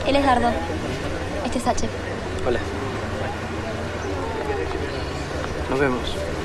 Él es Dardo. Este es H. Hola. Nos vemos.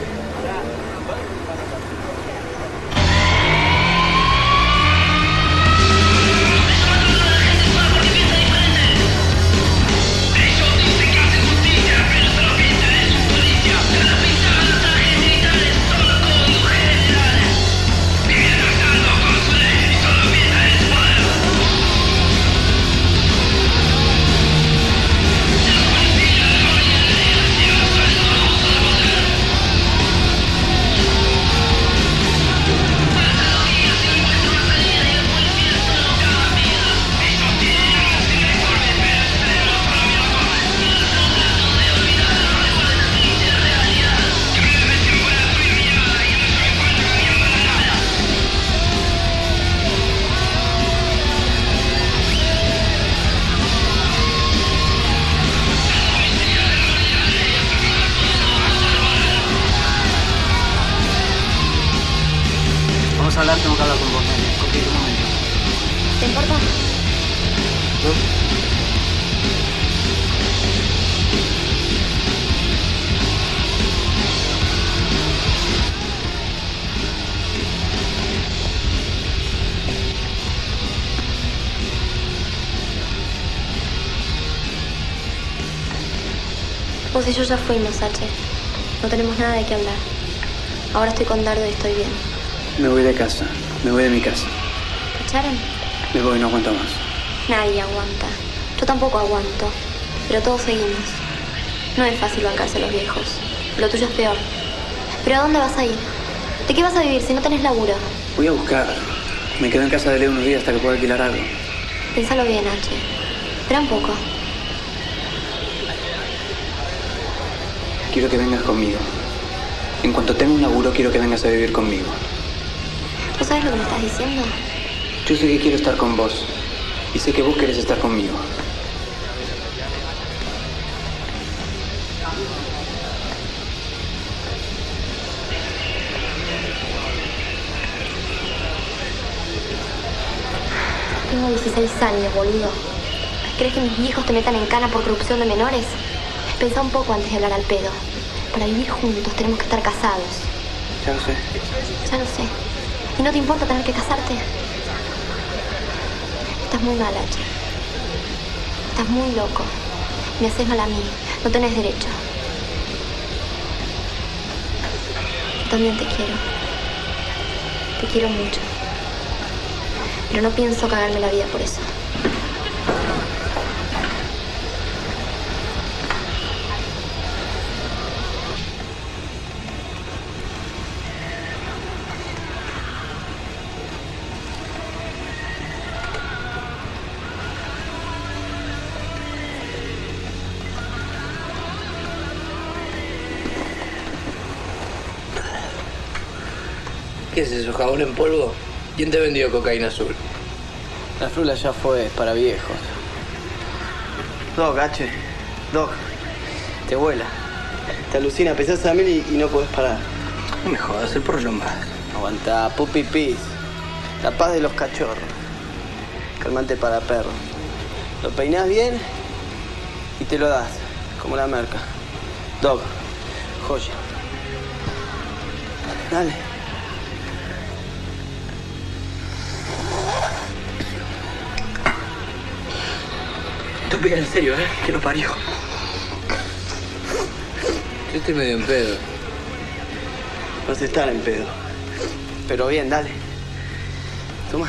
Tengo que hablar con vos, Nelly. Cortito, un momento. ¿Te importa? ¿No? Vos y yo ya fuimos, H. No tenemos nada de qué hablar. Ahora estoy con Dardo y estoy bien. Me voy de casa. Me voy de mi casa. ¿Te echaron? Me voy, no aguanto más. Nadie aguanta. Yo tampoco aguanto. Pero todos seguimos. No es fácil bancarse a los viejos. Lo tuyo es peor. ¿Pero a dónde vas a ir? ¿De qué vas a vivir si no tenés laburo? Voy a buscar. Me quedo en casa de Leo unos días hasta que pueda alquilar algo. Piénsalo bien, H. Espera un poco. Quiero que vengas conmigo. En cuanto tenga un laburo, quiero que vengas a vivir conmigo. ¿Vos sabés lo que me estás diciendo? Yo sé que quiero estar con vos. Y sé que vos querés estar conmigo. Tengo 16 años, boludo. ¿Crees que mis viejos te metan en cana por corrupción de menores? Pensá un poco antes de hablar al pedo. Para vivir juntos tenemos que estar casados. Ya lo sé. Ya lo sé. ¿Y no te importa tener que casarte? Estás muy mal, H. Estás muy loco. Me haces mal a mí. No tenés derecho. Yo también te quiero. Te quiero mucho. Pero no pienso cagarme la vida por eso. ¿Qué es eso, jabón en polvo? ¿Quién te vendió cocaína azul? La frula ya fue, es para viejos. Doc, H. Doc. Te vuela. Te alucina, pesás a 1000 y no podés parar. No me jodas, el porro más. Aguantá, pupi pis. La paz de los cachorros. Calmante para perros. Lo peinás bien y te lo das, como la merca. Doc, joya. Dale. Estúpida, en serio, que lo parió. Yo estoy medio en pedo. Vas a estar en pedo. Pero bien, dale. Toma.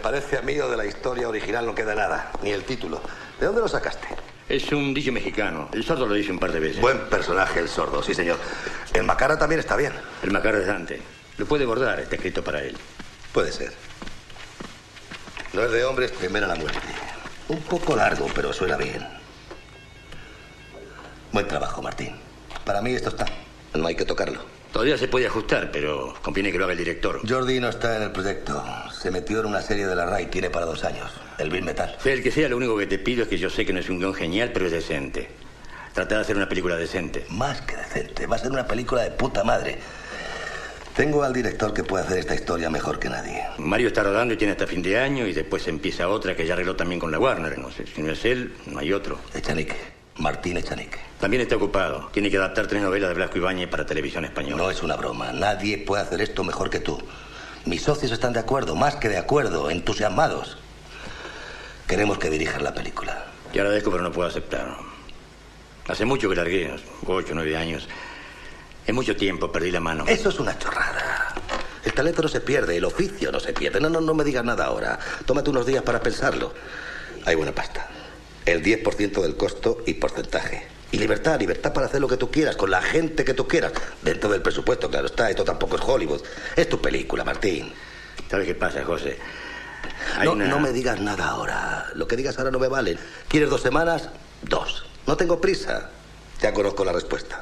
parece a mí o de la historia original no queda nada, ni el título. ¿De dónde lo sacaste? Es un dicho mexicano. El sordo lo dice un par de veces. Buen personaje el sordo, sí señor. El Macarra también está bien. El Macarra es Dante. Lo puede bordar, está escrito para él. Puede ser. No es de hombres, temer a la muerte. Un poco largo, pero suena bien. Buen trabajo, Martín. Para mí esto está. No hay que tocarlo. Todavía se puede ajustar, pero conviene que lo haga el director. Jordi no está en el proyecto. Se metió en una serie de la RAI. Tiene para 2 años. El Bill Metal. Sea el que sea, lo único que te pido es que yo sé que no es un guión genial, pero es decente. Trata de hacer una película decente. Más que decente. Va a ser una película de puta madre. Tengo al director que puede hacer esta historia mejor que nadie. Mario está rodando y tiene hasta fin de año, y después empieza otra que ya arregló también con la Warner. No sé, si no es él, no hay otro. Echanique. Martín Echanique. También está ocupado. Tiene que adaptar 3 novelas de Blasco Ibáñez para televisión española. No es una broma. Nadie puede hacer esto mejor que tú. Mis socios están de acuerdo, más que de acuerdo, entusiasmados. Queremos que dirijas la película. Te agradezco, pero no puedo aceptar. Hace mucho que largué, 8 o 9 años. En mucho tiempo perdí la mano. Eso es una chorrada. El talento no se pierde, el oficio no se pierde. No me digas nada ahora. Tómate unos días para pensarlo. Hay buena pasta. El 10% del costo y porcentaje. Y libertad para hacer lo que tú quieras, con la gente que tú quieras. Dentro del presupuesto, claro está. Esto tampoco es Hollywood. Es tu película, Martín. ¿Sabes qué pasa, José? No me digas nada ahora. Lo que digas ahora no me vale. ¿Quieres 2 semanas? 2. No tengo prisa. Ya conozco la respuesta.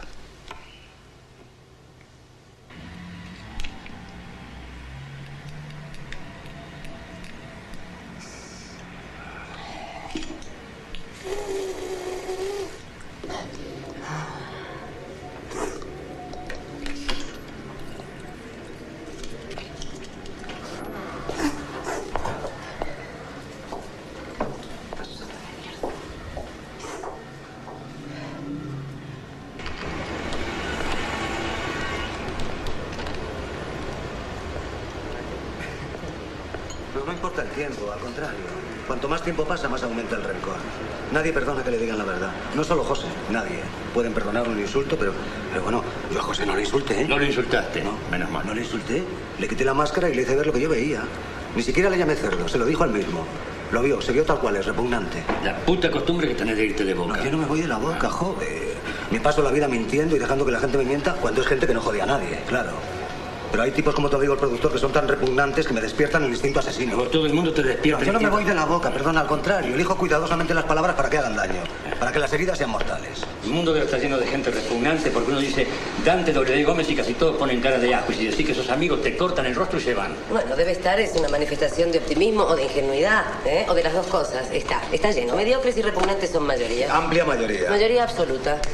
No importa el tiempo, al contrario. Cuanto más tiempo pasa, más aumenta el rencor. Nadie perdona que le digan la verdad. No solo José, nadie. Pueden perdonar un insulto, pero bueno, yo a José no le insulté, ¿eh? No lo insultaste, No, menos mal. No le insulté. Le quité la máscara y le hice ver lo que yo veía. Ni siquiera le llamé cerdo, se lo dijo al mismo. Lo vio, se vio tal cual, es repugnante. La puta costumbre que tenés de irte de boca. No, yo no me voy de la boca, joder. Me paso la vida mintiendo y dejando que la gente me mienta cuando es gente que no jode a nadie, claro. Pero hay tipos como tu amigo el productor que son tan repugnantes que me despiertan el instinto asesino. Por todo el mundo te despierta. No, yo no me voy de la boca, perdón, al contrario. Elijo cuidadosamente las palabras para que hagan daño, para que las heridas sean mortales. El mundo debe estar lleno de gente repugnante porque uno dice Dante, W. Gómez y casi todos ponen cara de asco. Y si decís que esos amigos te cortan el rostro y se van. Bueno, debe estar, es una manifestación de optimismo o de ingenuidad, ¿eh? O de las dos cosas. Está lleno. Mediocres y repugnantes son mayoría. Amplia mayoría. Mayoría absoluta.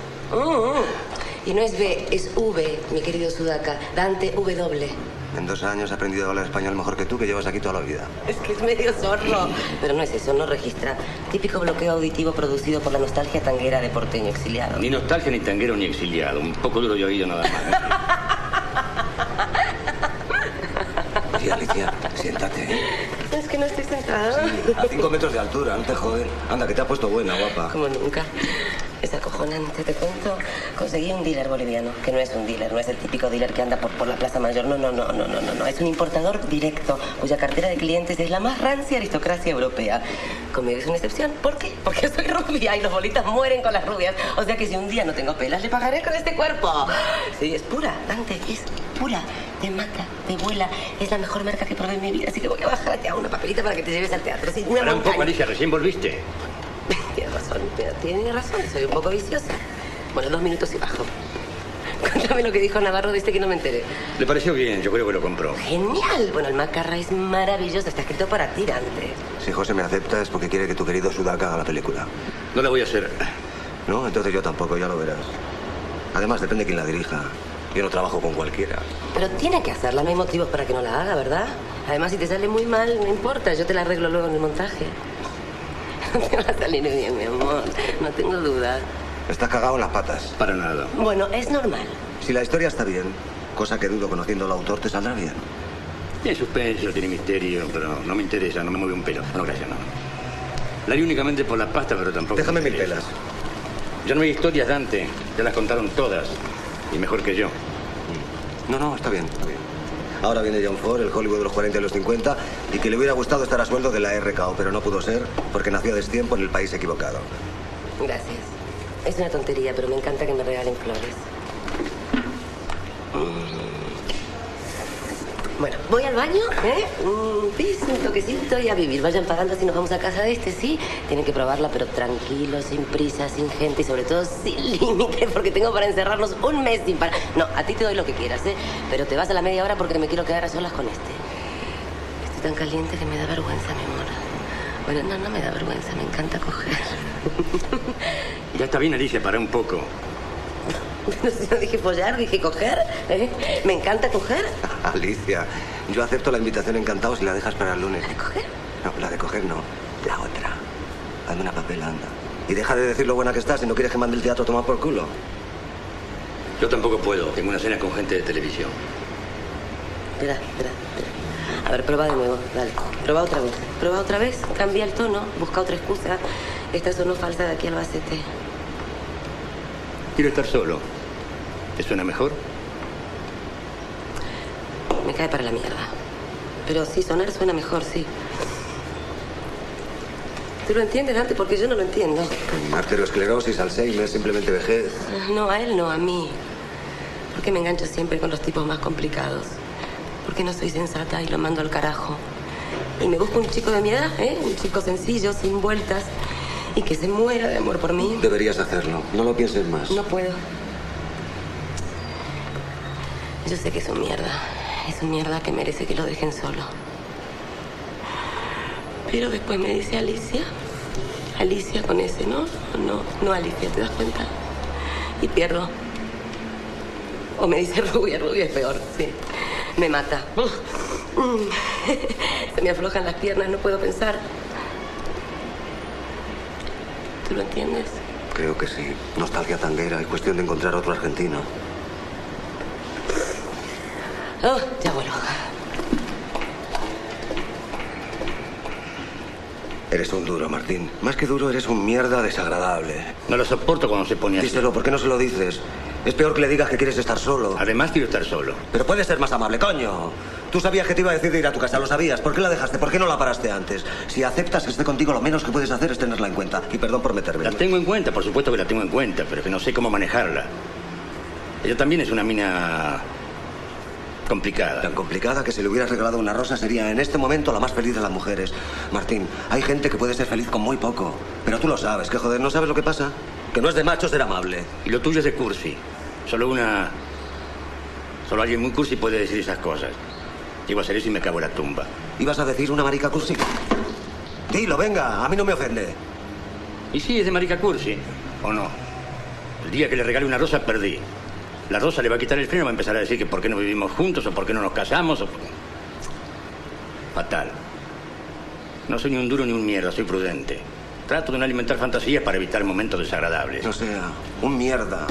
Y no es B, es V, mi querido Sudaka. Dante W. En 2 años he aprendido a hablar español mejor que tú, que llevas aquí toda la vida. Es que es medio zorro. Pero no es eso, no registra. Típico bloqueo auditivo producido por la nostalgia tanguera de porteño exiliado. Ni nostalgia, ni tanguero, ni exiliado. Un poco duro y oído nada más. Sí, Alicia, siéntate, ¿eh? Es que no estoy sentada. Sí, a 5 metros de altura, no te joden. Anda, que te ha puesto buena, guapa. Como nunca. Es acojonante, te cuento. Conseguí un dealer boliviano, que no es un dealer, no es el típico dealer que anda por la Plaza Mayor. No. Es un importador directo, cuya cartera de clientes es la más rancia aristocracia europea. Conmigo es una excepción. ¿Por qué? Porque soy rubia y los bolitas mueren con las rubias. O sea que si un día no tengo pelas, le pagaré con este cuerpo. Sí, es pura, Dante, es pura. Te mata, te vuela. Es la mejor marca que probé en mi vida, así que voy a bajarte a una papelita para que te lleves al teatro. Sí, una Para un poco, montaña. Alicia, recién volviste. Tiene razón, soy un poco viciosa. Bueno, 2 minutos y bajo. Cuéntame lo que dijo Navarro de este que no me enteré. Le pareció bien, yo creo que lo compró. ¡Genial! Bueno, el Macarra es maravilloso, está escrito para ti, Dante. Si José me acepta es porque quiere que tu querido Sudaka haga la película. No la voy a hacer. No, entonces yo tampoco, ya lo verás. Además, depende de quién la dirija. Yo no trabajo con cualquiera. Pero tiene que hacerla, no hay motivos para que no la haga, ¿verdad? Además, si te sale muy mal, no importa, yo te la arreglo luego en el montaje. No te va a salir bien, mi amor, no tengo dudas. Estás cagado en las patas. Para nada. Bueno, es normal. Si la historia está bien, cosa que dudo conociendo al autor, te saldrá bien. Tiene suspenso, tiene misterio, pero no me interesa, no me mueve un pelo. No, gracias, no. La haría únicamente por la pasta, pero tampoco... Déjame me mil interesa. pelas. Ya no hay historias, Dante. Ya las contaron todas. Y mejor que yo. No, está bien, está bien. Ahora viene John Ford, el Hollywood de los 40 y los 50, y que le hubiera gustado estar a sueldo de la RKO, pero no pudo ser porque nació a destiempo en el país equivocado. Gracias. Es una tontería, pero me encanta que me regalen flores. Bueno, voy al baño, un pis, un toquecito y a vivir. Vayan pagando si nos vamos a casa de este, ¿sí? Tienen que probarla, pero tranquilo, sin prisa, sin gente y sobre todo sin límite, porque tengo para encerrarnos un mes sin parar. No, a ti te doy lo que quieras, pero te vas a la media hora porque me quiero quedar a solas con este. Estoy tan caliente que me da vergüenza, mi amor. Bueno, no me da vergüenza, me encanta coger. Ya está bien, Alicia, para un poco. No dije follar, dije coger. Me encanta coger. Alicia, yo acepto la invitación encantado si la dejas para el lunes. ¿La de coger? No, la de coger no. La otra. Hazme una papela, anda. Y deja de decir lo buena que estás si no quieres que mande el teatro a tomar por culo. Yo tampoco puedo. Tengo una cena con gente de televisión. Espera. A ver, prueba de nuevo, dale. Prueba otra vez. Cambia el tono, busca otra excusa. Esta sonó falsa de aquí al Albacete. Quiero estar solo. ¿Te suena mejor? Me cae para la mierda. Pero sí, sonar suena mejor, sí. ¿Tú lo entiendes, Dante? Porque yo no lo entiendo. Arteriosclerosis, Alzheimer, simplemente vejez. No, a él no, a mí. ¿Por qué me engancho siempre con los tipos más complicados? ¿Por qué no soy sensata y lo mando al carajo? Y me busco un chico de mi edad, un chico sencillo, sin vueltas, y que se muera de amor por mí. Deberías hacerlo. No lo pienses más. No puedo. Yo sé que es un mierda. Es un mierda que merece que lo dejen solo. Pero después me dice Alicia. Alicia con ese, ¿no? No Alicia, ¿te das cuenta? Y pierdo. O me dice Rubia es peor, sí. Me mata. Se me aflojan las piernas, no puedo pensar. ¿Tú lo entiendes? Creo que sí. Nostalgia tanguera. Es cuestión de encontrar otro argentino. Oh, ya vuelvo. Eres un duro, Martín. Más que duro, eres un mierda desagradable. No lo soporto cuando se pone así. Díselo, ¿por qué no se lo dices? Es peor que le digas que quieres estar solo. Además, quiero estar solo. Pero puedes ser más amable, coño. Tú sabías que te iba a decir de ir a tu casa, lo sabías. ¿Por qué la dejaste? ¿Por qué no la paraste antes? Si aceptas que esté contigo, lo menos que puedes hacer es tenerla en cuenta. Y perdón por meterme. La tengo en cuenta, por supuesto que la tengo en cuenta, pero que no sé cómo manejarla. Ella también es una mina complicada. Tan complicada que si le hubieras regalado una rosa sería en este momento la más feliz de las mujeres. Martín, hay gente que puede ser feliz con muy poco. Pero tú lo sabes, que joder, ¿no sabes lo que pasa? Que no es de macho ser amable. Y lo tuyo es de cursi. Solo alguien muy cursi puede decir esas cosas. Llego a hacer eso y me cago en la tumba. ¿Ibas a decir una marica cursi? Dilo, venga, a mí no me ofende. Y sí, es de marica cursi, ¿o no? El día que le regale una rosa, perdí. La rosa le va a quitar el freno, va a empezar a decir que por qué no vivimos juntos, o por qué no nos casamos, o... Fatal. No soy ni un duro ni un mierda, soy prudente. Trato de no alimentar fantasías para evitar momentos desagradables. O sea, un mierda.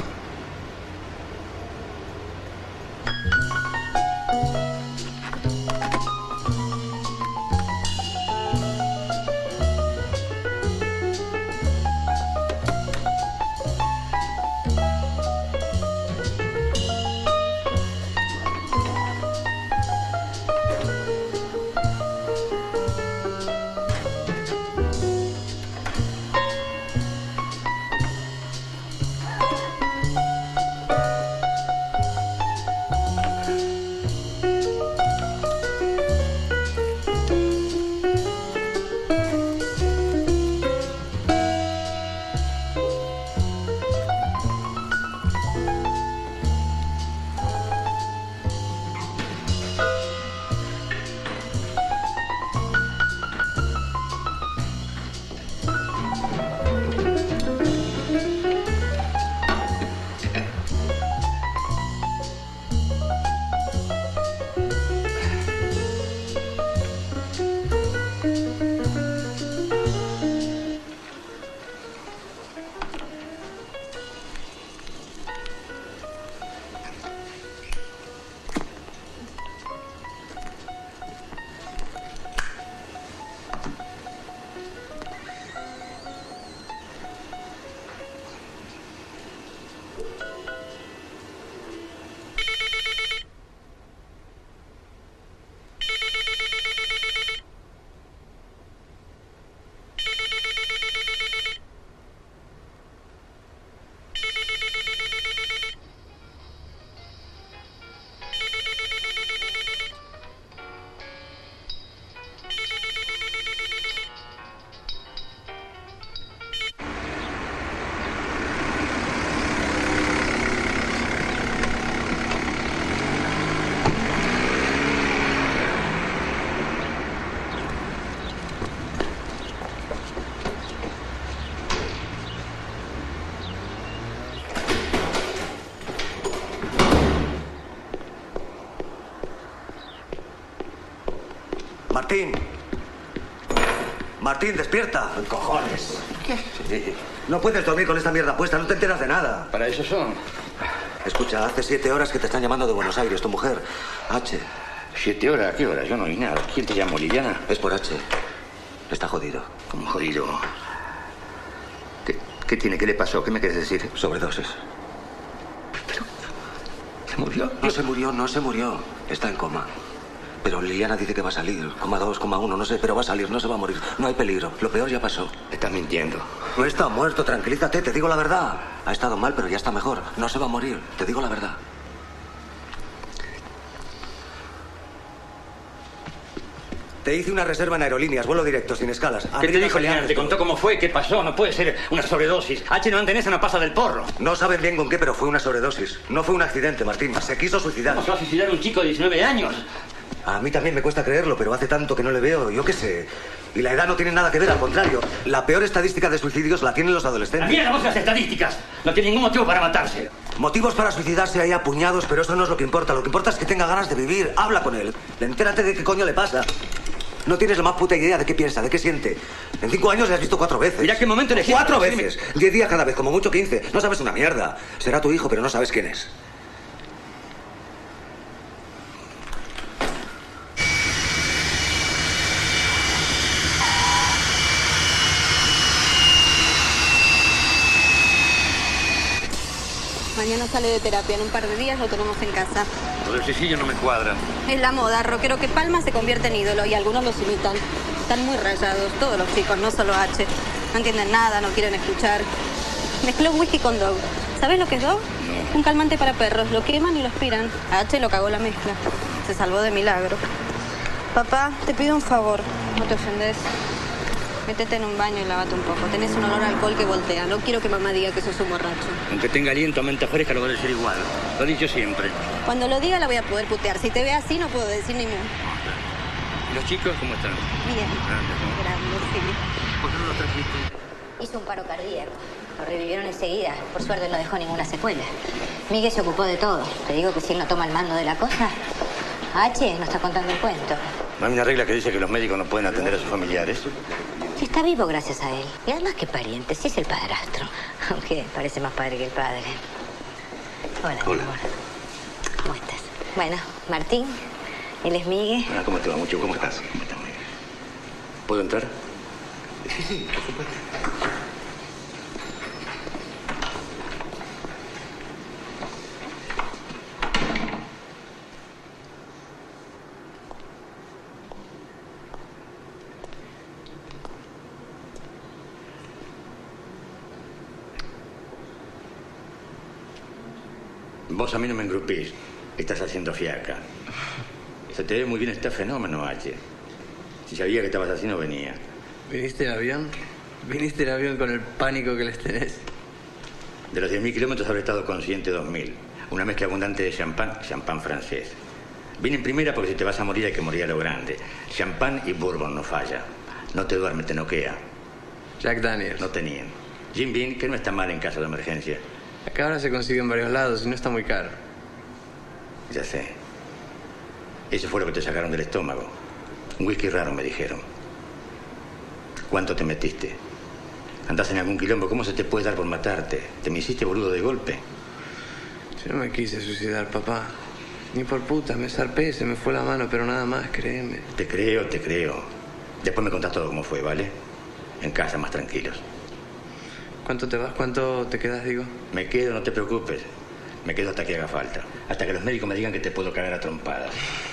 Martín. Martín, despierta. Cojones. ¿Qué? Sí. No puedes dormir con esta mierda puesta, no te enteras de nada. Para eso son. Escucha, hace 7 horas que te están llamando de Buenos Aires, tu mujer, H. 7 horas, ¿a qué hora? Yo no oí nada. ¿Quién te llamó, Liliana? Es por H. Está jodido. ¿Cómo jodido? ¿Qué tiene? ¿Qué le pasó? ¿Qué me quieres decir? Sobredosis. Pero... ¿se murió? No se murió. Está en coma. Pero Liliana dice que va a salir. Coma 2, coma 1, no sé, pero va a salir, no se va a morir. No hay peligro. Lo peor ya pasó. Estás mintiendo. No está muerto, tranquilízate, te digo la verdad. Ha estado mal, pero ya está mejor. No se va a morir, te digo la verdad. Te hice una reserva en aerolíneas, vuelo directo, sin escalas. ¿Qué te dijo Liliana? ¿Te contó cómo fue? ¿Qué pasó? No puede ser una sobredosis. H no esa no pasa del porro. No saben bien con qué, pero fue una sobredosis. No fue un accidente, Martín. Se quiso suicidar. ¿Cómo se va a suicidar un chico de 19 años? A mí también me cuesta creerlo, pero hace tanto que no le veo, yo qué sé. Y la edad no tiene nada que ver, al contrario. La peor estadística de suicidios la tienen los adolescentes. ¡La mierda, las estadísticas! No tiene ningún motivo para matarse. Motivos para suicidarse hay a puñados, pero eso no es lo que importa. Lo que importa es que tenga ganas de vivir. Habla con él. Entérate de qué coño le pasa. No tienes la más puta idea de qué piensa, de qué siente. En 5 años le has visto 4 veces. Mira qué momento elegiste. 4 veces. 10 días cada vez, como mucho 15. No sabes una mierda. Será tu hijo, pero no sabes quién es. Mañana sale de terapia. En un par de días lo tenemos en casa. Lo del Cecilio no me cuadra. Es la moda. Rockero que palma se convierte en ídolo y algunos los imitan. Están muy rayados. Todos los chicos, no solo H. No entienden nada, no quieren escuchar. Mezcló whisky con Dove. ¿Sabes lo que es Dove? No. Un calmante para perros. Lo queman y lo aspiran. A H lo cagó la mezcla. Se salvó de milagro. Papá, te pido un favor. No te ofendes. Métete en un baño y lávate un poco. Tenés un olor a alcohol que voltea. No quiero que mamá diga que sos un borracho. Aunque tenga aliento a menta fresca, lo voy a decir igual. Lo he dicho siempre. Cuando lo diga la voy a poder putear. Si te ve así, no puedo decir ni mu. ¿Y los chicos cómo están? Bien. Grande, sí. ¿Por qué no lo trajiste? Hizo un paro cardíaco. Lo revivieron enseguida. Por suerte no dejó ninguna secuela. Miguel se ocupó de todo. Te digo que si él no toma el mando de la cosa, H no está contando el cuento. ¿No hay una regla que dice que los médicos no pueden atender a sus familiares? Sí, está vivo gracias a él. Y además que pariente, sí es el padrastro. Aunque parece más padre que el padre. Hola, mi amor. ¿Cómo estás? Bueno, Martín, él es Miguel. Ah, ¿cómo te va, mucho? ¿Cómo estás? ¿Puedo entrar? Sí, por supuesto. Vos a mí no me engrupís. Estás haciendo fiaca. Se te ve muy bien este fenómeno, H. Si sabía que estabas así, no venía. ¿Viniste en avión? ¿Viniste en avión con el pánico que les tenés? De los 10.000 kilómetros habré estado consciente 2.000. Una mezcla abundante de champán francés. Vine en primera porque si te vas a morir hay que morir a lo grande. Champán y bourbon no falla. No te duerme, te noquea. Jack Daniels. No tenían. Jim Beam, que no está mal en caso de emergencia. Acá ahora se consigue en varios lados y no está muy caro. Ya sé. Eso fue lo que te sacaron del estómago. Un whisky raro, me dijeron. ¿Cuánto te metiste? ¿Andás en algún quilombo? ¿Cómo se te puede dar por matarte? ¿Te me hiciste boludo de golpe? Yo no me quise suicidar, papá. Ni por puta, me zarpé, se me fue la mano, pero nada más, créeme. Te creo, te creo. Después me contás todo cómo fue, ¿vale? En casa, más tranquilos. ¿Cuánto te vas? ¿Cuánto te quedas, digo? Me quedo, no te preocupes. Me quedo hasta que haga falta. Hasta que los médicos me digan que te puedo cagar a trompadas.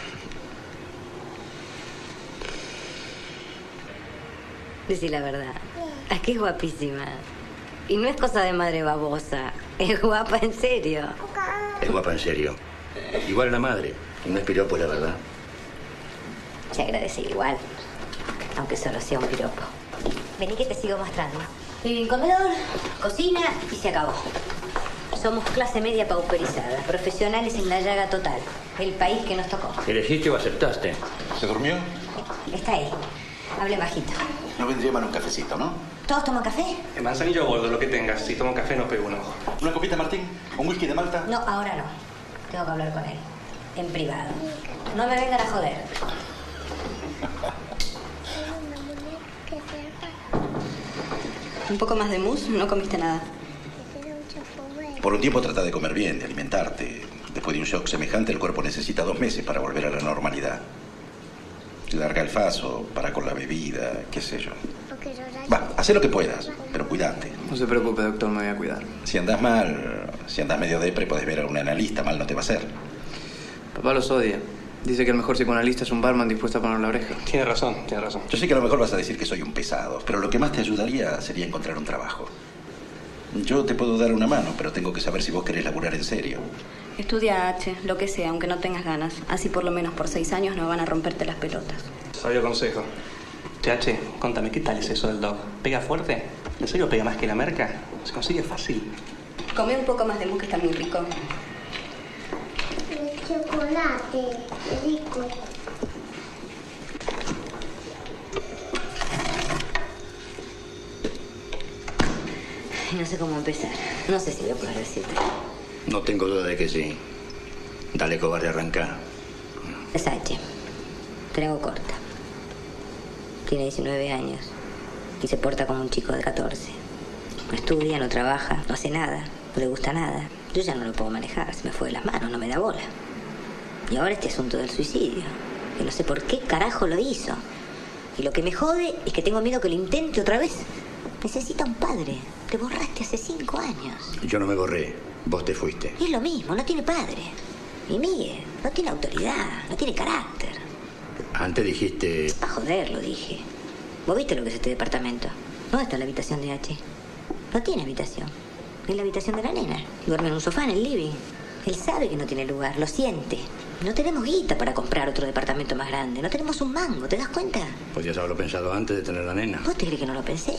Decí la verdad. Aquí es guapísima. Y no es cosa de madre babosa. Es guapa en serio. Es guapa en serio. Igual a la madre. Y no es piropo, la verdad. Te agradecí igual. Aunque solo sea un piropo. Vení que te sigo mostrando. Living, comedor, cocina y se acabó. Somos clase media pauperizada, profesionales en la llaga total. El país que nos tocó. ¿Elegiste o aceptaste? ¿Se durmió? Está ahí. Hable bajito. No vendría mal un cafecito, ¿no? ¿Todos toman café? En manzanillo gordo, lo que tengas. Si tomo café no pego un ojo. ¿Una copita, Martín? ¿Un whisky de Malta? No, ahora no. Tengo que hablar con él. En privado. No me vengan a joder. Un poco más de mousse, no comiste nada. Por un tiempo trata de comer bien, de alimentarte. Después de un shock semejante, el cuerpo necesita 2 meses para volver a la normalidad. Larga el faso, para con la bebida, qué sé yo. Va, haz lo que puedas, pero cuídate. No se preocupe, doctor, me voy a cuidar. Si andas mal, si andas medio depre, podés ver a un analista, mal no te va a hacer. Papá los odia. Dice que el mejor psicoanalista es un barman dispuesto a poner la oreja. Tiene razón, tiene razón. Yo sé que a lo mejor vas a decir que soy un pesado, pero lo que más te ayudaría sería encontrar un trabajo. Yo te puedo dar una mano, pero tengo que saber si vos querés laburar en serio. Estudia H, lo que sea, aunque no tengas ganas. Así por lo menos por 6 años no van a romperte las pelotas. Sabio consejo. TH, contame, ¿qué tal es eso del dog? ¿Pega fuerte? ¿En serio pega más que la merca? Se consigue fácil. Come un poco más de mousse que está muy rico. El chocolate, rico. No sé cómo empezar. No sé si voy a poder decirte. No tengo duda de que sí. Dale, cobarde, arranca. Es H. Te la hago corta. Tiene 19 años y se porta como un chico de 14. No estudia, no trabaja, no hace nada, no le gusta nada. Yo ya no lo puedo manejar, se me fue de las manos, no me da bola. Y ahora este asunto del suicidio, que no sé por qué carajo lo hizo. Y lo que me jode es que tengo miedo que lo intente otra vez. Necesita un padre. Te borraste hace 5 años. Yo no me borré. Vos te fuiste. Y es lo mismo, no tiene padre. Y Miguel no tiene autoridad, no tiene carácter. Antes dijiste... A joder, lo dije. ¿Vos viste lo que es este departamento? ¿Dónde está la habitación de H? No tiene habitación. Es la habitación de la nena. Duerme en un sofá en el living. Él sabe que no tiene lugar, lo siente. No tenemos guita para comprar otro departamento más grande. No tenemos un mango, ¿te das cuenta? Podías haberlo pensado antes de tener la nena. ¿Vos te crees que no lo pensé?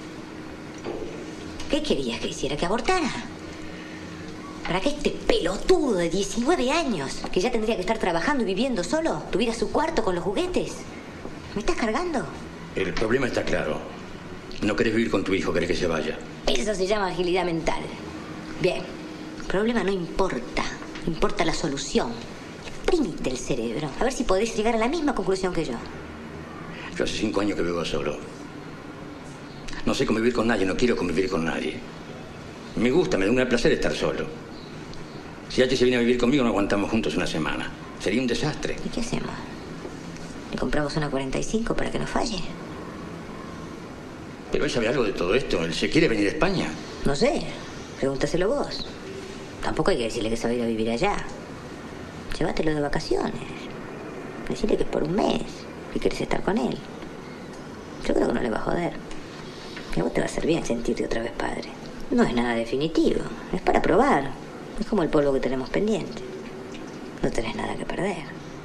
¿Qué querías que hiciera? ¿Que abortara? ¿Para que este pelotudo de 19 años, que ya tendría que estar trabajando y viviendo solo, tuviera su cuarto con los juguetes? ¿Me estás cargando? El problema está claro. No querés vivir con tu hijo, querés que se vaya. Eso se llama agilidad mental. Bien, el problema no importa. Importa la solución. Exprímete el cerebro. A ver si podés llegar a la misma conclusión que yo. Yo hace 5 años que vivo solo. No sé convivir con nadie, no quiero convivir con nadie. Me gusta, me da un placer estar solo. Si H se viene a vivir conmigo, no aguantamos juntos una semana. Sería un desastre. ¿Y qué hacemos? ¿Le compramos una 45 para que no falle? Pero él sabe algo de todo esto. Él se quiere venir a España. No sé. Pregúntaselo vos. Tampoco hay que decirle que se va a ir a vivir allá. Llévatelo de vacaciones. Decirle que es por un mes. Que querés estar con él. Yo creo que no le va a joder. Y a vos te va a hacer bien sentirte otra vez padre. No es nada definitivo. Es para probar. Es como el polvo que tenemos pendiente. No tenés nada que perder.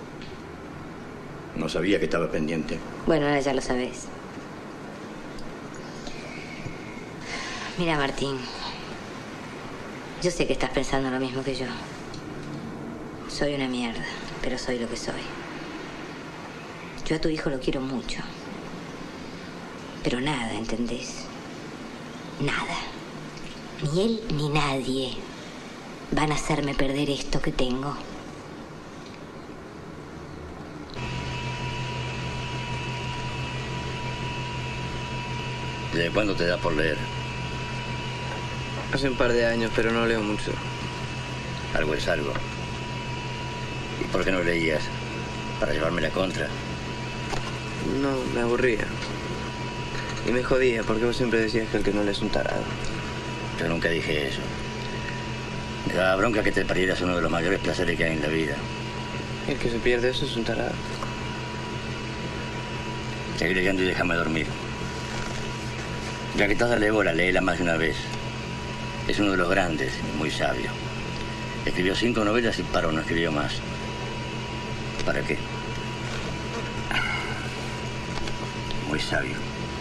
No sabía que estaba pendiente. Bueno, ahora ya lo sabés. Mira, Martín. Yo sé que estás pensando lo mismo que yo. Soy una mierda, pero soy lo que soy. Yo a tu hijo lo quiero mucho. Pero nada, ¿entendés? Nada. Ni él ni nadie van a hacerme perder esto que tengo. ¿Desde cuándo te da por leer? Hace un par de años, pero no leo mucho. Algo es algo. ¿Y por qué no leías? ¿Para llevarme la contra? No, me aburría. Y me jodía, porque vos siempre decías que el que no lee es un tarado. Yo nunca dije eso. Me daba bronca que te perdieras uno de los mayores placeres que hay en la vida. El que se pierde eso es un tarado. Seguí leyendo y déjame dormir. Ya que estás, dale bola, léela más de una vez. Es uno de los grandes, muy sabio. Escribió 5 novelas y paró, no escribió más. ¿Para qué? Muy sabio.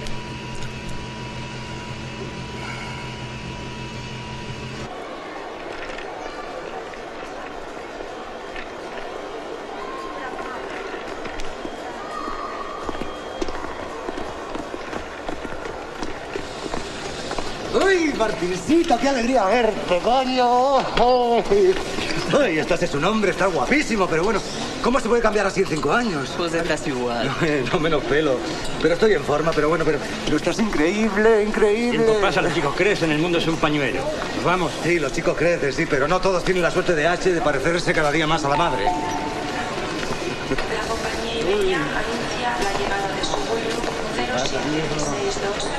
¡Uy, Martincito, qué alegría verte, coño! ¡Ay, estás es un hombre, estás guapísimo, pero bueno, ¿Cómo se puede cambiar así en 5 años? Pues estás igual. No menos pelo. Pero estoy en forma, pero bueno, pero estás increíble, increíble. El tiempo pasa, los chicos crecen, el mundo es un pañuelo. ¿Nos vamos? Sí, los chicos crecen, sí, pero no todos tienen la suerte de H de parecerse cada día más a la madre. La compañía Iberia anuncia la llegada de su vuelo 0762.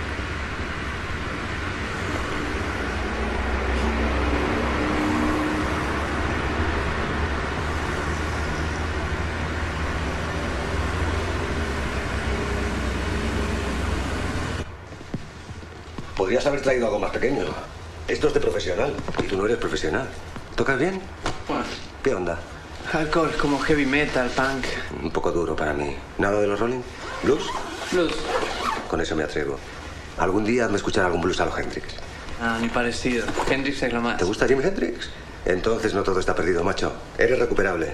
Podrías haber traído algo más pequeño. Esto es de profesional. Y tú no eres profesional. ¿Tocas bien? Bueno, ¿Qué onda? hardcore, como heavy metal, punk. Un poco duro para mí. ¿Nada de los Rolling? ¿Blues? Blues. Con eso me atrevo. Algún día hazme escuchar algún blues a los Hendrix. Ah, ni parecido. Hendrix es lo más. ¿Te gusta Jimi Hendrix? Entonces no todo está perdido, macho. Eres recuperable.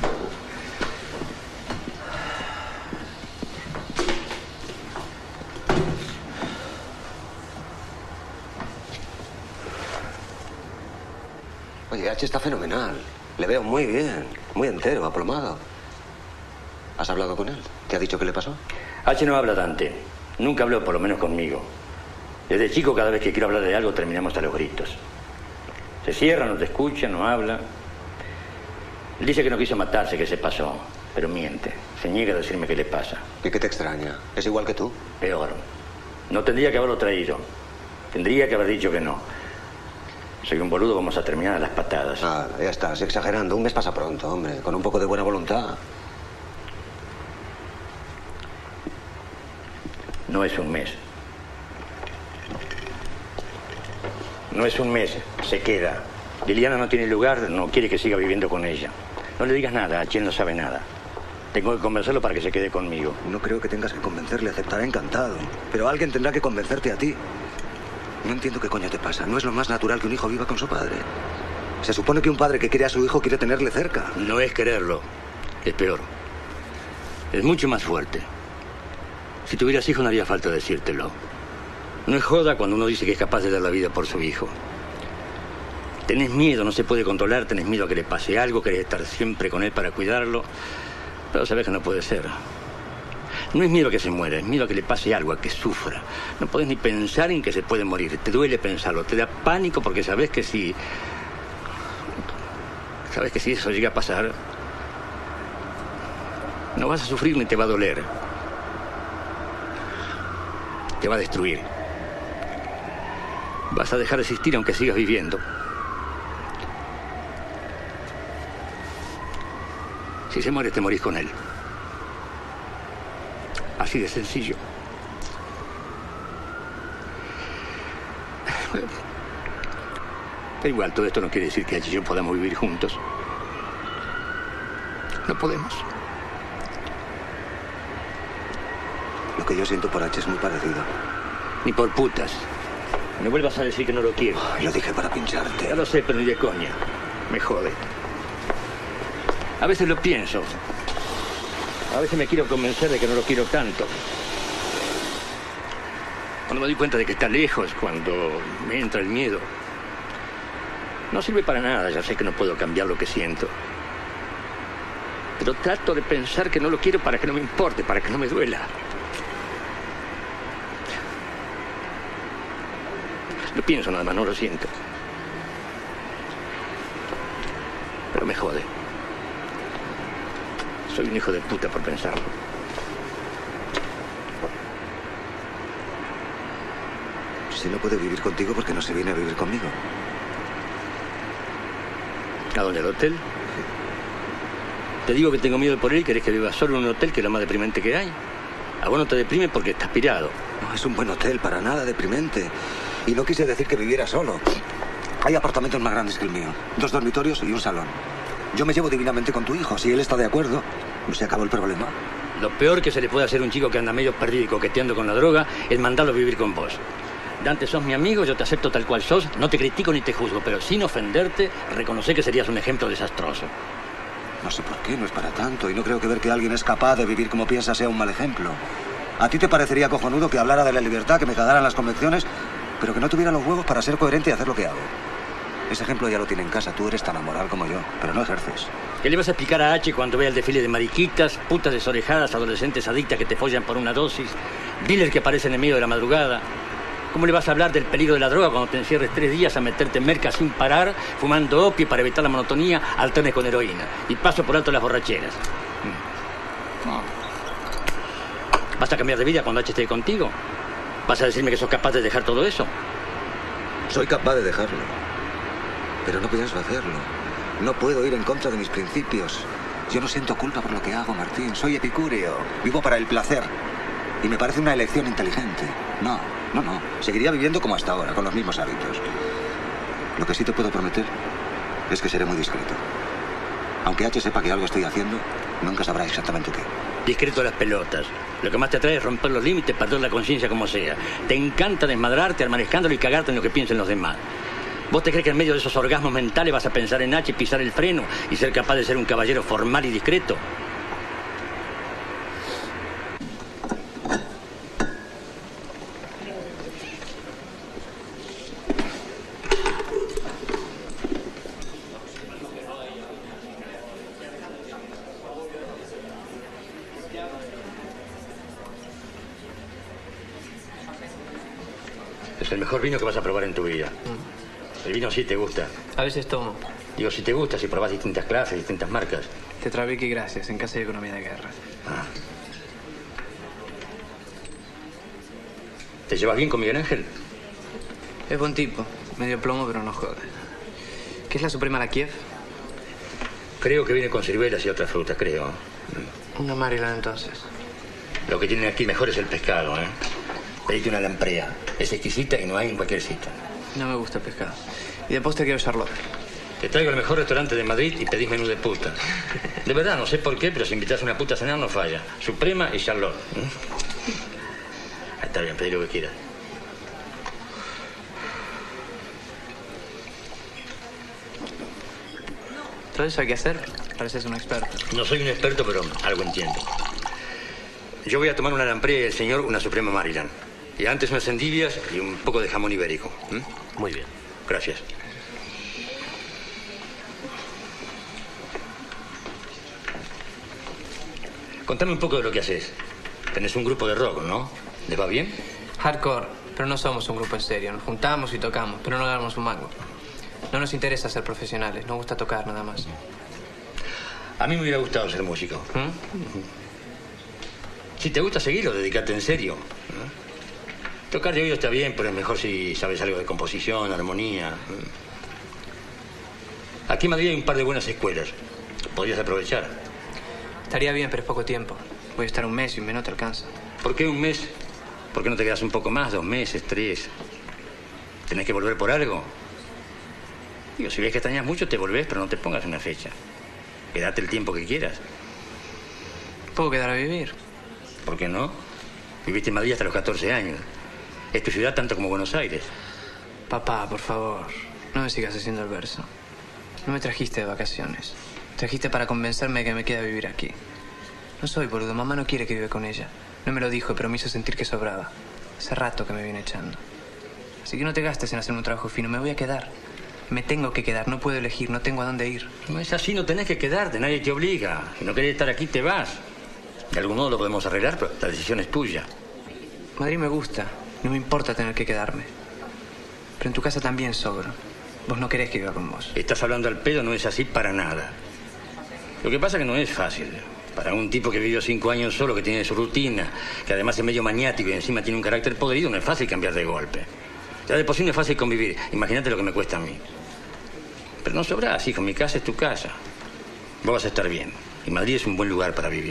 Oye, H está fenomenal. Le veo muy bien, muy entero, aplomado. ¿Has hablado con él? ¿Te ha dicho qué le pasó? H no habla Dante. Nunca habló, por lo menos conmigo. Desde chico, cada vez que quiero hablar de algo, terminamos a los gritos. Se cierra, no te escucha, no habla. Él dice que no quiso matarse, que se pasó. Pero miente. Se niega a decirme qué le pasa. ¿Y qué te extraña? ¿Es igual que tú? Peor. No tendría que haberlo traído. Tendría que haber dicho que no. Soy un boludo, vamos a terminar a las patadas. Ah, ya estás exagerando. Un mes pasa pronto, hombre. Con un poco de buena voluntad. No es un mes. No es un mes. Se queda. Liliana no tiene lugar, no quiere que siga viviendo con ella. No le digas nada, a quien no sabe nada. Tengo que convencerlo para que se quede conmigo. No creo que tengas que convencerle, aceptará encantado. Pero alguien tendrá que convencerte a ti. No entiendo qué coño te pasa. No es lo más natural que un hijo viva con su padre. Se supone que un padre que quiere a su hijo quiere tenerle cerca. No es quererlo. Es peor. Es mucho más fuerte. Si tuvieras hijo no haría falta decírtelo. No es joda cuando uno dice que es capaz de dar la vida por su hijo. Tenés miedo, no se puede controlar, tenés miedo a que le pase algo, querés estar siempre con él para cuidarlo. Pero sabés que no puede ser. No es miedo a que se muera, es miedo a que le pase algo, a que sufra. No podés ni pensar en que se puede morir. Te duele pensarlo, te da pánico porque sabés que si... Sabés que si eso llega a pasar, no vas a sufrir ni te va a doler. Te va a destruir. Vas a dejar de existir aunque sigas viviendo. Si se muere, te morís con él. Así de sencillo. Pero igual, todo esto no quiere decir que H y yo podamos vivir juntos. No podemos. Lo que yo siento por H es muy parecido. Ni por putas. No vuelvas a decir que no lo quiero. Lo dije para pincharte. Ya lo sé, pero ni de coña. Me jode. A veces lo pienso. A veces me quiero convencer de que no lo quiero tanto. Cuando me doy cuenta de que está lejos, cuando me entra el miedo. No sirve para nada, ya sé que no puedo cambiar lo que siento. Pero trato de pensar que no lo quiero para que no me importe, para que no me duela. Lo pienso nada más, no lo siento. Pero me jode. Soy un hijo de puta por pensarlo. Si no puede vivir contigo, ¿por qué no se viene a vivir conmigo? ¿A dónde? ¿Al hotel? Te digo que tengo miedo por él y querés que viva solo en un hotel que es lo más deprimente que hay. A vos no te deprime porque estás pirado. No, es un buen hotel, para nada deprimente. Y no quise decir que viviera solo. Hay apartamentos más grandes que el mío. 2 dormitorios y un salón. Yo me llevo divinamente con tu hijo. Si él está de acuerdo, se acabó el problema. Lo peor que se le puede hacer a un chico que anda medio perdido y coqueteando con la droga es mandarlo a vivir con vos. Dante, sos mi amigo, yo te acepto tal cual sos, no te critico ni te juzgo, pero sin ofenderte, reconocer que serías un ejemplo desastroso. No sé por qué, no es para tanto. Y no creo que ver que alguien es capaz de vivir como piensa sea un mal ejemplo. ¿A ti te parecería cojonudo que hablara de la libertad, que me cagaran las convicciones, pero que no tuviera los huevos para ser coherente y hacer lo que hago? Ese ejemplo ya lo tiene en casa. Tú eres tan amoral como yo, pero no ejerces. ¿Qué le vas a explicar a H cuando vea el desfile de mariquitas, putas desorejadas, adolescentes adictas que te follan por una dosis, dealers que aparecen en medio de la madrugada? ¿Cómo le vas a hablar del peligro de la droga cuando te encierres 3 días a meterte en merca sin parar, fumando opio para evitar la monotonía, alternes con heroína? Y paso por alto las borracheras. ¿Vas a cambiar de vida cuando H esté contigo? ¿Vas a decirme que sos capaz de dejar todo eso? Soy capaz de dejarlo. Pero no pienso hacerlo. No puedo ir en contra de mis principios. Yo no siento culpa por lo que hago, Martín. Soy epicúreo. Vivo para el placer. Y me parece una elección inteligente. No. Seguiría viviendo como hasta ahora, con los mismos hábitos. Lo que sí te puedo prometer es que seré muy discreto. Aunque H sepa que algo estoy haciendo, nunca sabrá exactamente qué. Discreto a las pelotas. Lo que más te atrae es romper los límites, perder la conciencia como sea. Te encanta desmadrarte, armar escándalo y cagarte en lo que piensen los demás. ¿Vos te crees que en medio de esos orgasmos mentales vas a pensar en H, pisar el freno y ser capaz de ser un caballero formal y discreto? Es el mejor vino que vas a probar en tu vida. El vino sí te gusta. A veces tomo. Digo, si te gusta, si probás distintas clases, distintas marcas. Tetrabric y gracias, en casa de economía de guerra. ¿Te llevas bien con Miguel Ángel? Es buen tipo. Medio plomo, pero no jode. ¿Qué es la Suprema la Kiev? Creo que viene con ciruelas y otras frutas, creo. Una Maryland, entonces. Lo que tienen aquí mejor es el pescado, ¿eh? Pedite una lamprea. Es exquisita y no hay en cualquier sitio. No me gusta el pescado. Y de postre quiero Charlotte. Te traigo el mejor restaurante de Madrid y pedís menú de puta. De verdad, no sé por qué, pero si invitas a una puta a cenar no falla. Suprema y Charlotte. Está bien, pedí lo que quieras. ¿Todo eso hay que hacer? Pareces un experto. No soy un experto, pero algo entiendo. Yo voy a tomar una lamprea y el señor una Suprema Maryland. Y antes unas endivias y un poco de jamón ibérico. Muy bien. Gracias. Contame un poco de lo que haces. Tenés un grupo de rock, ¿no? ¿Les va bien? Hardcore, pero no somos un grupo en serio. Nos juntamos y tocamos, pero no ganamos un mango. No nos interesa ser profesionales, nos gusta tocar nada más. A mí me hubiera gustado ser músico. Si te gusta seguirlo, dedicarte en serio. Tocar de oído está bien, pero es mejor si sabes algo de composición, armonía. Aquí en Madrid hay un par de buenas escuelas. Podrías aprovechar. Estaría bien, pero es poco tiempo. Voy a estar un mes y un mes no te alcanza. ¿Por qué un mes? ¿Por qué no te quedas un poco más? 2 meses, 3. ¿Tenés que volver por algo? Digo, si ves que extrañas mucho, te volvés, pero no te pongas una fecha. Quédate el tiempo que quieras. ¿Puedo quedar a vivir? ¿Por qué no? Viviste en Madrid hasta los 14 años. Es tu ciudad tanto como Buenos Aires. Papá, por favor, no me sigas haciendo el verso. No me trajiste de vacaciones. Trajiste para convencerme de que me quede a vivir aquí. No soy boludo, mamá no quiere que viva con ella. No me lo dijo, pero me hizo sentir que sobraba. Hace rato que me viene echando. Así que no te gastes en hacer un trabajo fino, me voy a quedar. Me tengo que quedar, no puedo elegir, no tengo a dónde ir. No es así, no tenés que quedarte, nadie te obliga. Si no querés estar aquí, te vas. De algún modo lo podemos arreglar, pero la decisión es tuya. Madrid me gusta, no me importa tener que quedarme. Pero en tu casa también sobro. Vos no querés que viva con vos. Estás hablando al pedo, no es así para nada. Lo que pasa es que no es fácil. Para un tipo que vivió 5 años solo, que tiene su rutina, que además es medio maniático y encima tiene un carácter podrido, no es fácil cambiar de golpe. Ya de por sí no es fácil convivir. Imagínate lo que me cuesta a mí. Pero no sobrás, hijo. Mi casa es tu casa. Vos vas a estar bien. Y Madrid es un buen lugar para vivir.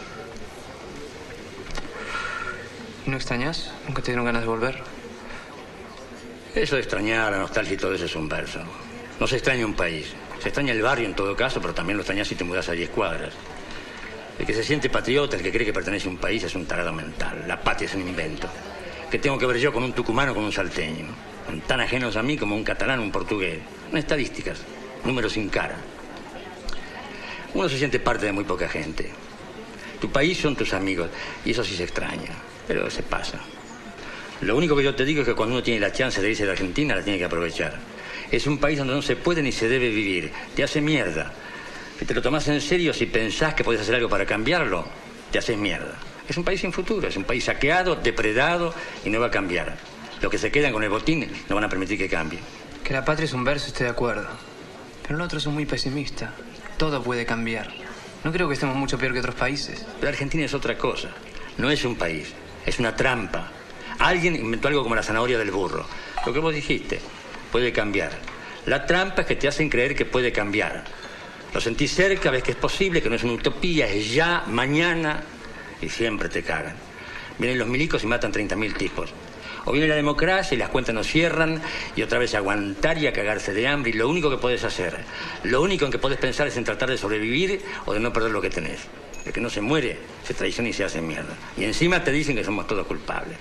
¿No extrañas? ¿Nunca te dieron ganas de volver? Eso de extrañar, la nostalgia y todo eso es un verso. No se extraña un país. Se extraña el barrio en todo caso, pero también lo extrañas si te mudas a 10 cuadras. El que se siente patriota, el que cree que pertenece a un país, es un tarado mental. La patria es un invento. ¿Qué tengo que ver yo con un tucumano o con un salteño? Son tan ajenos a mí como un catalán o un portugués. Son estadísticas, números sin cara. Uno se siente parte de muy poca gente. Tu país son tus amigos, y eso sí se extraña, pero se pasa. Lo único que yo te digo es que cuando uno tiene la chance de irse de Argentina, la tiene que aprovechar. Es un país donde no se puede ni se debe vivir. Te hace mierda. Si te lo tomás en serio, si pensás que podés hacer algo para cambiarlo, te haces mierda. Es un país sin futuro, es un país saqueado, depredado y no va a cambiar. Los que se quedan con el botín no van a permitir que cambie. Que la patria es un verso, estoy de acuerdo. Pero los otros son muy pesimistas. Todo puede cambiar. No creo que estemos mucho peor que otros países. Pero Argentina es otra cosa. No es un país, es una trampa. Alguien inventó algo como la zanahoria del burro. Lo que vos dijiste, puede cambiar. La trampa es que te hacen creer que puede cambiar. Lo sentís cerca, ves que es posible, que no es una utopía, es ya, mañana, y siempre te cagan. Vienen los milicos y matan 30.000 tipos. O viene la democracia y las cuentas no cierran, y otra vez aguantar y a cagarse de hambre, y lo único que podés hacer, lo único en que podés pensar es en tratar de sobrevivir o de no perder lo que tenés. El que no se muere, se traiciona y se hace mierda. Y encima te dicen que somos todos culpables.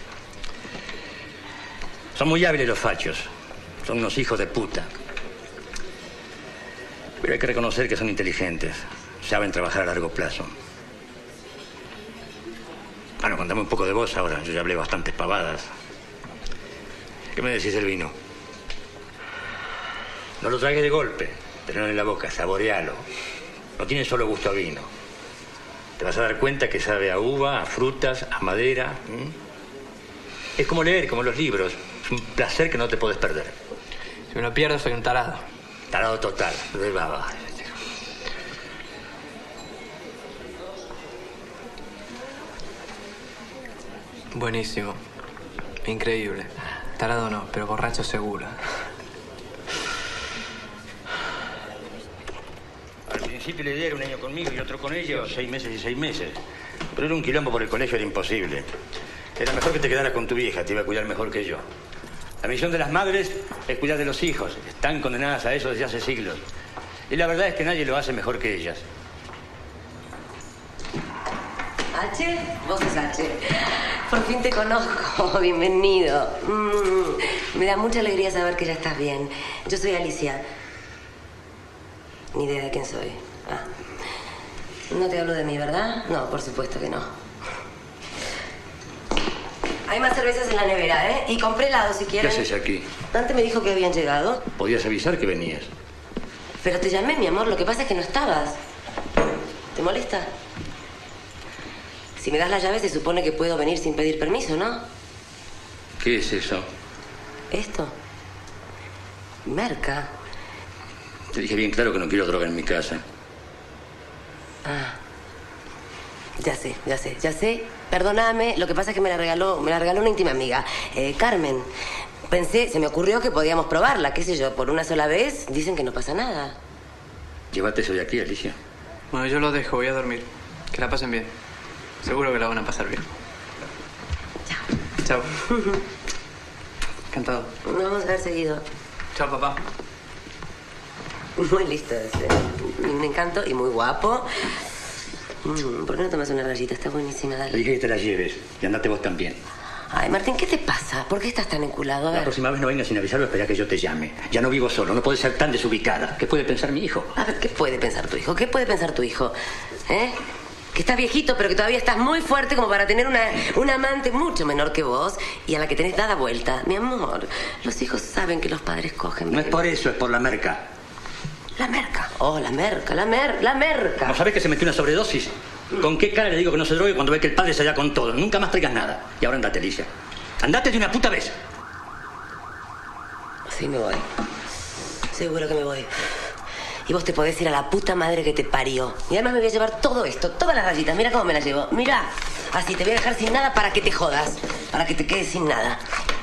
Son muy hábiles los fachos. Son unos hijos de puta. Pero hay que reconocer que son inteligentes. Saben trabajar a largo plazo. Bueno, contame un poco de vos ahora. Yo ya hablé bastantes pavadas. ¿Qué me decís del vino? No lo tragues de golpe. Tenlo en la boca, saborealo. No tiene solo gusto a vino. Te vas a dar cuenta que sabe a uva, a frutas, a madera. Es como leer, como los libros. Es un placer que no te podés perder. Si me lo pierdo, soy un tarado. Tarado total, de baba. Buenísimo. Increíble. Tarado no, pero borracho seguro. Al principio la idea era un año conmigo y otro con ella, o 6 meses y 6 meses. Pero era un quilombo por el colegio, era imposible. Era mejor que te quedaras con tu vieja, te iba a cuidar mejor que yo. La misión de las madres es cuidar de los hijos. Están condenadas a eso desde hace siglos. Y la verdad es que nadie lo hace mejor que ellas. H, vos es H. Por fin te conozco. Bienvenido. Me da mucha alegría saber que ya estás bien. Yo soy Alicia. Ni idea de quién soy. No te hablo de mí, ¿verdad? No, por supuesto que no. Hay más cervezas en la nevera, ¿eh? Y compré helado si quieren. ¿Qué haces aquí? Dante me dijo que habían llegado. Podías avisar que venías. Pero te llamé, mi amor. Lo que pasa es que no estabas. ¿Te molesta? Si me das las llaves, se supone que puedo venir sin pedir permiso, ¿no? ¿Qué es eso? ¿Esto? Merca. Te dije bien claro que no quiero droga en mi casa. Ah. Ya sé. Perdóname, lo que pasa es que me la regaló una íntima amiga, Carmen. Pensé, se me ocurrió que podíamos probarla, qué sé yo, por una sola vez. Dicen que no pasa nada. Llévate eso de aquí, Alicia. Bueno, yo lo dejo, voy a dormir. Que la pasen bien. Seguro que la van a pasar bien. Chao. Encantado. Nos vamos a ver seguido. Chao, papá. Muy listo ese. Un encanto y muy guapo. ¿Por qué no tomas una rayita? Está buenísima, dale. Le dije que te la lleves y andate vos también. Ay, Martín, ¿qué te pasa? ¿Por qué estás tan enculado? A ver. La próxima vez no vengas sin avisarlo, espera que yo te llame. Ya no vivo solo, no puedes ser tan desubicada. ¿Qué puede pensar mi hijo? A ver, ¿qué puede pensar tu hijo? ¿Qué puede pensar tu hijo? ¿Eh? Que estás viejito, pero que todavía estás muy fuerte como para tener una amante mucho menor que vos y a la que tenés dada vuelta. Mi amor, los hijos saben que los padres cogen. No es por eso, es por la merca. ¿La merca? Oh, la merca. ¿No sabés que se metió una sobredosis? ¿Con qué cara le digo que no se drogue cuando ve que el padre se da con todo? Nunca más traigas nada. Y ahora andate, Alicia. Andate de una puta vez. Sí, me voy. Seguro que me voy. Y vos te podés ir a la puta madre que te parió. Y además me voy a llevar todo esto, todas las rayitas. Mira cómo me las llevo. Mira. Así te voy a dejar sin nada para que te jodas. Para que te quedes sin nada.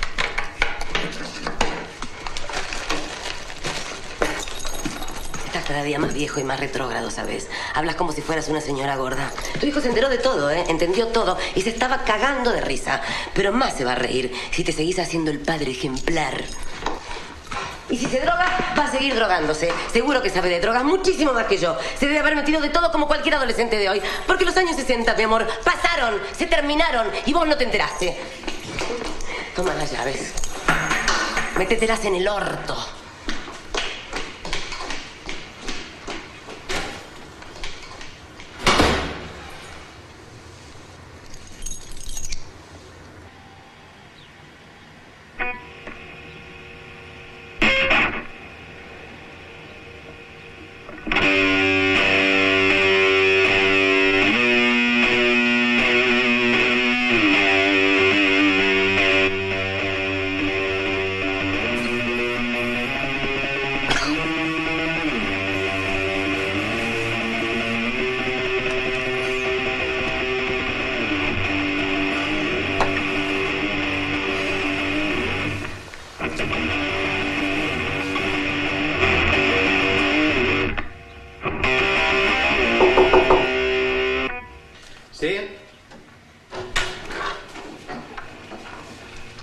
Estás cada día más viejo y más retrógrado, ¿sabes? Hablas como si fueras una señora gorda. Tu hijo se enteró de todo, ¿eh? Entendió todo y se estaba cagando de risa. Pero más se va a reír si te seguís haciendo el padre ejemplar. Y si se droga, va a seguir drogándose. Seguro que sabe de drogas muchísimo más que yo. Se debe haber metido de todo como cualquier adolescente de hoy. Porque los años 60, mi amor, pasaron, se terminaron y vos no te enteraste. Toma las llaves. Métetelas en el orto.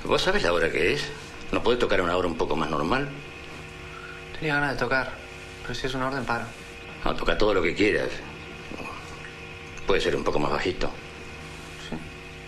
¿Vos sabés la hora que es? ¿No podés tocar a una hora un poco más normal? Tenía ganas de tocar, pero si es una orden, paro. No, toca todo lo que quieras. Puede ser un poco más bajito. Sí.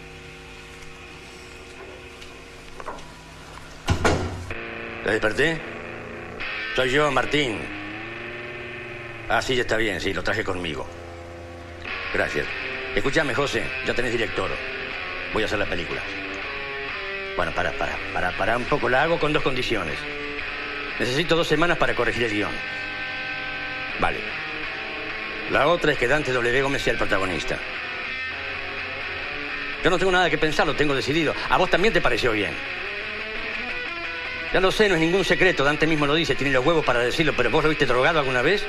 ¿La desperté? Soy yo, Martín. Ah, sí, ya está bien, sí, lo traje conmigo. Gracias. Escúchame, José, ya tenés director. Voy a hacer la película. Bueno, para un poco. La hago con 2 condiciones. Necesito 2 semanas para corregir el guión. Vale. La otra es que Dante W. Gómez sea el protagonista. Yo no tengo nada que pensar, lo tengo decidido. A vos también te pareció bien. Ya lo sé, no es ningún secreto. Dante mismo lo dice, tiene los huevos para decirlo, pero ¿vos lo viste drogado alguna vez?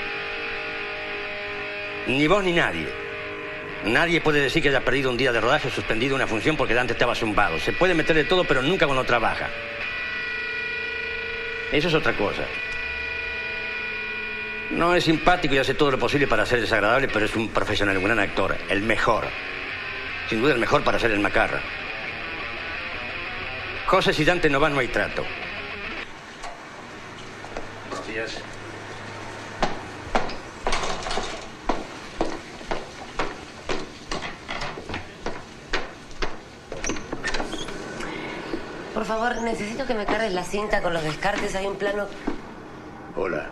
Ni vos ni nadie. Nadie puede decir que haya perdido un día de rodaje o suspendido una función porque Dante estaba zumbado. Se puede meter de todo, pero nunca cuando trabaja. Eso es otra cosa. No es simpático y hace todo lo posible para ser desagradable, pero es un profesional, un gran actor. El mejor. Sin duda el mejor para ser el macarra. José, si Dante no va, no hay trato. Buenos días. Por favor, necesito que me cargues la cinta con los descartes. Hay un plano... Hola.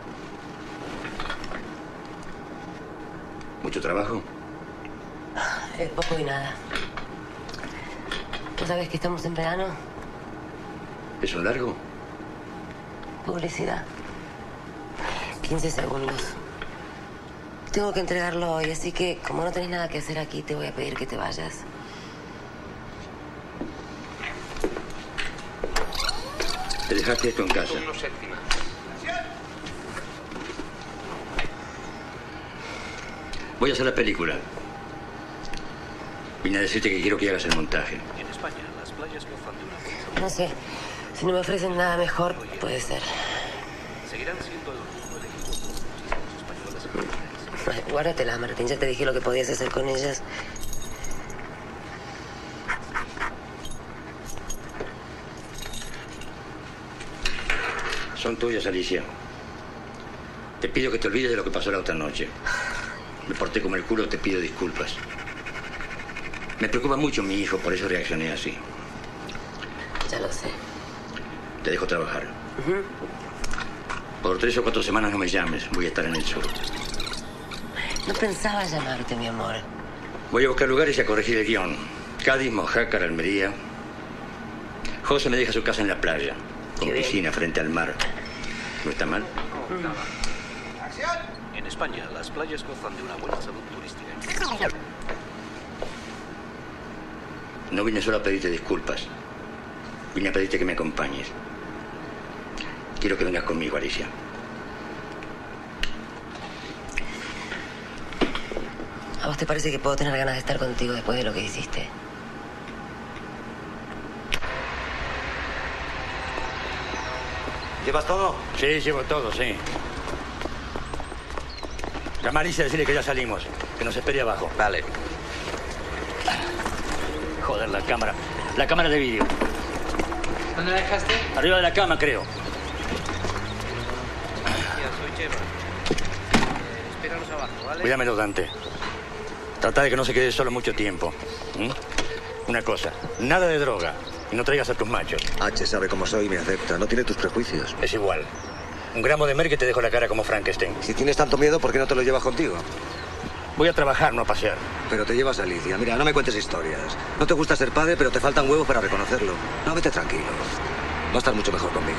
¿Mucho trabajo? Poco y nada. ¿Tú sabes que estamos en verano? ¿Es un largo? Publicidad. 15 segundos. Tengo que entregarlo hoy, así que como no tenés nada que hacer aquí, te voy a pedir que te vayas. Te dejaste esto en casa. Voy a hacer la película. Vine a decirte que quiero que hagas el montaje. En España, las playas gozan de una... No sé. Si no me ofrecen nada mejor, puede ser. Seguirán siendo el único españoles. Ay, guárdatela, Martín. Ya te dije lo que podías hacer con ellas. Son tuyas, Alicia. Te pido que te olvides de lo que pasó la otra noche. Me porté como el culo, te pido disculpas. Me preocupa mucho mi hijo, por eso reaccioné así. Ya lo sé. Te dejo trabajar. Por 3 o 4 semanas no me llames. Voy a estar en el sur. No pensaba llamarte, mi amor. Voy a buscar lugares y a corregir el guión. Cádiz, Mojácar, Almería. José me deja su casa en la playa, con piscina frente al mar. ¿No está mal? En España, las playas gozan de una buena salud turística. No vine solo a pedirte disculpas. Vine a pedirte que me acompañes. Quiero que vengas conmigo, Alicia. ¿A vos te parece que puedo tener ganas de estar contigo después de lo que hiciste? ¿Llevas todo? Sí, llevo todo, sí. Llama a Alicia y decirle que ya salimos. Que nos espere abajo. Vale. Joder, la cámara. La cámara de vídeo. ¿Dónde la dejaste? Arriba de la cama, creo. Soy Cheva. Espéranos abajo, ¿vale? Cuídamelo, Dante. Trata de que no se quede solo mucho tiempo. Una cosa, nada de droga. Y no traigas a tus machos. H sabe cómo soy y me acepta. No tiene tus prejuicios. Es igual. 1 gramo de merca y te dejo la cara como Frankenstein. Si tienes tanto miedo, ¿por qué no te lo llevas contigo? Voy a trabajar, no a pasear. Pero te llevas a Alicia. Mira, no me cuentes historias. No te gusta ser padre, pero te faltan huevos para reconocerlo. No, vete tranquilo. Va a estar mucho mejor conmigo.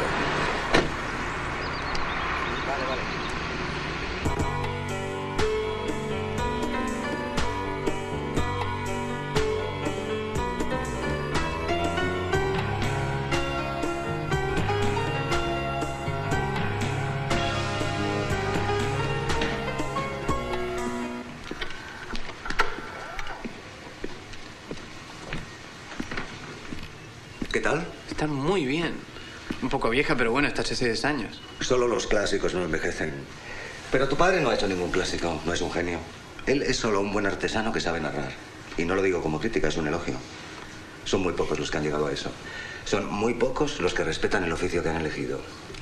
¿Qué tal? Está muy bien. Un poco vieja, pero bueno, está hace 6 años. Solo los clásicos no envejecen. Pero tu padre no ha hecho ningún clásico, no es un genio. Él es solo un buen artesano que sabe narrar. Y no lo digo como crítica, es un elogio. Son muy pocos los que han llegado a eso. Son muy pocos los que respetan el oficio que han elegido.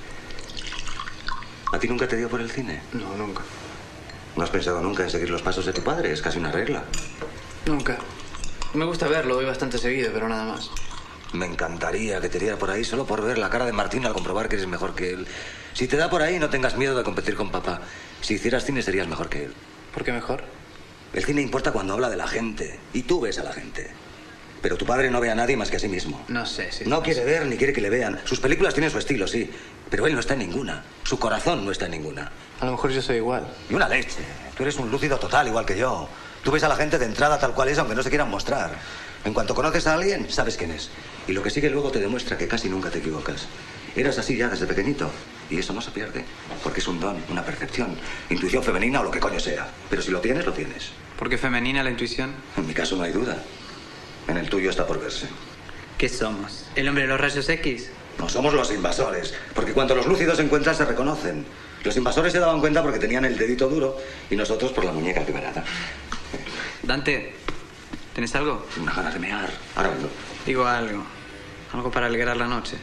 ¿A ti nunca te dio por el cine? No, nunca. ¿No has pensado nunca en seguir los pasos de tu padre? Es casi una regla. Nunca. Me gusta verlo, voy bastante seguido, pero nada más. Me encantaría que te diera por ahí solo por ver la cara de Martín al comprobar que eres mejor que él. Si te da por ahí, no tengas miedo de competir con papá. Si hicieras cine, serías mejor que él. ¿Por qué mejor? El cine importa cuando habla de la gente. Y tú ves a la gente. Pero tu padre no ve a nadie más que a sí mismo. No sé si... No quiere ver ni quiere que le vean. Sus películas tienen su estilo, sí. Pero él no está en ninguna. Su corazón no está en ninguna. A lo mejor yo soy igual. Y una leche. Tú eres un lúcido total, igual que yo. Tú ves a la gente de entrada tal cual es, aunque no se quieran mostrar. En cuanto conoces a alguien, sabes quién es. Y lo que sigue luego te demuestra que casi nunca te equivocas. Eras así ya desde pequeñito. Y eso no se pierde. Porque es un don, una percepción, intuición femenina o lo que coño sea. Pero si lo tienes, lo tienes. ¿Por qué femenina la intuición? En mi caso no hay duda. En el tuyo está por verse. ¿Qué somos? ¿El hombre de los rayos X? No, somos los invasores. Porque cuando los lúcidos se encuentran, se reconocen. Los invasores se daban cuenta porque tenían el dedito duro y nosotros por la muñeca quebrada. Dante, ¿tienes algo? Una ganas de mear. Ahora vengo. Digo algo. Algo para alegrar la noche.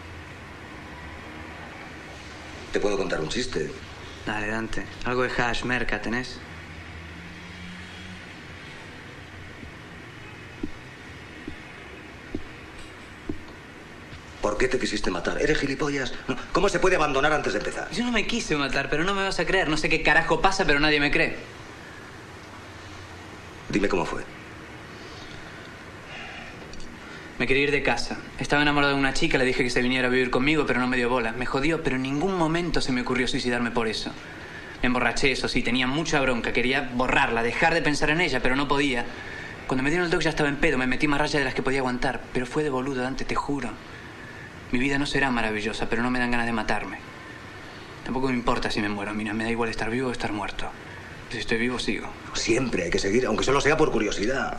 Te puedo contar un chiste. Dale, Dante. Algo de hash, merca, ¿tenés? ¿Por qué te quisiste matar? ¿Eres gilipollas? No. ¿Cómo se puede abandonar antes de empezar? Yo no me quise matar, pero no me vas a creer. No sé qué carajo pasa, pero nadie me cree. Dime cómo fue. Me quería ir de casa. Estaba enamorado de una chica, le dije que se viniera a vivir conmigo, pero no me dio bola. Me jodió, pero en ningún momento se me ocurrió suicidarme por eso. Me emborraché, eso sí, tenía mucha bronca. Quería borrarla, dejar de pensar en ella, pero no podía. Cuando me dieron el doc ya estaba en pedo, me metí más rayas de las que podía aguantar. Pero fue de boludo, Dante, te juro. Mi vida no será maravillosa, pero no me dan ganas de matarme. Tampoco me importa si me muero, mira, me da igual estar vivo o estar muerto. Si estoy vivo, sigo. Siempre hay que seguir, aunque solo sea por curiosidad.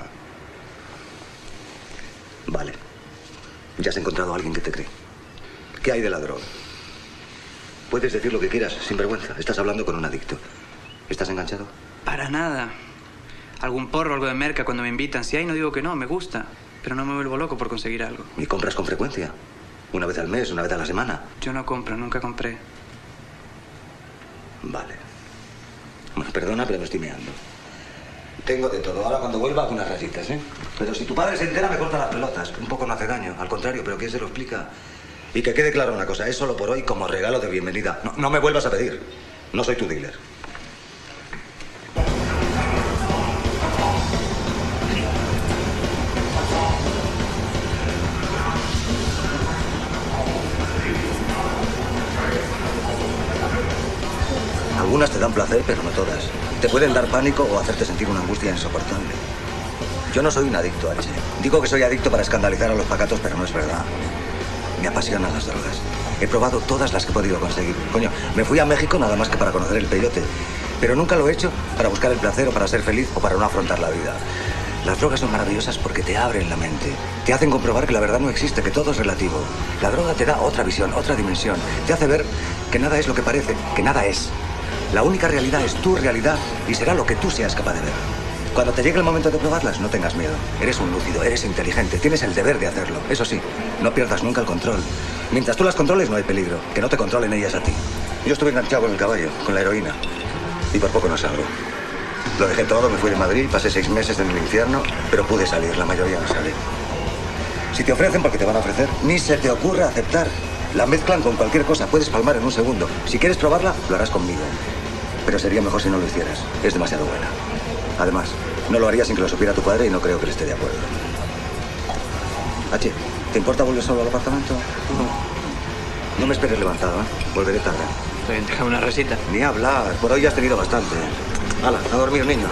Vale. Ya has encontrado a alguien que te cree. ¿Qué hay de la droga? Puedes decir lo que quieras, sin vergüenza. Estás hablando con un adicto. ¿Estás enganchado? Para nada. Algún porro, algo de merca cuando me invitan. Si hay, no digo que no, me gusta. Pero no me vuelvo loco por conseguir algo. ¿Y compras con frecuencia? ¿Una vez al mes, una vez a la semana? Yo no compro, nunca compré. Vale. Bueno, perdona, pero me estoy meando. Tengo de todo. Ahora cuando vuelva hago unas rayitas, ¿eh? Pero si tu padre se entera me corta las pelotas. Un poco no hace daño. Al contrario, pero ¿quién se lo explica? Y que quede claro una cosa. Es solo por hoy como regalo de bienvenida. No me vuelvas a pedir. No soy tu dealer. Algunas te dan placer, pero no todas. Te pueden dar pánico o hacerte sentir una angustia insoportable. Yo no soy un adicto, H. Digo que soy adicto para escandalizar a los pacatos, pero no es verdad. Me apasionan las drogas. He probado todas las que he podido conseguir. Coño, me fui a México nada más que para conocer el peyote. Pero nunca lo he hecho para buscar el placer o para ser feliz o para no afrontar la vida. Las drogas son maravillosas porque te abren la mente. Te hacen comprobar que la verdad no existe, que todo es relativo. La droga te da otra visión, otra dimensión. Te hace ver que nada es lo que parece, que nada es. La única realidad es tu realidad y será lo que tú seas capaz de ver. Cuando te llegue el momento de probarlas, no tengas miedo. Eres un lúcido, eres inteligente, tienes el deber de hacerlo. Eso sí, no pierdas nunca el control. Mientras tú las controles, no hay peligro. Que no te controlen ellas a ti. Yo estuve enganchado con el caballo, con la heroína. Y por poco no salgo. Lo dejé todo, me fui de Madrid, pasé 6 meses en el infierno, pero pude salir, la mayoría no sale. Si te ofrecen porque te van a ofrecer, ni se te ocurra aceptar. La mezclan con cualquier cosa, puedes palmar en un segundo. Si quieres probarla, lo harás conmigo. Pero sería mejor si no lo hicieras. Es demasiado buena. Además, no lo haría sin que lo supiera tu padre y no creo que él esté de acuerdo. H, ¿te importa volver solo al apartamento? No. No me esperes levantado, ¿eh? Volveré tarde. Bien, déjame una risita. Ni hablar. Por hoy ya has tenido bastante. Hala, a dormir, niño.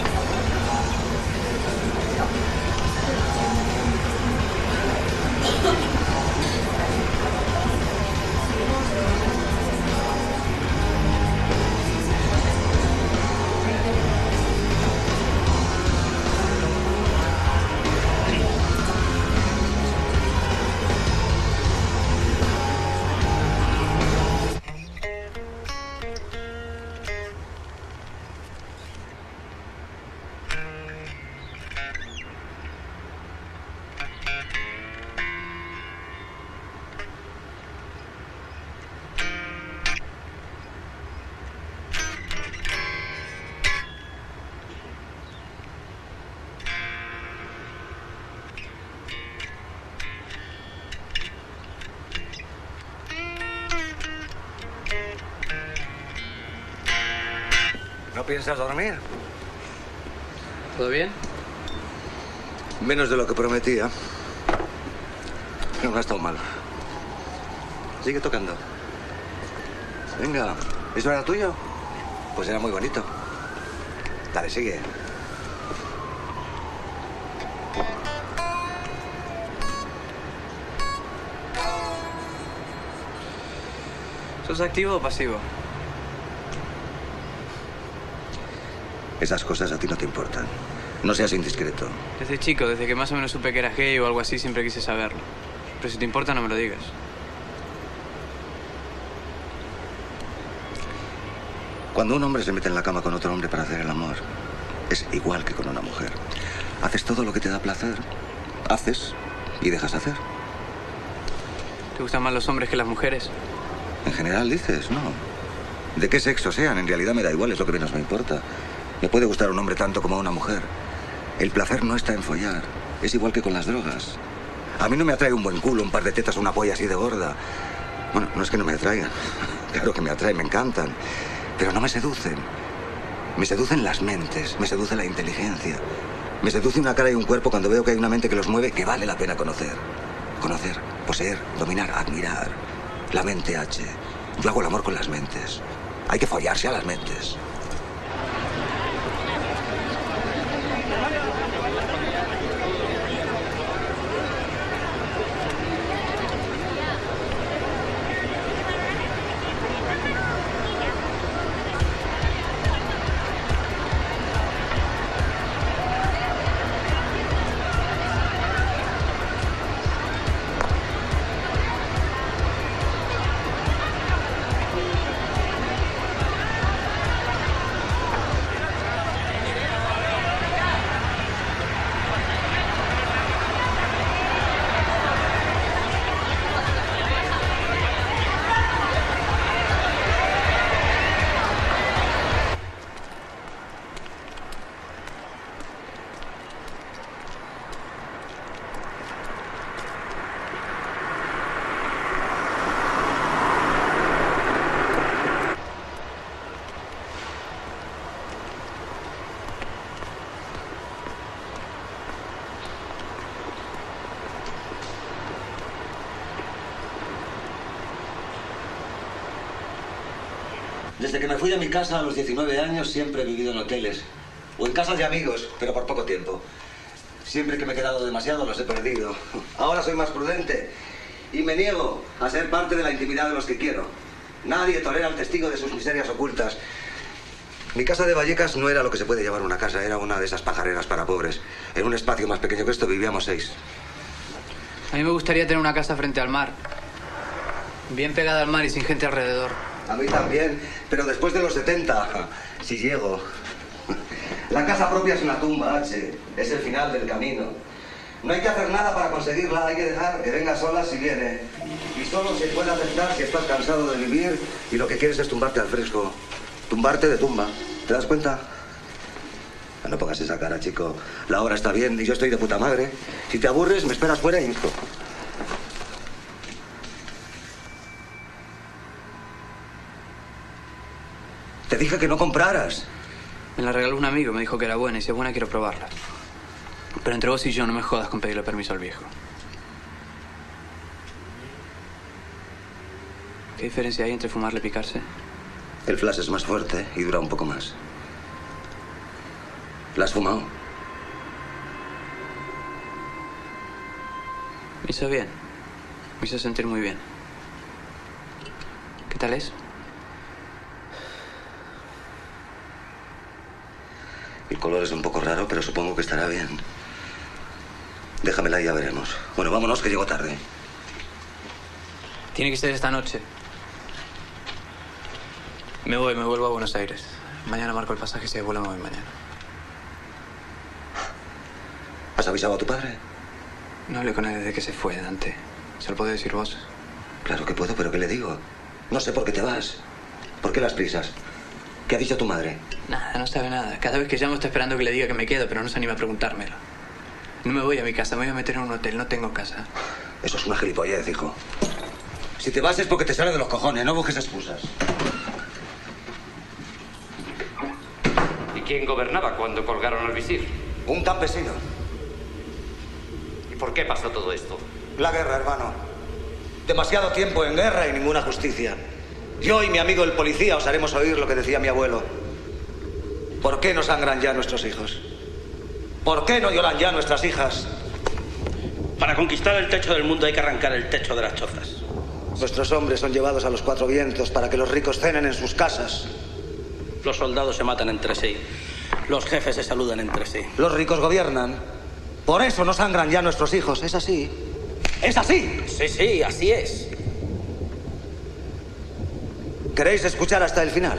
¿No piensas dormir? ¿Todo bien? Menos de lo que prometía. Pero no ha estado mal. Sigue tocando. Venga, ¿eso era tuyo? Pues era muy bonito. Dale, sigue. ¿Sos activo o pasivo? Esas cosas a ti no te importan. No seas indiscreto. Desde chico, desde que más o menos supe que eras gay o algo así, siempre quise saberlo. Pero si te importa, no me lo digas. Cuando un hombre se mete en la cama con otro hombre para hacer el amor, es igual que con una mujer. Haces todo lo que te da placer. Haces y dejas hacer. ¿Te gustan más los hombres que las mujeres? En general dices, no. De qué sexo sean, en realidad me da igual, es lo que menos me importa. Me puede gustar un hombre tanto como a una mujer. El placer no está en follar. Es igual que con las drogas. A mí no me atrae un buen culo, un par de tetas o una polla así de gorda. Bueno, no es que no me atraigan. Claro que me atraen, me encantan. Pero no me seducen. Me seducen las mentes, me seduce la inteligencia. Me seduce una cara y un cuerpo cuando veo que hay una mente que los mueve que vale la pena conocer. Conocer, poseer, dominar, admirar. La mente H. Yo hago el amor con las mentes. Hay que follarse a las mentes. Desde que me fui de mi casa a los 19 años siempre he vivido en hoteles. O en casas de amigos, pero por poco tiempo. Siempre que me he quedado demasiado los he perdido. Ahora soy más prudente y me niego a ser parte de la intimidad de los que quiero. Nadie tolera al testigo de sus miserias ocultas. Mi casa de Vallecas no era lo que se puede llamar una casa, era una de esas pajareras para pobres. En un espacio más pequeño que esto vivíamos 6. A mí me gustaría tener una casa frente al mar. Bien pegada al mar y sin gente alrededor. A mí también, pero después de los 70, si llego. La casa propia es una tumba, H. Es el final del camino. No hay que hacer nada para conseguirla, hay que dejar que venga sola si viene. Y solo se puede aceptar si estás cansado de vivir y lo que quieres es tumbarte al fresco. Tumbarte de tumba. ¿Te das cuenta? No pongas esa cara, chico. La hora está bien y yo estoy de puta madre. Si te aburres, me esperas fuera y listo. Te dije que no compraras. Me la regaló un amigo, me dijo que era buena y si es buena quiero probarla. Pero entre vos y yo no me jodas con pedirle permiso al viejo. ¿Qué diferencia hay entre fumarle y picarse? El flash es más fuerte y dura un poco más. ¿La has fumado? Me hizo bien. Me hizo sentir muy bien. ¿Qué tal es? El color es un poco raro, pero supongo que estará bien. Déjamela y ya veremos. Bueno, vámonos, que llego tarde. Tiene que ser esta noche. Me vuelvo a Buenos Aires. Mañana marco el pasaje y si hay vuelo me voy mañana. ¿Has avisado a tu padre? No hablé con él desde que se fue, Dante. ¿Se lo puede decir vos? Claro que puedo, pero ¿qué le digo? No sé por qué te vas. ¿Por qué las prisas? ¿Qué ha dicho tu madre? Nada, no sabe nada. Cada vez que llamo está esperando que le diga que me quedo, pero no se anima a preguntármelo. No me voy a mi casa, me voy a meter en un hotel. No tengo casa. Eso es una gilipollez, hijo. Si te vas es porque te sale de los cojones. No busques excusas. ¿Quién gobernaba cuando colgaron al visir? Un campesino. ¿Y por qué pasó todo esto? La guerra, hermano. Demasiado tiempo en guerra y ninguna justicia. Yo y mi amigo el policía os haremos oír lo que decía mi abuelo. ¿Por qué no sangran ya nuestros hijos? ¿Por qué no lloran ya nuestras hijas? Para conquistar el techo del mundo hay que arrancar el techo de las chozas. Nuestros hombres son llevados a los cuatro vientos para que los ricos cenen en sus casas. Los soldados se matan entre sí. Los jefes se saludan entre sí. Los ricos gobiernan. Por eso no sangran ya nuestros hijos. ¿Es así? ¿Es así? Sí, sí, así es. ¿Queréis escuchar hasta el final?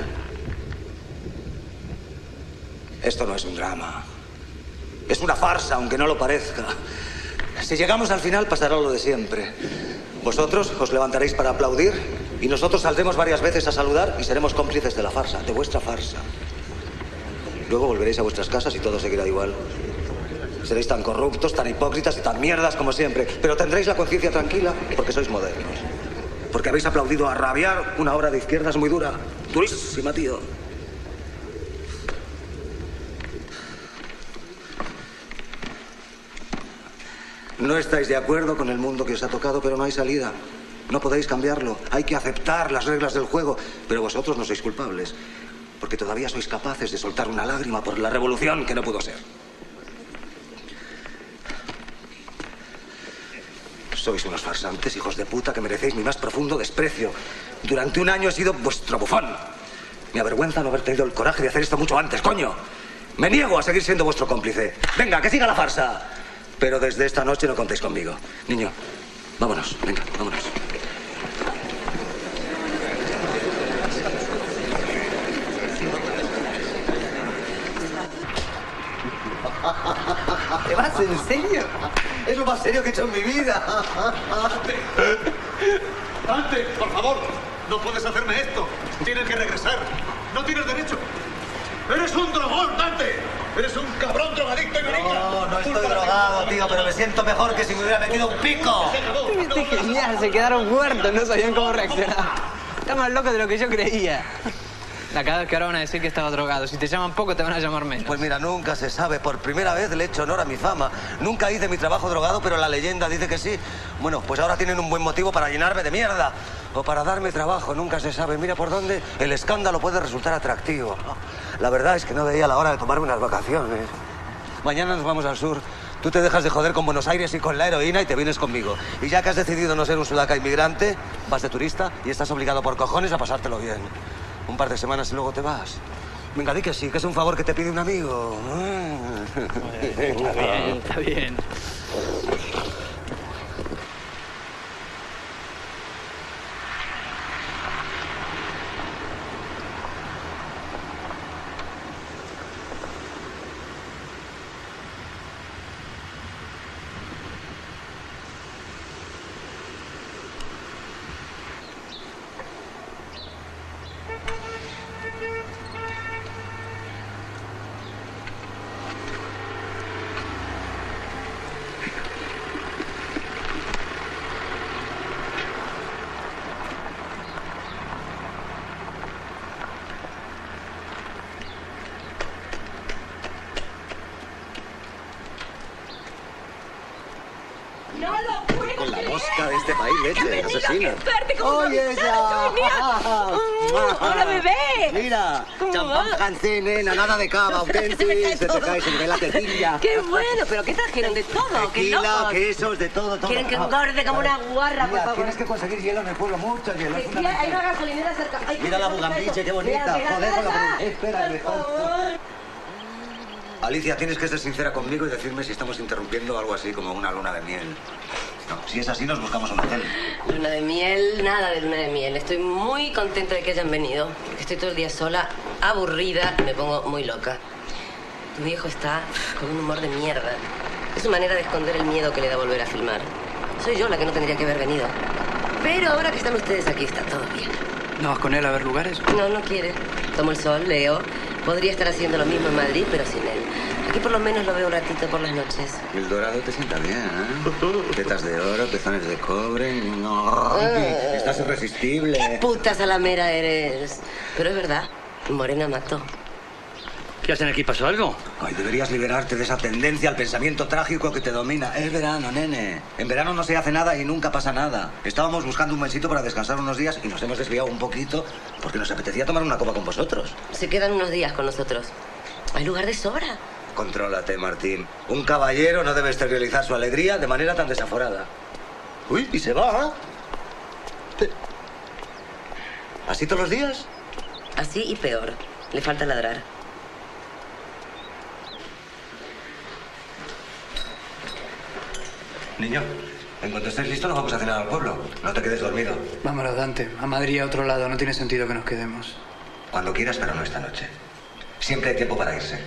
Esto no es un drama. Es una farsa, aunque no lo parezca. Si llegamos al final, pasará lo de siempre. Vosotros os levantaréis para aplaudir y nosotros saldremos varias veces a saludar y seremos cómplices de la farsa, de vuestra farsa. Luego volveréis a vuestras casas y todo seguirá igual. Seréis tan corruptos, tan hipócritas y tan mierdas como siempre, pero tendréis la conciencia tranquila porque sois modernos. Porque habéis aplaudido a rabiar una obra de izquierdas muy dura. Durísima, tío. No estáis de acuerdo con el mundo que os ha tocado, pero no hay salida. No podéis cambiarlo. Hay que aceptar las reglas del juego. Pero vosotros no sois culpables, porque todavía sois capaces de soltar una lágrima por la revolución que no pudo ser. Sois unos farsantes, hijos de puta, que merecéis mi más profundo desprecio. Durante un año he sido vuestro bufón. Me avergüenza no haber tenido el coraje de hacer esto mucho antes, coño. Me niego a seguir siendo vuestro cómplice. Venga, que siga la farsa. Pero desde esta noche no contéis conmigo. Niño, vámonos, venga, vámonos. ¿Te vas en serio? Es lo más serio que he hecho en mi vida. Dante, por favor, no puedes hacerme esto. Tienes que regresar. No tienes derecho. ¡Eres un drogón, Dante! ¡Eres un cabrón drogadicto y marica! No estoy drogado, tío, pero me siento mejor que si me hubiera metido un pico. Viste genial, se quedaron muertos, no sabían cómo reaccionar. Está más loco de lo que yo creía. Cada vez que ahora van a decir que estaba drogado. Si te llaman poco, te van a llamar menos. Pues mira, nunca se sabe. Por primera vez le he hecho honor a mi fama. Nunca hice mi trabajo drogado, pero la leyenda dice que sí. Bueno, pues ahora tienen un buen motivo para llenarme de mierda. O para darme trabajo, nunca se sabe. Mira por dónde el escándalo puede resultar atractivo. La verdad es que no veía la hora de tomarme unas vacaciones. Mañana nos vamos al sur. Tú te dejas de joder con Buenos Aires y con la heroína y te vienes conmigo. Y ya que has decidido no ser un sudaca inmigrante, vas de turista y estás obligado por cojones a pasártelo bien. Un par de semanas y luego te vas. Venga, di que sí, que es un favor que te pide un amigo. Está bien, está bien. Con la mosca de este país, leche, asesina. ¡Oye, ya! ¡Hola, bebé! Mira, champán francés, nena, nada de cava, auténtico, se te cae, se me ve la tetilla. ¡Qué bueno! ¿Pero qué trajeron de todo? ¡Qué Tequila, locos! quesos, de todo, todo. Quieren que engorde como una guarra, por favor. Tienes que conseguir hielo en el pueblo, mucho hielo. Es Sí, hay una gasolinera cerca. Ay, Mira la ¿qué es bugambiche, eso? qué bonita. Mira, Joder, con la... por Espera, mejor. favor. Alicia, tienes que ser sincera conmigo y decirme si estamos interrumpiendo algo así como una luna de miel. No, si es así, nos buscamos un hotel. Luna de miel, nada de luna de miel. Estoy muy contenta de que hayan venido. Estoy todo el día sola, aburrida y me pongo muy loca. Tu viejo está con un humor de mierda. Es su manera de esconder el miedo que le da volver a filmar. Soy yo la que no tendría que haber venido. Pero ahora que están ustedes aquí, está todo bien. ¿No vas con él a ver lugares? No, no quiere. Tomo el sol, leo. Podría estar haciendo lo mismo en Madrid, pero sin él. Aquí por lo menos lo veo un ratito por las noches. El dorado te sienta bien, ¿eh? Tetas de oro, pezones de cobre. No, estás irresistible. ¡Qué puta salamera eres! Pero es verdad, Morena mató. ¿Qué hacen aquí? ¿Pasó algo? Ay, deberías liberarte de esa tendencia al pensamiento trágico que te domina. Es verano, nene. En verano no se hace nada y nunca pasa nada. Estábamos buscando un mesito para descansar unos días y nos hemos desviado un poquito porque nos apetecía tomar una copa con vosotros. Se quedan unos días con nosotros. ¿Hay lugar de sobra? Contrólate, Martín. Un caballero no debe exteriorizar su alegría de manera tan desaforada. Uy, y se va. ¿Así todos los días? Así y peor. Le falta ladrar. Niño, en cuanto estés listo nos vamos a cenar al pueblo. No te quedes dormido. Vámonos, Dante. A Madrid, a otro lado. No tiene sentido que nos quedemos. Cuando quieras, pero no esta noche. Siempre hay tiempo para irse.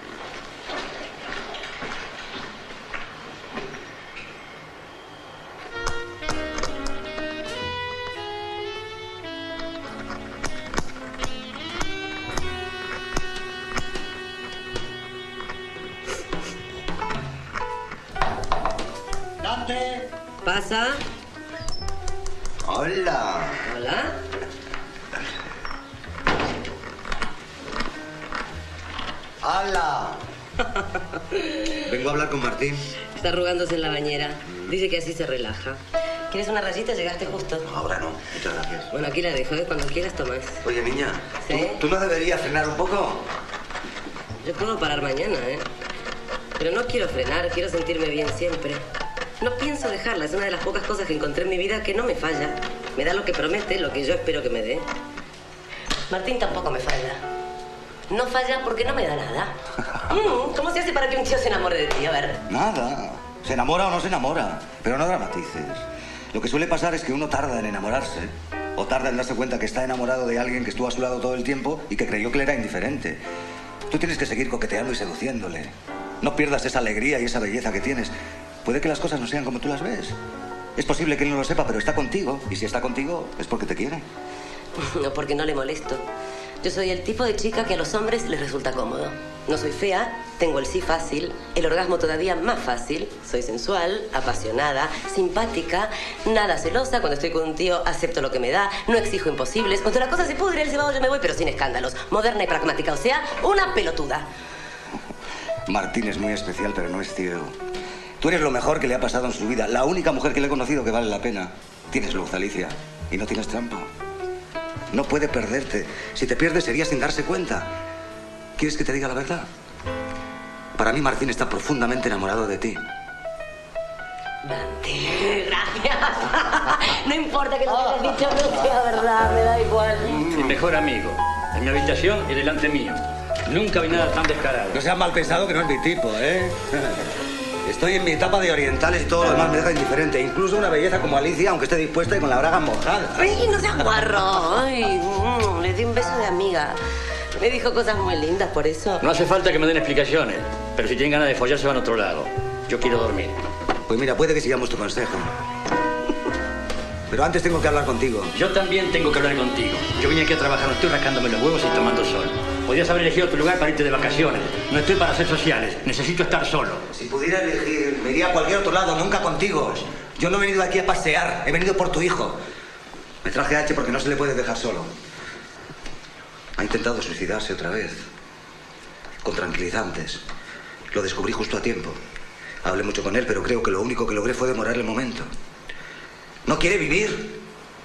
¿Pasa? Hola. Hola. ¡Hala! Vengo a hablar con Martín. Está arrugándose en la bañera. Dice que así se relaja. ¿Quieres una rayita? Llegaste justo. Ahora no. Muchas gracias. Bueno, aquí la dejo, ¿eh? Cuando quieras tomas. Oye, niña. ¿Sí? ¿Tú no deberías frenar un poco? Yo puedo parar mañana, ¿eh? Pero no quiero frenar, quiero sentirme bien siempre. No pienso dejarla, es una de las pocas cosas que encontré en mi vida que no me falla. Me da lo que promete, lo que yo espero que me dé. Martín tampoco me falla. No falla porque no me da nada. ¿Cómo se hace para que un tío se enamore de ti? A ver. Nada. Se enamora o no se enamora. Pero no dramatices. Lo que suele pasar es que uno tarda en enamorarse. O tarda en darse cuenta que está enamorado de alguien que estuvo a su lado todo el tiempo y que creyó que le era indiferente. Tú tienes que seguir coqueteando y seduciéndole. No pierdas esa alegría y esa belleza que tienes. Puede que las cosas no sean como tú las ves. Es posible que él no lo sepa, pero está contigo. Y si está contigo, es porque te quiere. No, porque no le molesto. Yo soy el tipo de chica que a los hombres les resulta cómodo. No soy fea, tengo el sí fácil, el orgasmo todavía más fácil. Soy sensual, apasionada, simpática, nada celosa. Cuando estoy con un tío acepto lo que me da, no exijo imposibles. Cuando la cosa se pudre, él se va o yo me voy, pero sin escándalos. Moderna y pragmática, o sea, una pelotuda. Martín es muy especial, pero no es ciego. Tú eres lo mejor que le ha pasado en su vida. La única mujer que le he conocido que vale la pena. Tienes luz, Alicia. Y no tienes trampa. No puede perderte. Si te pierdes sería sin darse cuenta. ¿Quieres que te diga la verdad? Para mí Martín está profundamente enamorado de ti. Dante, gracias. No importa que lo que hayas dicho no sea verdad, me da igual. Mi mejor amigo. En mi habitación y delante mío. Nunca vi nada tan descarado. No seas mal pensado que no es mi tipo, ¿eh? Estoy en mi etapa de orientales y todo lo demás me deja indiferente. Incluso una belleza como Alicia, aunque esté dispuesta y con la braga mojada. ¡Ay, no seas guarro! ¡Ay! Le di un beso de amiga. Me dijo cosas muy lindas, por eso. No hace falta que me den explicaciones. Pero si tienen ganas de follar, se van a otro lado. Yo quiero dormir. Pues mira, puede que sigamos tu consejo. Pero antes tengo que hablar contigo. Yo también tengo que hablar contigo. Yo vine aquí a trabajar, no estoy rascándome los huevos y tomando sol. Podrías haber elegido otro lugar para irte de vacaciones. No estoy para ser sociales. Necesito estar solo. Si pudiera elegir, me iría a cualquier otro lado, nunca contigo. Yo no he venido aquí a pasear, he venido por tu hijo. Me traje a H porque no se le puede dejar solo. Ha intentado suicidarse otra vez. Con tranquilizantes. Lo descubrí justo a tiempo. Hablé mucho con él, pero creo que lo único que logré fue demorarle el momento. No quiere vivir.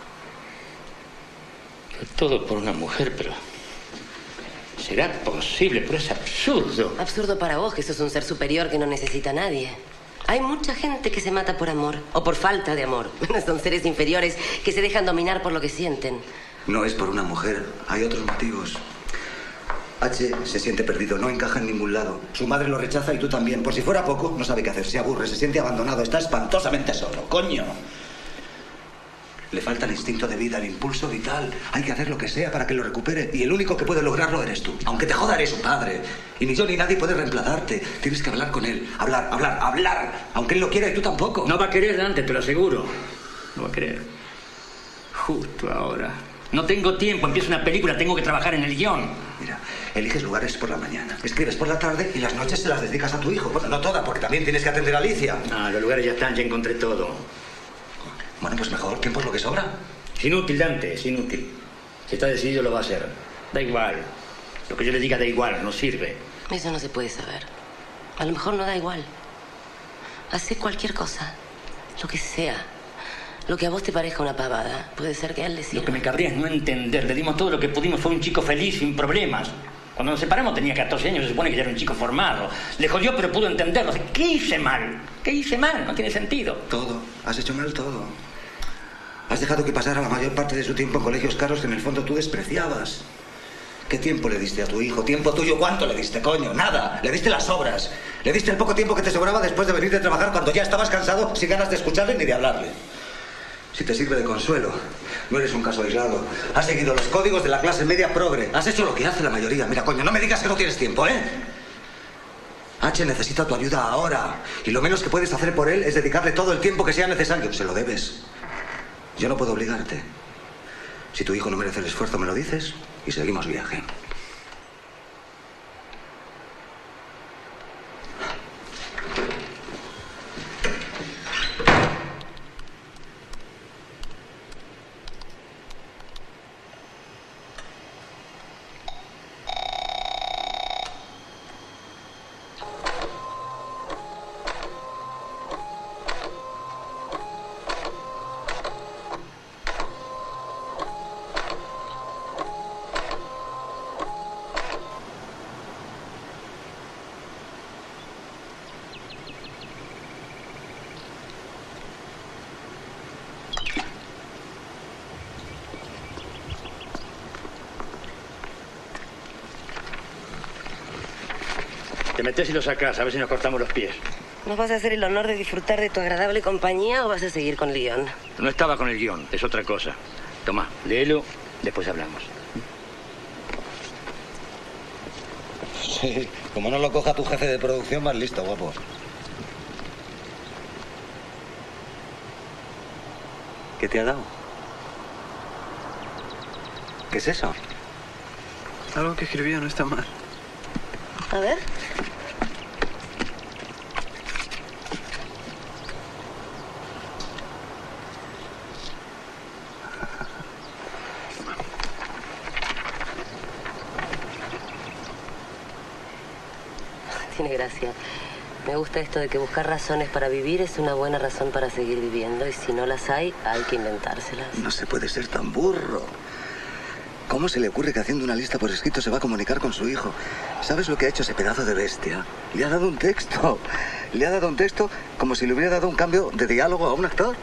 Todo por una mujer, pero... ¿será posible? Pero es absurdo. Absurdo para vos, que sos un ser superior que no necesita a nadie. Hay mucha gente que se mata por amor, o por falta de amor. Son seres inferiores que se dejan dominar por lo que sienten. No es por una mujer, hay otros motivos. H se siente perdido, no encaja en ningún lado. Su madre lo rechaza y tú también. Por si fuera poco, no sabe qué hacer, se aburre, se siente abandonado, está espantosamente solo. ¡Coño! Le falta el instinto de vida, el impulso vital. Hay que hacer lo que sea para que lo recupere. Y el único que puede lograrlo eres tú. Aunque te joda, eres su padre. Y ni yo ni nadie puede reemplazarte. Tienes que hablar con él. Hablar, hablar, hablar. Aunque él lo quiera y tú tampoco. No va a querer, Dante, te lo aseguro. No va a querer. Justo ahora. No tengo tiempo. Empiezo una película. Tengo que trabajar en el guión. Mira, eliges lugares por la mañana. Escribes por la tarde y las noches se las dedicas a tu hijo. Bueno, no todas, porque también tienes que atender a Alicia. Ah, los lugares ya están. Ya encontré todo. Bueno, pues mejor, tiempo es lo que sobra. Es inútil, Dante, es inútil. Si está decidido, lo va a hacer. Da igual. Lo que yo le diga da igual, no sirve. Eso no se puede saber. A lo mejor no da igual. Hacé cualquier cosa, lo que sea. Lo que a vos te parezca una pavada, puede ser que a él le sirva. Lo que me cabría es no entender. Le dimos todo lo que pudimos. Fue un chico feliz, sin problemas. Cuando nos separamos tenía 14 años. Se supone que ya era un chico formado. Le jodió, pero pudo entenderlo. ¿Qué hice mal? ¿Qué hice mal? No tiene sentido. Todo. Has hecho mal todo. Has dejado que pasara la mayor parte de su tiempo en colegios caros que en el fondo tú despreciabas. ¿Qué tiempo le diste a tu hijo? ¿Tiempo tuyo? ¿Cuánto le diste, coño? Nada. Le diste las obras. Le diste el poco tiempo que te sobraba después de venir de trabajar cuando ya estabas cansado, sin ganas de escucharle ni de hablarle. Si te sirve de consuelo, no eres un caso aislado. Has seguido los códigos de la clase media progre. Has hecho lo que hace la mayoría. Mira, coño, no me digas que no tienes tiempo, ¿eh? H necesita tu ayuda ahora. Y lo menos que puedes hacer por él es dedicarle todo el tiempo que sea necesario. Se lo debes. Yo no puedo obligarte. Si tu hijo no merece el esfuerzo, me lo dices y seguimos viaje. Te metés y lo sacás, a ver si nos cortamos los pies. ¿Nos vas a hacer el honor de disfrutar de tu agradable compañía o vas a seguir con el guión? No estaba con el guión, es otra cosa. Tomá, léelo, después hablamos. Sí, como no lo coja tu jefe de producción, más listo, guapo. ¿Qué te ha dado? ¿Qué es eso? Algo que escribió no está mal. A ver. Tiene gracia. Me gusta esto de que buscar razones para vivir es una buena razón para seguir viviendo. Y si no las hay que inventárselas. No se puede ser tan burro. ¿Cómo se le ocurre que haciendo una lista por escrito se va a comunicar con su hijo? ¿Sabes lo que ha hecho ese pedazo de bestia? Le ha dado un texto. Le ha dado un texto como si le hubiera dado un cambio de diálogo a un actor.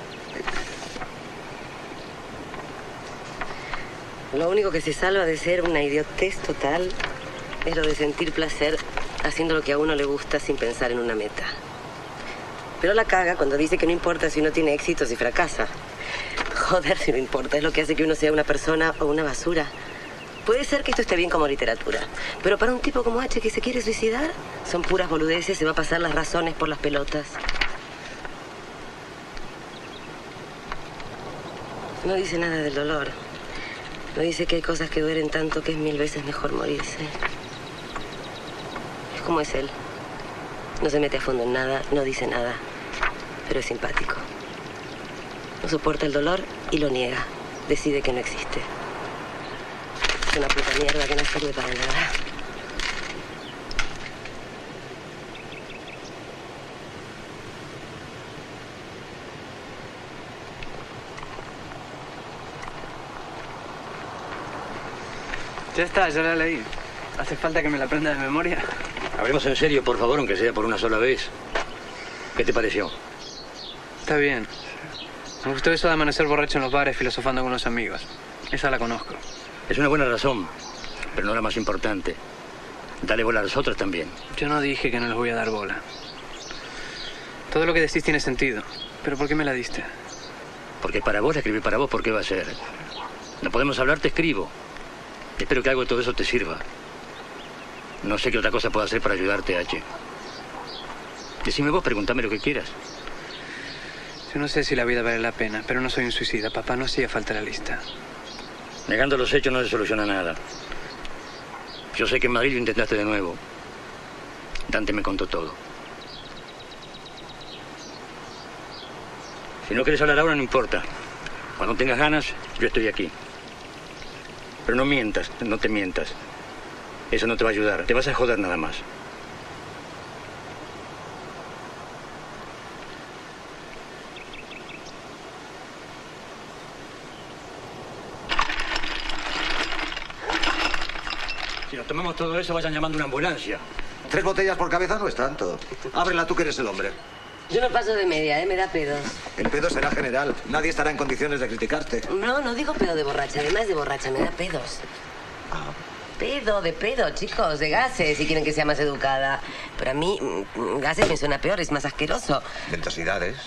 Lo único que se salva de ser una idiotez total es lo de sentir placer haciendo lo que a uno le gusta sin pensar en una meta. Pero la caga cuando dice que no importa si uno tiene éxito, si fracasa. Joder, si no importa, es lo que hace que uno sea una persona o una basura. Puede ser que esto esté bien como literatura, pero para un tipo como H que se quiere suicidar, son puras boludeces, se va a pasar las razones por las pelotas. No dice nada del dolor. No dice que hay cosas que duelen tanto que es 1000 veces mejor morirse. Es como es él. No se mete a fondo en nada, no dice nada, pero es simpático. No soporta el dolor y lo niega. Decide que no existe. Es una puta mierda que no sirve para nada. Ya está, ya la leí. ¿Hace falta que me la aprenda de memoria? Hablemos en serio, por favor, aunque sea por una sola vez. ¿Qué te pareció? Está bien. Me gustó eso de amanecer borracho en los bares filosofando con los amigos. Esa la conozco. Es una buena razón, pero no la más importante. Dale bola a los otros también. Yo no dije que no les voy a dar bola. Todo lo que decís tiene sentido. ¿Pero por qué me la diste? Porque para vos la escribí para vos, ¿por qué va a ser? No podemos hablar, te escribo. Espero que algo de todo eso te sirva. No sé qué otra cosa puedo hacer para ayudarte, H. Decime vos, preguntame lo que quieras. Yo no sé si la vida vale la pena, pero no soy un suicida. Papá, no hacía falta la lista. Negando los hechos no se soluciona nada. Yo sé que en Madrid lo intentaste de nuevo. Dante me contó todo. Si no quieres hablar ahora, no importa. Cuando tengas ganas, yo estoy aquí. Pero no mientas, no te mientas. Eso no te va a ayudar. Te vas a joder nada más. Si nos tomamos todo eso, vayan llamando una ambulancia. 3 botellas por cabeza no es tanto. Ábrela tú que eres el hombre. Yo no paso de media, me da pedos. El pedo será general. Nadie estará en condiciones de criticarte. No digo pedo de borracha, además de borracha, me da pedos. Pedo, de pedo, chicos, de gases, si quieren que sea más educada. Pero a mí, gases me suena peor, es más asqueroso. Ventosidades.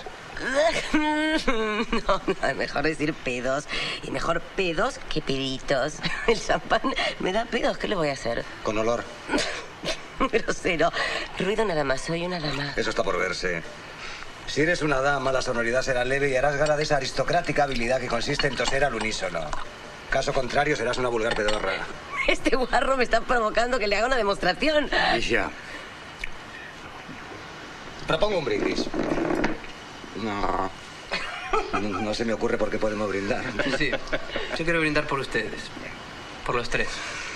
No, mejor decir pedos. Y mejor pedos que peditos. El champán me da pedos, ¿qué le voy a hacer? Con olor. Grosero. Ruido nada más, soy una dama. Eso está por verse. Si eres una dama, la sonoridad será leve y harás gala de esa aristocrática habilidad que consiste en toser al unísono. Caso contrario, serás una vulgar pedorra. Este guarro me está provocando que le haga una demostración. Alicia. Propongo un brindis. No se me ocurre por qué podemos brindar. Sí, yo quiero brindar por ustedes. Por los 3.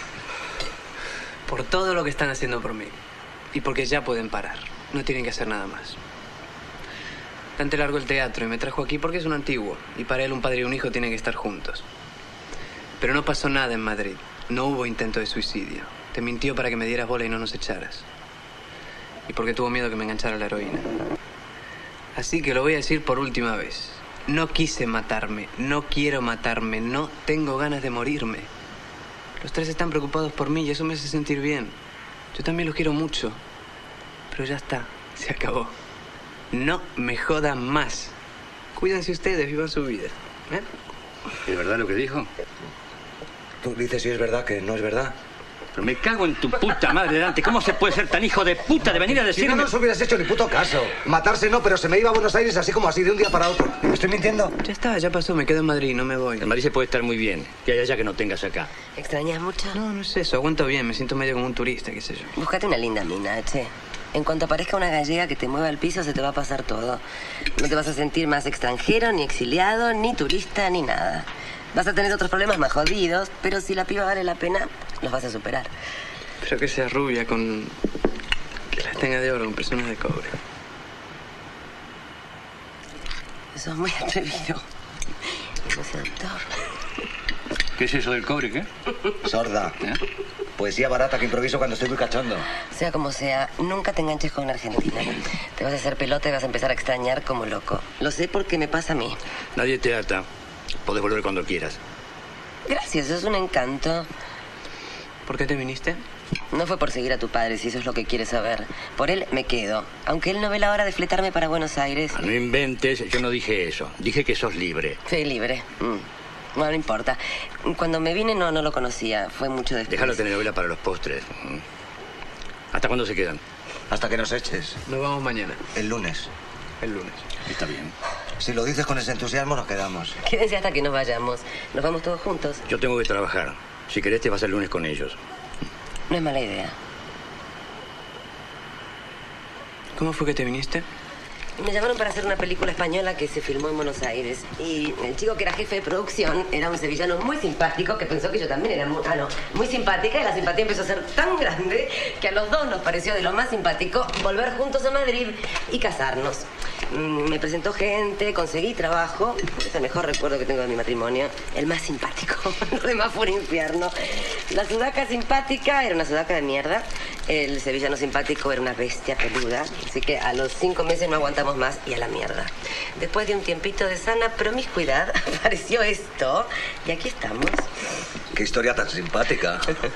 Por todo lo que están haciendo por mí. Y porque ya pueden parar. No tienen que hacer nada más. Dante largó el teatro y me trajo aquí porque es un antiguo. Y para él un padre y un hijo tienen que estar juntos. Pero no pasó nada en Madrid. No hubo intento de suicidio. Te mintió para que me dieras bola y no nos echaras. Y porque tuvo miedo que me enganchara la heroína. Así que lo voy a decir por última vez. No quise matarme. No quiero matarme. No tengo ganas de morirme. Los 3 están preocupados por mí y eso me hace sentir bien. Yo también los quiero mucho. Pero ya está. Se acabó. No me jodan más. Cuídense ustedes, vivan su vida. ¿Es verdad lo que dijo? Tú dices si es verdad que no es verdad. Pero me cago en tu puta madre, Dante. ¿Cómo se puede ser tan hijo de puta de venir a decirme? Si no nos hubieras hecho ni puto caso. Matarse no, pero se me iba a Buenos Aires así como así, de un día para otro. ¿Me estoy mintiendo? Ya está, ya pasó. Me quedo en Madrid, no me voy. En Madrid se puede estar muy bien. Que hay allá que no tengas acá. ¿Extrañas mucho? No es eso. Aguanto bien. Me siento medio como un turista, qué sé yo. Búscate una linda mina, che. En cuanto aparezca una gallega que te mueva al piso, se te va a pasar todo. No te vas a sentir más extranjero, ni exiliado, ni turista, ni nada. Vas a tener otros problemas más jodidos, pero si la piba vale la pena, los vas a superar. Pero que sea rubia con... que las tenga de oro, con personas de cobre. Eso es muy atrevido. Muy seductor. ¿Qué es eso del cobre, qué? Sorda. Poesía barata que improviso cuando estoy muy cachondo. Sea como sea, nunca te enganches con una argentina. Te vas a hacer pelota y vas a empezar a extrañar como loco. Lo sé porque me pasa a mí. Nadie te ata. Podés volver cuando quieras. Gracias, es un encanto. ¿Por qué te viniste? No fue por seguir a tu padre, si eso es lo que quieres saber. Por él me quedo. Aunque él no ve la hora de fletarme para Buenos Aires. No inventes, yo no dije eso. Dije que sos libre. Soy libre. Bueno, no importa. Cuando me vine no lo conocía. Fue mucho después. Déjalo telenovela para los postres. ¿Hasta cuándo se quedan? Hasta que nos eches. Nos vamos mañana. El lunes. El lunes. Está bien. Si lo dices con ese entusiasmo, nos quedamos. Quédense hasta que nos vayamos. Nos vamos todos juntos. Yo tengo que trabajar. Si querés, te vas el lunes con ellos. No es mala idea. ¿Cómo fue que te viniste? Me llamaron para hacer una película española que se filmó en Buenos Aires. Y el chico que era jefe de producción era un sevillano muy simpático que pensó que yo también era muy simpática. Y la simpatía empezó a ser tan grande que a los dos nos pareció de lo más simpático volver juntos a Madrid y casarnos. Me presentó gente, conseguí trabajo. Es el mejor recuerdo que tengo de mi matrimonio. El más simpático. Lo demás fue un infierno. La sudaca simpática era una sudaca de mierda. El sevillano simpático era una bestia peluda. Así que a los 5 meses no aguantamos más y a la mierda. Después de un tiempito de sana promiscuidad, apareció esto y aquí estamos. Qué historia tan simpática.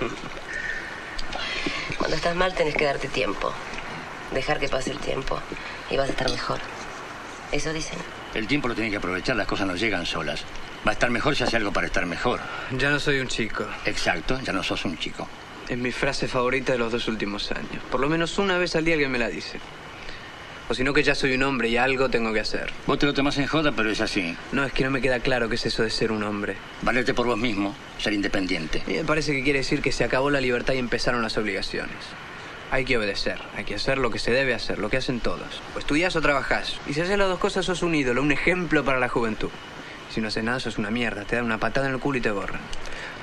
Cuando estás mal tenés que darte tiempo. Dejar que pase el tiempo y vas a estar mejor. Eso dicen. El tiempo lo tienes que aprovechar, las cosas no llegan solas. Va a estar mejor si hace algo para estar mejor. Ya no soy un chico. Exacto, ya no sos un chico. Es mi frase favorita de los 2 últimos años. Por lo menos una vez al día alguien me la dice. O si no, que ya soy un hombre y algo tengo que hacer. Vos te lo tomás en joda, pero es así. No, es que no me queda claro qué es eso de ser un hombre. Valerte por vos mismo, ser independiente. Y me parece que quiere decir que se acabó la libertad y empezaron las obligaciones. Hay que obedecer, hay que hacer lo que se debe hacer, lo que hacen todos. O estudiás o trabajás. Y si haces las 2 cosas, sos un ídolo, un ejemplo para la juventud. Si no haces nada, sos una mierda. Te dan una patada en el culo y te borran.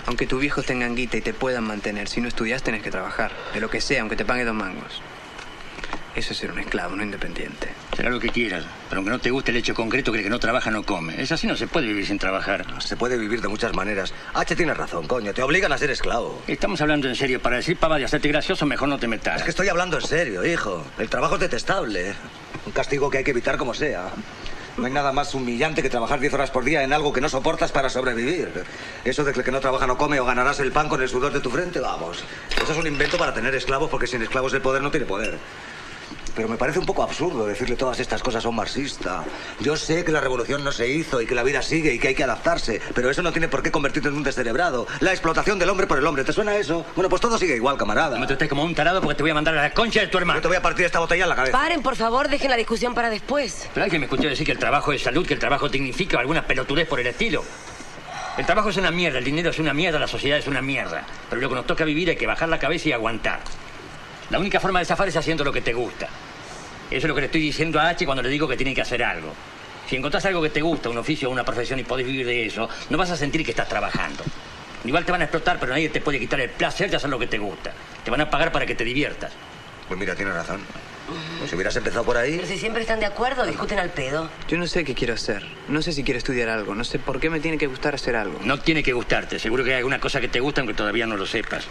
Aunque tus viejos tengan guita y te puedan mantener, si no estudias tenés que trabajar. De lo que sea, aunque te pague 2 mangos. Eso es ser un esclavo, no independiente. Será lo que quieras, pero aunque no te guste el hecho concreto que el que no trabaja no come. Es así, no se puede vivir sin trabajar. Se puede vivir de muchas maneras. H tiene razón, coño. Te obligan a ser esclavo. Estamos hablando en serio. Para decir pava y hacerte gracioso, mejor no te metas. Es que estoy hablando en serio, hijo. El trabajo es detestable. Un castigo que hay que evitar como sea. No hay nada más humillante que trabajar 10 horas por día en algo que no soportas para sobrevivir. Eso de que el que no trabaja no come o ganarás el pan con el sudor de tu frente, vamos. Eso es un invento para tener esclavos, porque sin esclavos el poder no tiene poder. Pero me parece un poco absurdo decirle todas estas cosas a un marxista. Yo sé que la revolución no se hizo y que la vida sigue y que hay que adaptarse, pero eso no tiene por qué convertirte en un descerebrado. La explotación del hombre por el hombre, ¿te suena eso? Bueno, pues todo sigue igual, camarada. No me trates como un tarado porque te voy a mandar a la concha de tu hermano. Yo te voy a partir esta botella en la cabeza. Paren, por favor, dejen la discusión para después. Pero alguien me escuchó decir que el trabajo es salud, que el trabajo dignifica, alguna pelotudez por el estilo. El trabajo es una mierda, el dinero es una mierda, la sociedad es una mierda. Pero lo que nos toca vivir hay que bajar la cabeza y aguantar. La única forma de zafar es haciendo lo que te gusta. Eso es lo que le estoy diciendo a H cuando le digo que tiene que hacer algo. Si encontrás algo que te gusta, un oficio o una profesión y podés vivir de eso, no vas a sentir que estás trabajando. Igual te van a explotar, pero nadie te puede quitar el placer de hacer lo que te gusta. Te van a pagar para que te diviertas. Pues mira, tienes razón. Si hubieras empezado por ahí... Pero si siempre están de acuerdo, discuten al pedo. Yo no sé qué quiero hacer. No sé si quiero estudiar algo. No sé por qué me tiene que gustar hacer algo. No tiene que gustarte. Seguro que hay alguna cosa que te gusta aunque todavía no lo sepas.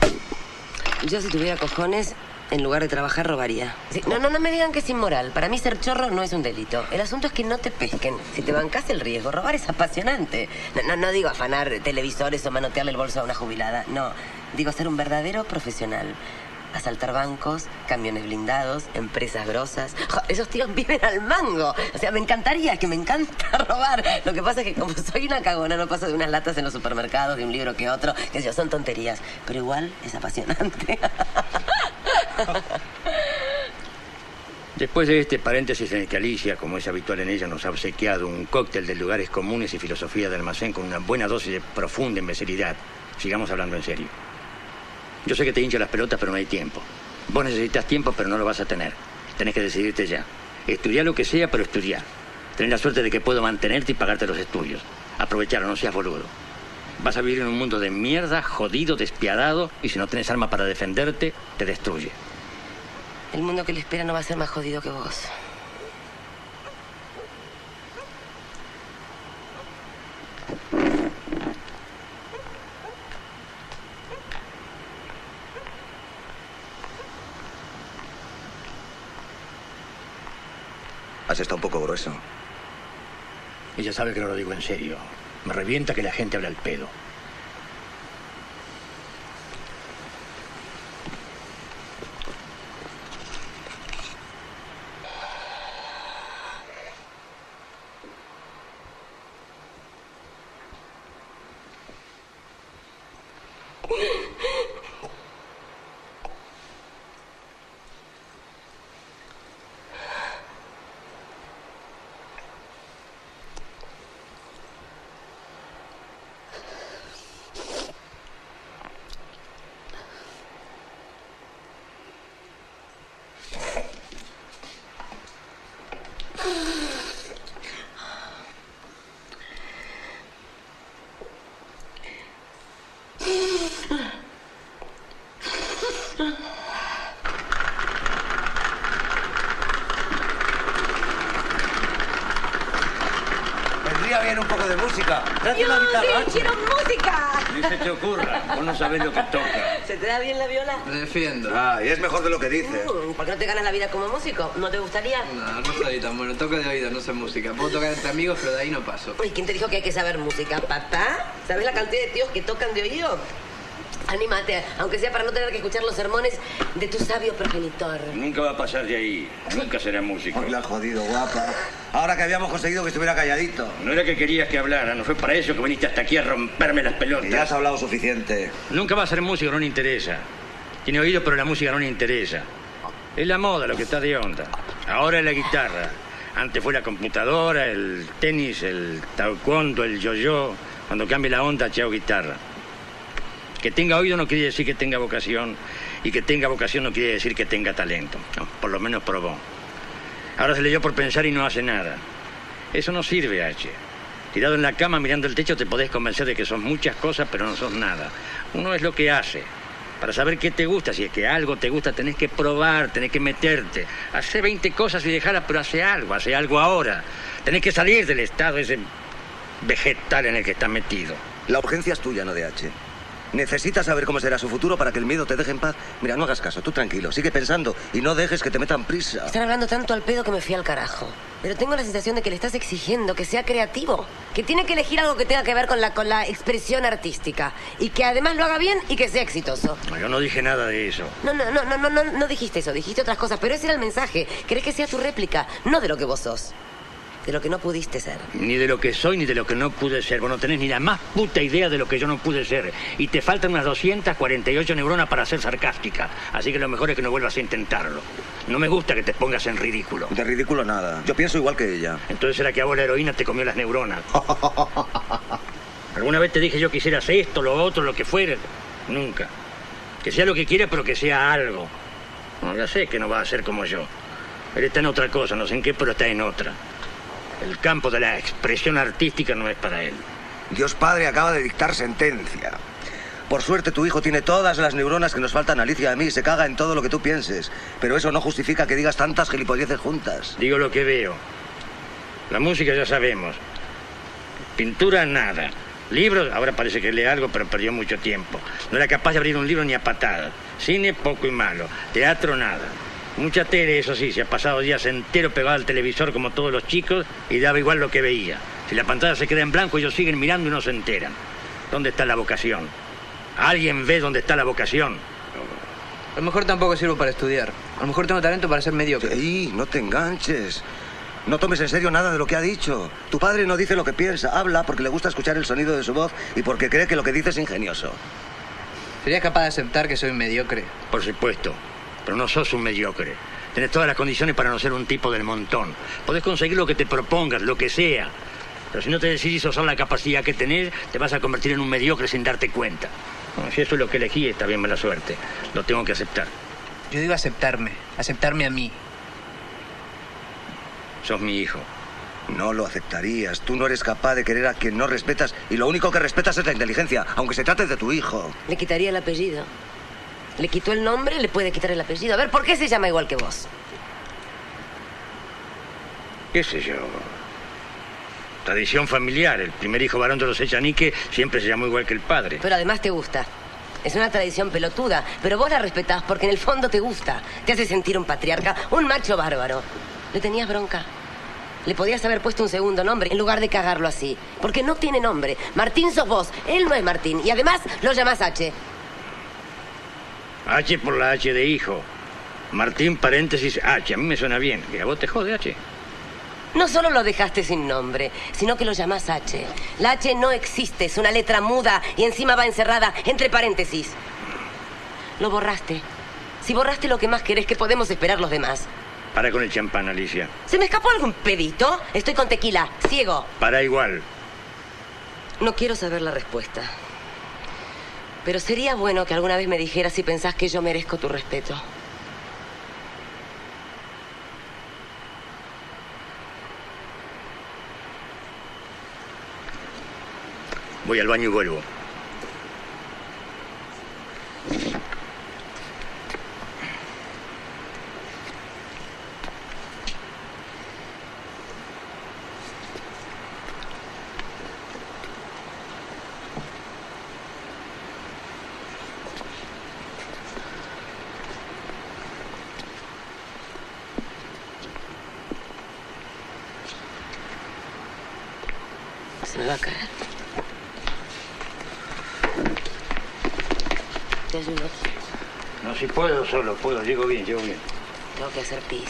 Yo si tuviera cojones, en lugar de trabajar, robaría. Sí, no me digan que es inmoral. Para mí ser chorro no es un delito. El asunto es que no te pesquen. Si te bancás el riesgo, robar es apasionante. No digo afanar televisores o manotearle el bolso a una jubilada. No, digo ser un verdadero profesional. Asaltar bancos, camiones blindados, empresas grosas. Esos tíos viven al mango. O sea, me encantaría, que me encanta robar. Lo que pasa es que como soy una cagona, no paso de unas latas en los supermercados, de un libro que otro, que yo, son tonterías. Pero igual es apasionante. Después de este paréntesis en el que Alicia, como es habitual en ella, nos ha obsequiado un cóctel de lugares comunes y filosofía de almacén con una buena dosis de profunda imbecilidad, sigamos hablando en serio. Yo sé que te hincha las pelotas, pero no hay tiempo. Vos necesitas tiempo, pero no lo vas a tener. Tenés que decidirte ya. Estudiar lo que sea, pero estudiar. Tenés la suerte de que puedo mantenerte y pagarte los estudios. Aprovecharlo, no seas boludo. Vas a vivir en un mundo de mierda, jodido, despiadado, y si no tenés arma para defenderte, te destruye. El mundo que le espera no va a ser más jodido que vos. Has estado un poco grueso. Ella sabe que no lo digo en serio. Me revienta que la gente hable al pedo. ¡Dios, quiero música! Ni se te ocurra, vos no sabés lo que toca. ¿Se te da bien la viola? Me defiendo. Y es mejor de lo que dices. ¿Por qué no te ganas la vida como músico? ¿No te gustaría? No soy tan bueno. Toco de oído, no sé música. Puedo tocar entre amigos, pero de ahí no paso. ¿Y quién te dijo que hay que saber música, papá? ¿Sabes la cantidad de tíos que tocan de oído? Anímate, aunque sea para no tener que escuchar los sermones de tu sabio progenitor. Nunca va a pasar de ahí. Nunca será músico. Hoy la has jodido, guapa. Ahora que habíamos conseguido que estuviera calladito. No era que querías que hablara. No fue para eso que viniste hasta aquí a romperme las pelotas. Ya has hablado suficiente. Nunca va a ser músico, no le interesa. Tiene oído, pero la música no le interesa. Es la moda lo que está de onda. Ahora es la guitarra. Antes fue la computadora, el tenis, el taekwondo, el yo-yo. Cuando cambie la onda, chao guitarra. Que tenga oído no quiere decir que tenga vocación, y que tenga vocación no quiere decir que tenga talento. No, por lo menos probó. Ahora se le dio por pensar y no hace nada. Eso no sirve, H. Tirado en la cama mirando el techo te podés convencer de que sos muchas cosas, pero no sos nada. Uno es lo que hace. Para saber qué te gusta, si es que algo te gusta, tenés que probar, tenés que meterte. Hacé 20 cosas y dejarlas, pero hace algo ahora. Tenés que salir del estado ese vegetal en el que estás metido. La urgencia es tuya, no de H. Necesitas saber cómo será su futuro para que el miedo te deje en paz. Mira, no hagas caso, tú tranquilo, sigue pensando y no dejes que te metan prisa. Están hablando tanto al pedo que me fui al carajo. Pero tengo la sensación de que le estás exigiendo que sea creativo, que tiene que elegir algo que tenga que ver con la expresión artística y que además lo haga bien y que sea exitoso. No, yo no dije nada de eso. No dijiste eso, dijiste otras cosas, pero ese era el mensaje. Querés que sea tu réplica, no de lo que vos sos. De lo que no pudiste ser. Ni de lo que soy, ni de lo que no pude ser. Vos no tenés ni la más puta idea de lo que yo no pude ser. Y te faltan unas 248 neuronas para ser sarcástica. Así que lo mejor es que no vuelvas a intentarlo. No me gusta que te pongas en ridículo. De ridículo nada. Yo pienso igual que ella. Entonces será que a vos la heroína te comió las neuronas. ¿Alguna vez te dije yo quisieras esto, lo otro, lo que fuera? Nunca. Que sea lo que quieras, pero que sea algo. No, ya sé que no va a ser como yo. Él está en otra cosa, no sé en qué, pero está en otra. El campo de la expresión artística no es para él. Dios Padre acaba de dictar sentencia. Por suerte tu hijo tiene todas las neuronas que nos faltan a Alicia y a mí y se caga en todo lo que tú pienses. Pero eso no justifica que digas tantas gilipolleces juntas. Digo lo que veo. La música ya sabemos. Pintura, nada. Libros, ahora parece que lee algo, pero perdió mucho tiempo. No era capaz de abrir un libro ni a patadas. Cine, poco y malo. Teatro, nada. Mucha tele, eso sí, se ha pasado días enteros pegado al televisor como todos los chicos y daba igual lo que veía. Si la pantalla se queda en blanco, ellos siguen mirando y no se enteran. ¿Dónde está la vocación? ¿Alguien ve dónde está la vocación? A lo mejor tampoco sirvo para estudiar. A lo mejor tengo talento para ser mediocre. Sí, no te enganches. No tomes en serio nada de lo que ha dicho. Tu padre no dice lo que piensa, habla porque le gusta escuchar el sonido de su voz y porque cree que lo que dice es ingenioso. ¿Serías capaz de aceptar que soy mediocre? Por supuesto. Pero no sos un mediocre. Tenés todas las condiciones para no ser un tipo del montón. Podés conseguir lo que te propongas, lo que sea. Pero si no te decidís usar la capacidad que tenés, te vas a convertir en un mediocre sin darte cuenta. Bueno, si eso es lo que elegí, está bien, mala suerte. Lo tengo que aceptar. Yo digo aceptarme a mí. Sos mi hijo. No lo aceptarías. Tú no eres capaz de querer a quien no respetas y lo único que respetas es la inteligencia, aunque se trate de tu hijo. Le quitaría el apellido. Le quitó el nombre, le puede quitar el apellido. A ver, ¿por qué se llama igual que vos? ¿Qué sé yo? Tradición familiar. El primer hijo varón de los Echanique siempre se llamó igual que el padre. Pero además te gusta. Es una tradición pelotuda, pero vos la respetás porque en el fondo te gusta. Te hace sentir un patriarca, un macho bárbaro. ¿Le tenías bronca? Le podías haber puesto un segundo nombre en lugar de cagarlo así. Porque no tiene nombre. Martín sos vos, él no es Martín. Y además lo llamás H. H por la H de hijo. Martín, paréntesis, H. A mí me suena bien. ¿Y a vos te jode, H? No solo lo dejaste sin nombre, sino que lo llamás H. La H no existe, es una letra muda y encima va encerrada entre paréntesis. Lo borraste. Si borraste lo que más querés, ¿qué podemos esperar los demás? Para con el champán, Alicia. ¿Se me escapó algún pedito? Estoy con tequila, ciego. Para igual. No quiero saber la respuesta. Pero sería bueno que alguna vez me dijeras si pensás que yo merezco tu respeto. Voy al baño y vuelvo. Se me va a caer. ¿Te ayudo? No, si puedo, solo puedo. Llego bien. Tengo que hacer pis.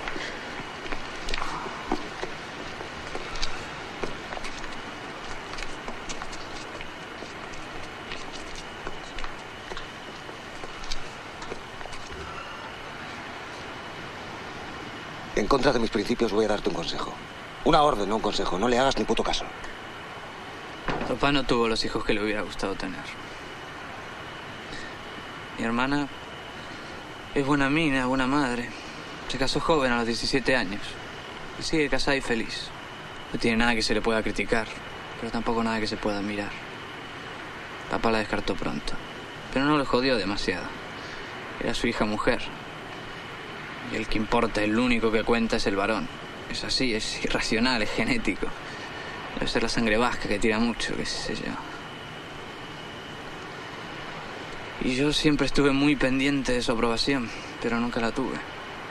En contra de mis principios voy a darte un consejo. Una orden, no un consejo. No le hagas ni puto caso. Papá no tuvo los hijos que le hubiera gustado tener. Mi hermana es buena mina, buena madre. Se casó joven a los 17 años. Y sigue casada y feliz. No tiene nada que se le pueda criticar, pero tampoco nada que se pueda admirar. Papá la descartó pronto, pero no lo jodió demasiado. Era su hija mujer. Y el que importa, el único que cuenta es el varón. Es así, es irracional, es genético. Debe ser la sangre vasca que tira mucho, qué sé yo. Y yo siempre estuve muy pendiente de su aprobación, pero nunca la tuve.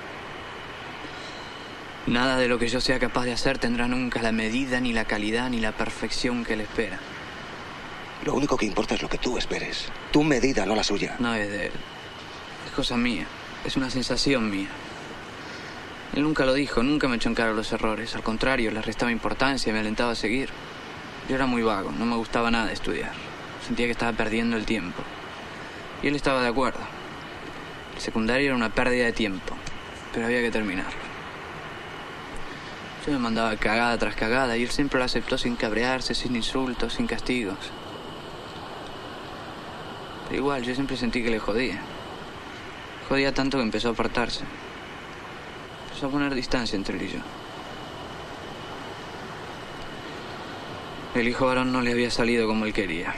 Nada de lo que yo sea capaz de hacer tendrá nunca la medida, ni la calidad, ni la perfección que él espera. Lo único que importa es lo que tú esperes. Tu medida, no la suya. No es de él. Es cosa mía. Es una sensación mía. Él nunca lo dijo, nunca me echó en cara los errores. Al contrario, les restaba importancia y me alentaba a seguir. Yo era muy vago, no me gustaba nada estudiar. Sentía que estaba perdiendo el tiempo. Y él estaba de acuerdo. El secundario era una pérdida de tiempo, pero había que terminarlo. Yo me mandaba cagada tras cagada y él siempre lo aceptó sin cabrearse, sin insultos, sin castigos. Pero igual, yo siempre sentí que le jodía. Jodía tanto que empezó a apartarse. Empezó a poner distancia entre él y yo. El hijo varón no le había salido como él quería.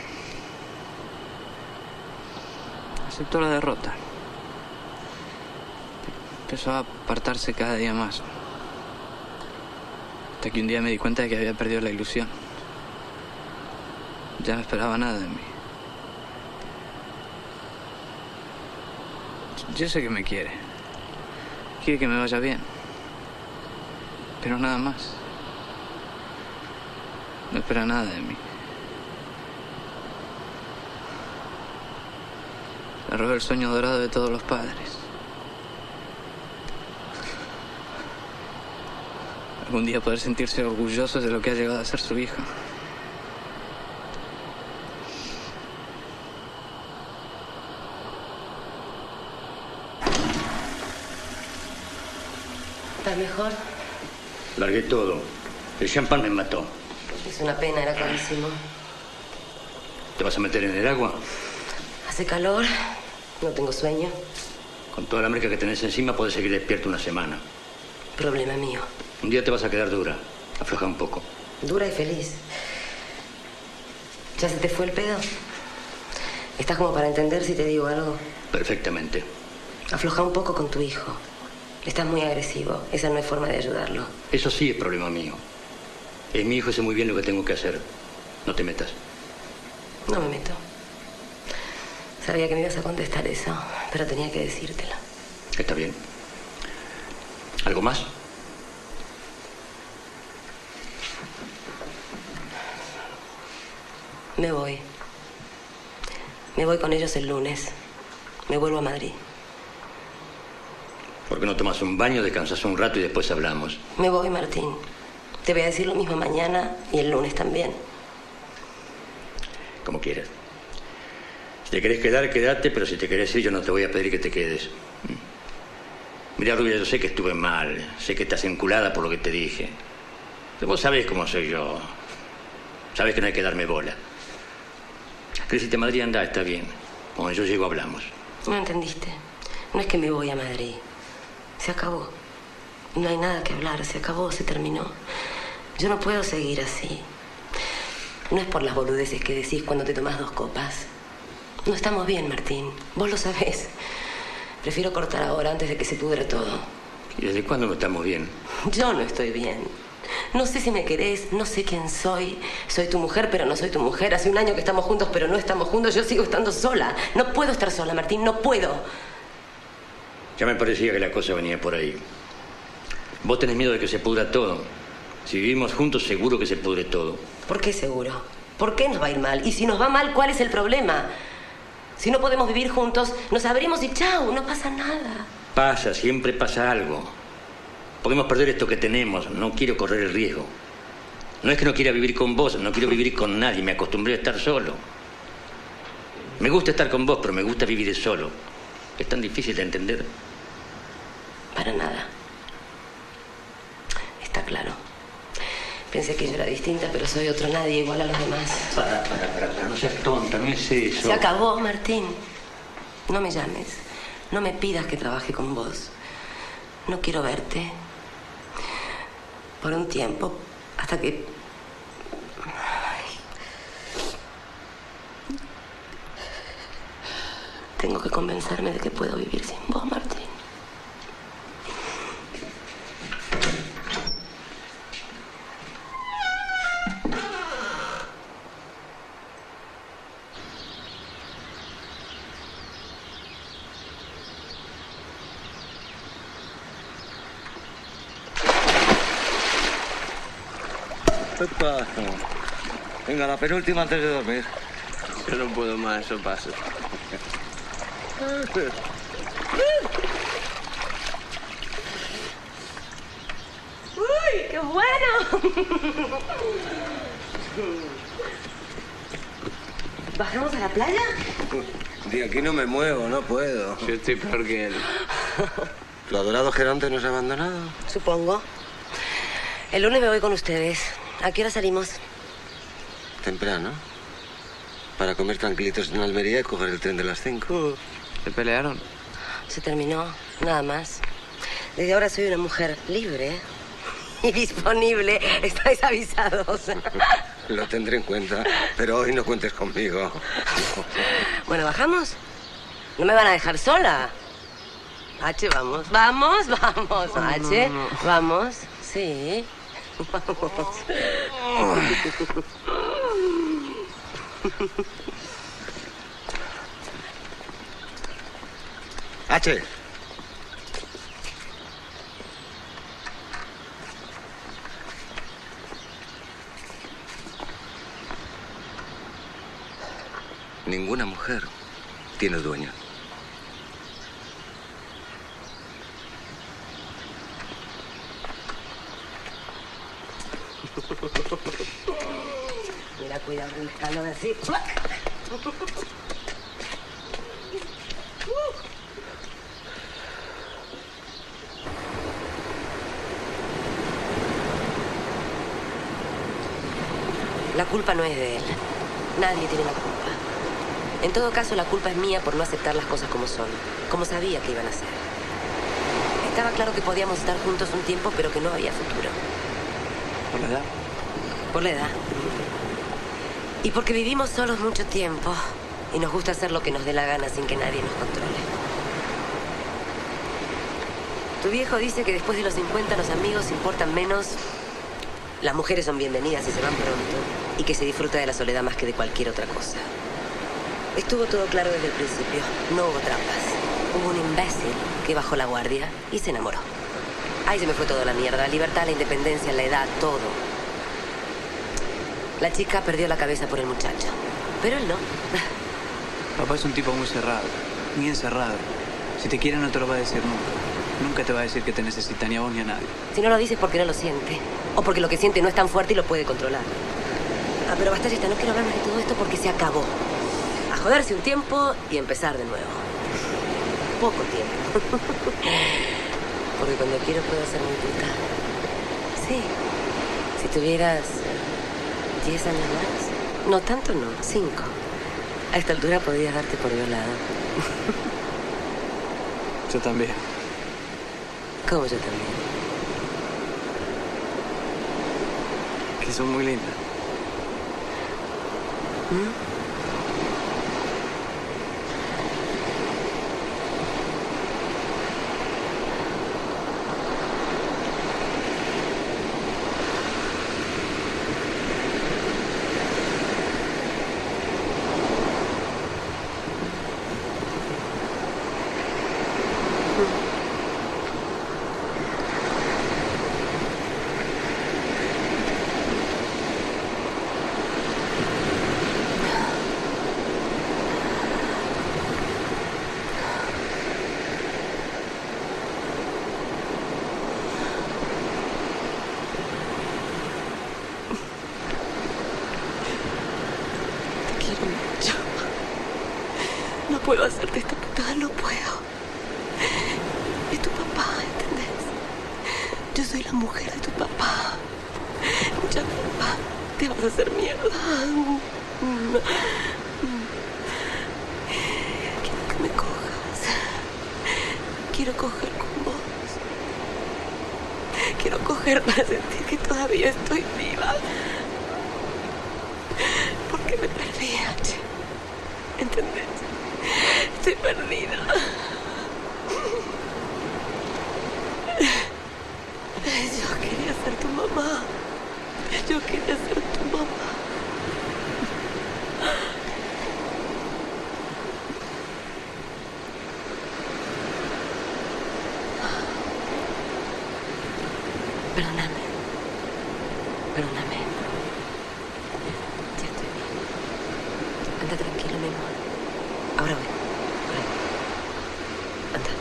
Aceptó la derrota. Empezó a apartarse cada día más. Hasta que un día me di cuenta de que había perdido la ilusión. Ya no esperaba nada de mí. Yo sé que me quiere. Quiere que me vaya bien. Pero nada más. No espera nada de mí. Le robé el sueño dorado de todos los padres. Algún día poder sentirse orgullosos de lo que ha llegado a ser su hijo. ¿Estás mejor? Largué todo. El champán me mató. Es una pena, era carísimo. ¿Te vas a meter en el agua? Hace calor, no tengo sueño. Con toda la merca que tenés encima podés seguir despierto una semana. Problema mío. Un día te vas a quedar dura. Afloja un poco. Dura y feliz. ¿Ya se te fue el pedo? ¿Estás como para entender si te digo algo? Perfectamente. Afloja un poco con tu hijo. Estás muy agresivo. Esa no es forma de ayudarlo. Eso sí es problema mío. Es mi hijo y sé muy bien lo que tengo que hacer. No te metas. No me meto. Sabía que me ibas a contestar eso, pero tenía que decírtelo. Está bien. ¿Algo más? Me voy. Me voy con ellos el lunes. Me vuelvo a Madrid. ¿Por qué no tomas un baño, descansas un rato y después hablamos? Me voy, Martín. Te voy a decir lo mismo mañana y el lunes también. Como quieras. Si te querés quedar, quédate, pero si te querés ir, yo no te voy a pedir que te quedes. Mira, Rubia, yo sé que estuve mal. Sé que estás enculada por lo que te dije. Pero vos sabés cómo soy yo. Sabés que no hay que darme bola. ¿Querés irte a Madrid? Anda, está bien. Cuando yo llego, hablamos. No entendiste. No es que me voy a Madrid. Se acabó. No hay nada que hablar. Se acabó, se terminó. Yo no puedo seguir así. No es por las boludeces que decís cuando te tomás 2 copas. No estamos bien, Martín. Vos lo sabés. Prefiero cortar ahora antes de que se pudre todo. ¿Y desde cuándo no estamos bien? Yo no estoy bien. No sé si me querés, no sé quién soy. Soy tu mujer, pero no soy tu mujer. Hace un año que estamos juntos, pero no estamos juntos. Yo sigo estando sola. No puedo estar sola, Martín, no puedo. Ya me parecía que la cosa venía por ahí. Vos tenés miedo de que se pudra todo. Si vivimos juntos, seguro que se pudre todo. ¿Por qué seguro? ¿Por qué nos va a ir mal? Y si nos va mal, ¿cuál es el problema? Si no podemos vivir juntos, nos abrimos y chau, no pasa nada. Pasa, siempre pasa algo. Podemos perder esto que tenemos. No quiero correr el riesgo. No es que no quiera vivir con vos, no quiero vivir con nadie. Me acostumbré a estar solo. Me gusta estar con vos, pero me gusta vivir solo. ¿Es tan difícil de entender? Para nada. Está claro. Pensé que yo era distinta, pero soy otro nadie igual a los demás. Para, no seas tonta, no es eso. Se acabó, Martín. No me llames. No me pidas que trabaje con vos. No quiero verte. Por un tiempo, Hasta que... Tengo que convencerme de que puedo vivir sin vos, Martín. ¿Qué pasa? Venga, la penúltima antes de dormir. Yo no puedo más, eso pasa. ¡Uy, qué bueno! ¿Bajamos a la playa? De aquí no me muevo, no puedo. Yo estoy peor que él. ¿Tu adorado Geronte nos ha abandonado? Supongo. El lunes me voy con ustedes. ¿A qué hora salimos? Temprano. Para comer tranquilitos en Almería y coger el tren de las 5. ¿Se pelearon? Se terminó, nada más. Desde ahora soy una mujer libre y disponible. Estáis avisados. Lo tendré en cuenta, pero hoy no cuentes conmigo. Bueno, ¿bajamos? ¿No me van a dejar sola? H, vamos. Vamos, vamos. H, vamos. Sí. Vamos. H. Ninguna mujer tiene dueño. Mira, cuidado con el escándalo de así. La culpa no es de él. Nadie tiene la culpa. En todo caso, la culpa es mía por no aceptar las cosas como son, como sabía que iban a ser. Estaba claro que podíamos estar juntos un tiempo, pero que no había futuro. ¿Por la edad? Por la edad. Y porque vivimos solos mucho tiempo y nos gusta hacer lo que nos dé la gana sin que nadie nos controle. Tu viejo dice que después de los 50 los amigos importan menos, las mujeres son bienvenidas y se van pronto, y que se disfruta de la soledad más que de cualquier otra cosa. Estuvo todo claro desde el principio. No hubo trampas. Hubo un imbécil que bajó la guardia y se enamoró. Ahí se me fue toda la mierda. La libertad, la independencia, la edad, todo. La chica perdió la cabeza por el muchacho. Pero él no. Papá es un tipo muy cerrado. Muy encerrado. Si te quiere no te lo va a decir nunca. Nunca te va a decir que te necesita ni a vos ni a nadie. Si no lo dices porque no lo siente. O porque lo que siente no es tan fuerte y lo puede controlar. Ah, pero basta, Yesta, no quiero hablar más de todo esto porque se acabó. A joderse un tiempo y empezar de nuevo. Poco tiempo. Porque cuando quiero puedo ser muy puta. Sí. Si tuvieras 10 años más. No, tanto no. 5. A esta altura podrías darte por violado. Yo también. ¿Cómo yo también? Que son muy lindas. ¿Mm? No puedo hacerte esta putada, no puedo. Es tu papá, ¿entendés? Yo soy la mujer de tu papá. Ya, papá, te vas a hacer mierda. Quiero que me cojas. Quiero coger con vos. Quiero coger. mujer para sentir que todavía estoy viva. Porque me perdí, H. ¿Entendés? Estoy perdida. Yo quería ser tu mamá. Yo quería ser tu mamá. Perdóname. Perdóname. Ya estoy bien. Anda tranquilo, mi amor. Ahora voy. Por ahí. Anda.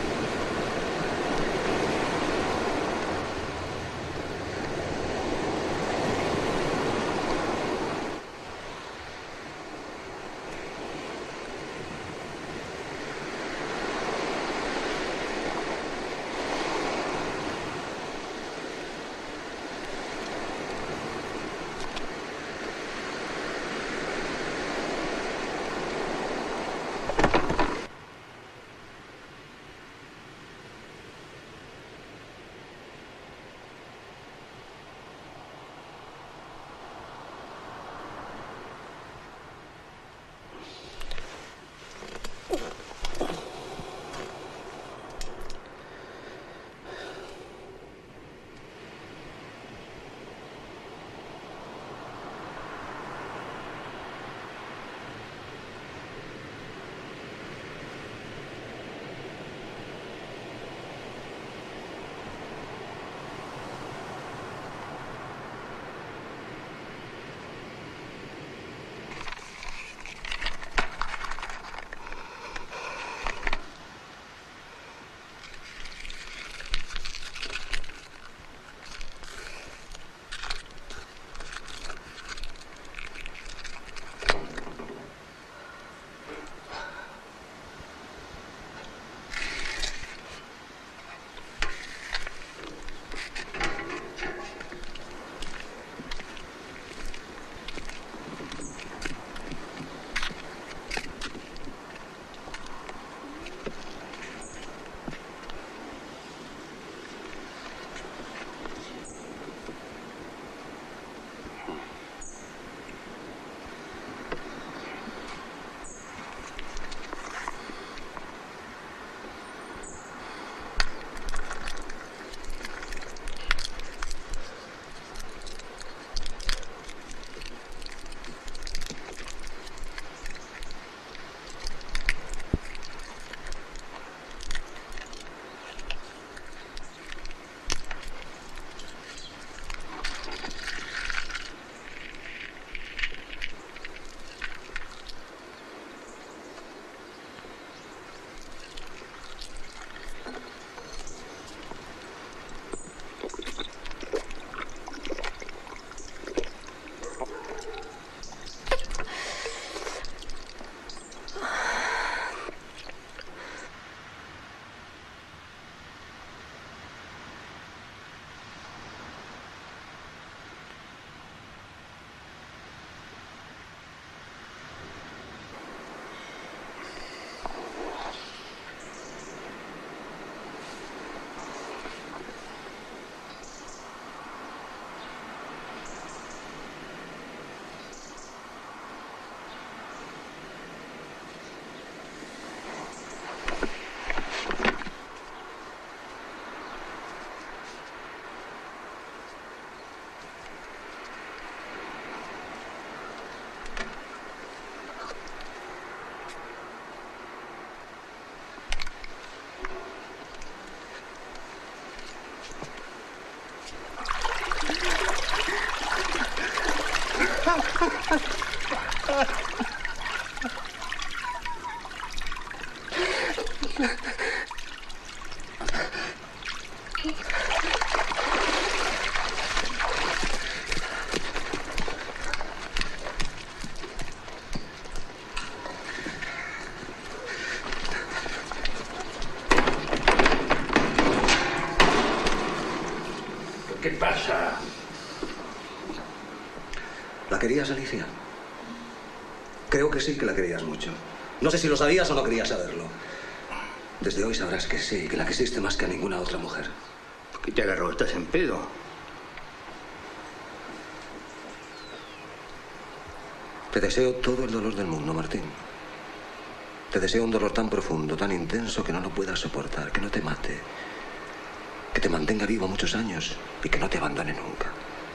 ¿Qué pasa? ¿La querías, Alicia? Creo que sí que la querías mucho. No sé si lo sabías o no querías saberlo. Desde hoy sabrás que sí, que la quisiste más que a ninguna otra mujer. ¿Qué te agarró? ¿Estás en pedo? Te deseo todo el dolor del mundo, Martín. Te deseo un dolor tan profundo, tan intenso, que no lo puedas soportar, que no te mate, que te mantenga vivo muchos años y que no te abandone nunca.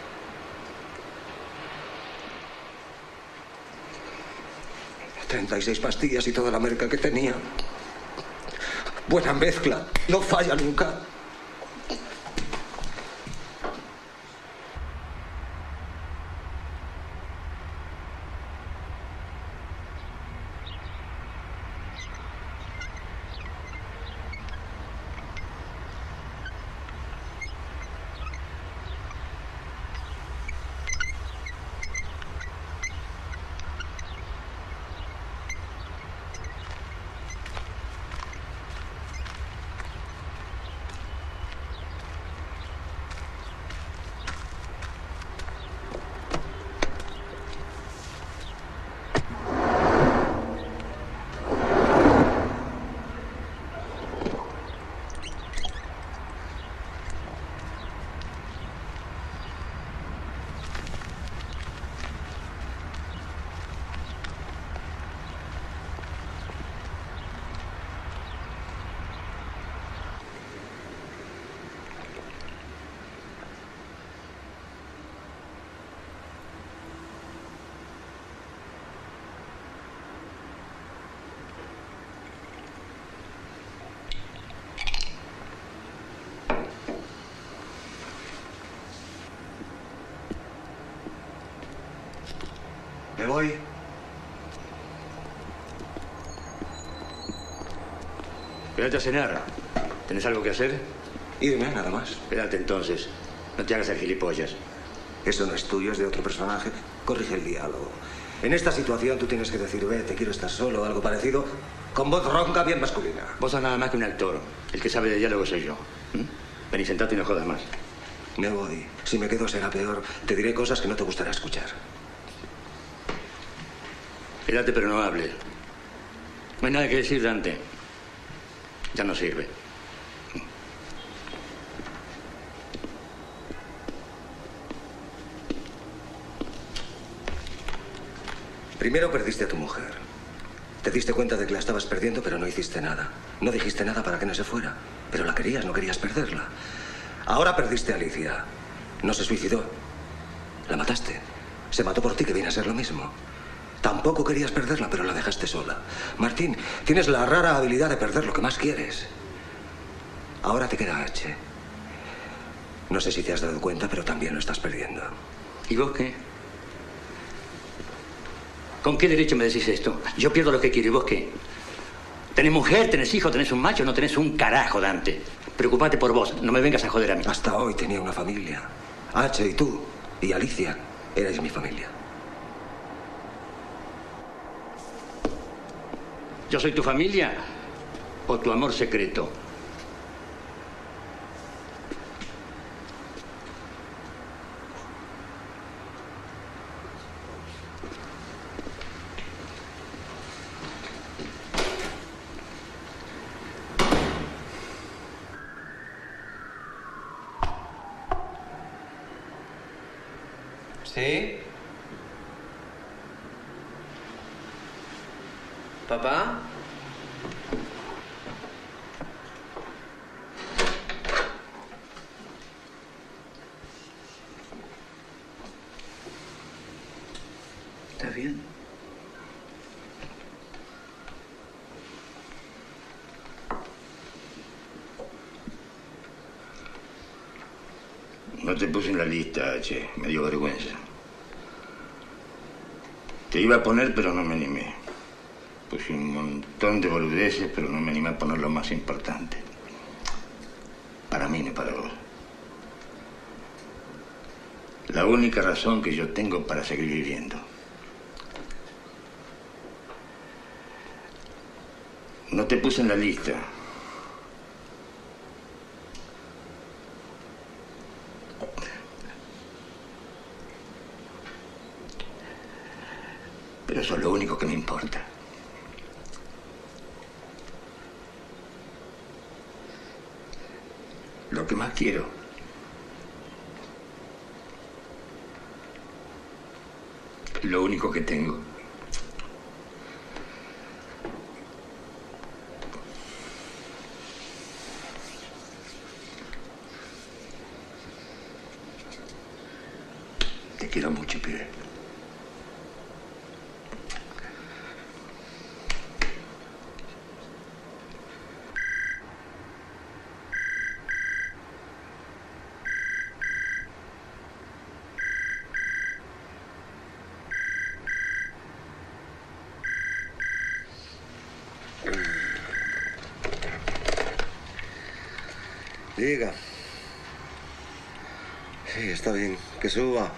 «36 pastillas y toda la merca que tenía. Buena mezcla, no falla nunca». Me voy. Quédate a cenar. ¿Tenés algo que hacer? Irme, nada más. Quédate entonces. No te hagas el gilipollas. Eso no es tuyo, es de otro personaje. Corrige el diálogo. En esta situación tú tienes que decir, ve, te quiero estar solo o algo parecido, con voz ronca bien masculina. Vos sos nada más que un actor. El que sabe de diálogo soy yo. Ven y sentate y no jodas más. Me voy. Si me quedo será peor. Te diré cosas que no te gustará escuchar. Quédate pero no hables. No hay nada que decir, Dante. Ya no sirve. Primero perdiste a tu mujer. Te diste cuenta de que la estabas perdiendo, pero no hiciste nada. No dijiste nada para que no se fuera. Pero la querías, no querías perderla. Ahora perdiste a Alicia. No se suicidó. La mataste. Se mató por ti, que viene a ser lo mismo. Tampoco querías perderla, pero la dejaste sola. Martín, tienes la rara habilidad de perder lo que más quieres. Ahora te queda H. No sé si te has dado cuenta, pero también lo estás perdiendo. ¿Y vos qué? ¿Con qué derecho me decís esto? Yo pierdo lo que quiero, ¿y vos qué? ¿Tenés mujer, tenés hijo, tenés un macho? No tenés un carajo, Dante. Preocupate por vos, no me vengas a joder a mí. Hasta hoy tenía una familia. H y tú y Alicia erais mi familia. ¿Yo soy tu familia o tu amor secreto? ¿Sí? ¿Papá? ¿Estás bien? No te puse en la lista, H. Me dio vergüenza. Te iba a poner, pero no me animé. Puse un montón de boludeces, pero no me animé a poner lo más importante. Para mí, no para vos. La única razón que yo tengo para seguir viviendo. No te puse en la lista. Pero eso es lo único que me importa. Lo que más quiero Lo único que tengo. Te quiero mucho, pibe. Diga. Sí, está bien. Que suba.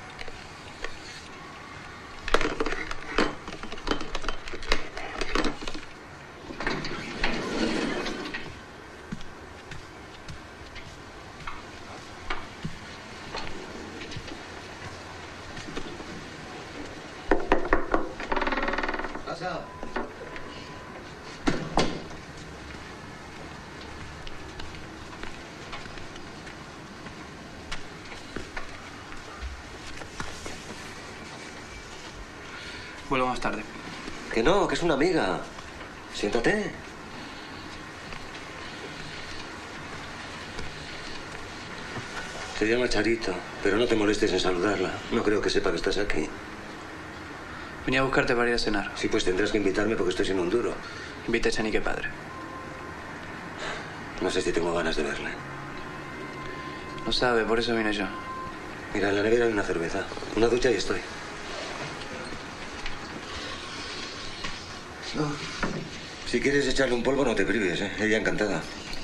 Pasa. Vuelvo más tarde. Que no, que es una amiga. Siéntate. Se llama Charito, pero no te molestes en saludarla. No creo que sepa que estás aquí. Venía a buscarte para ir a cenar. Sí, pues tendrás que invitarme porque estoy sin un duro. Invita a Chanique padre. No sé si tengo ganas de verle. Lo sabe, por eso vine yo. Mira, en la nevera hay una cerveza. Una ducha y estoy. No. Si quieres echarle un polvo, no te prives, ¿eh? Ella encantada.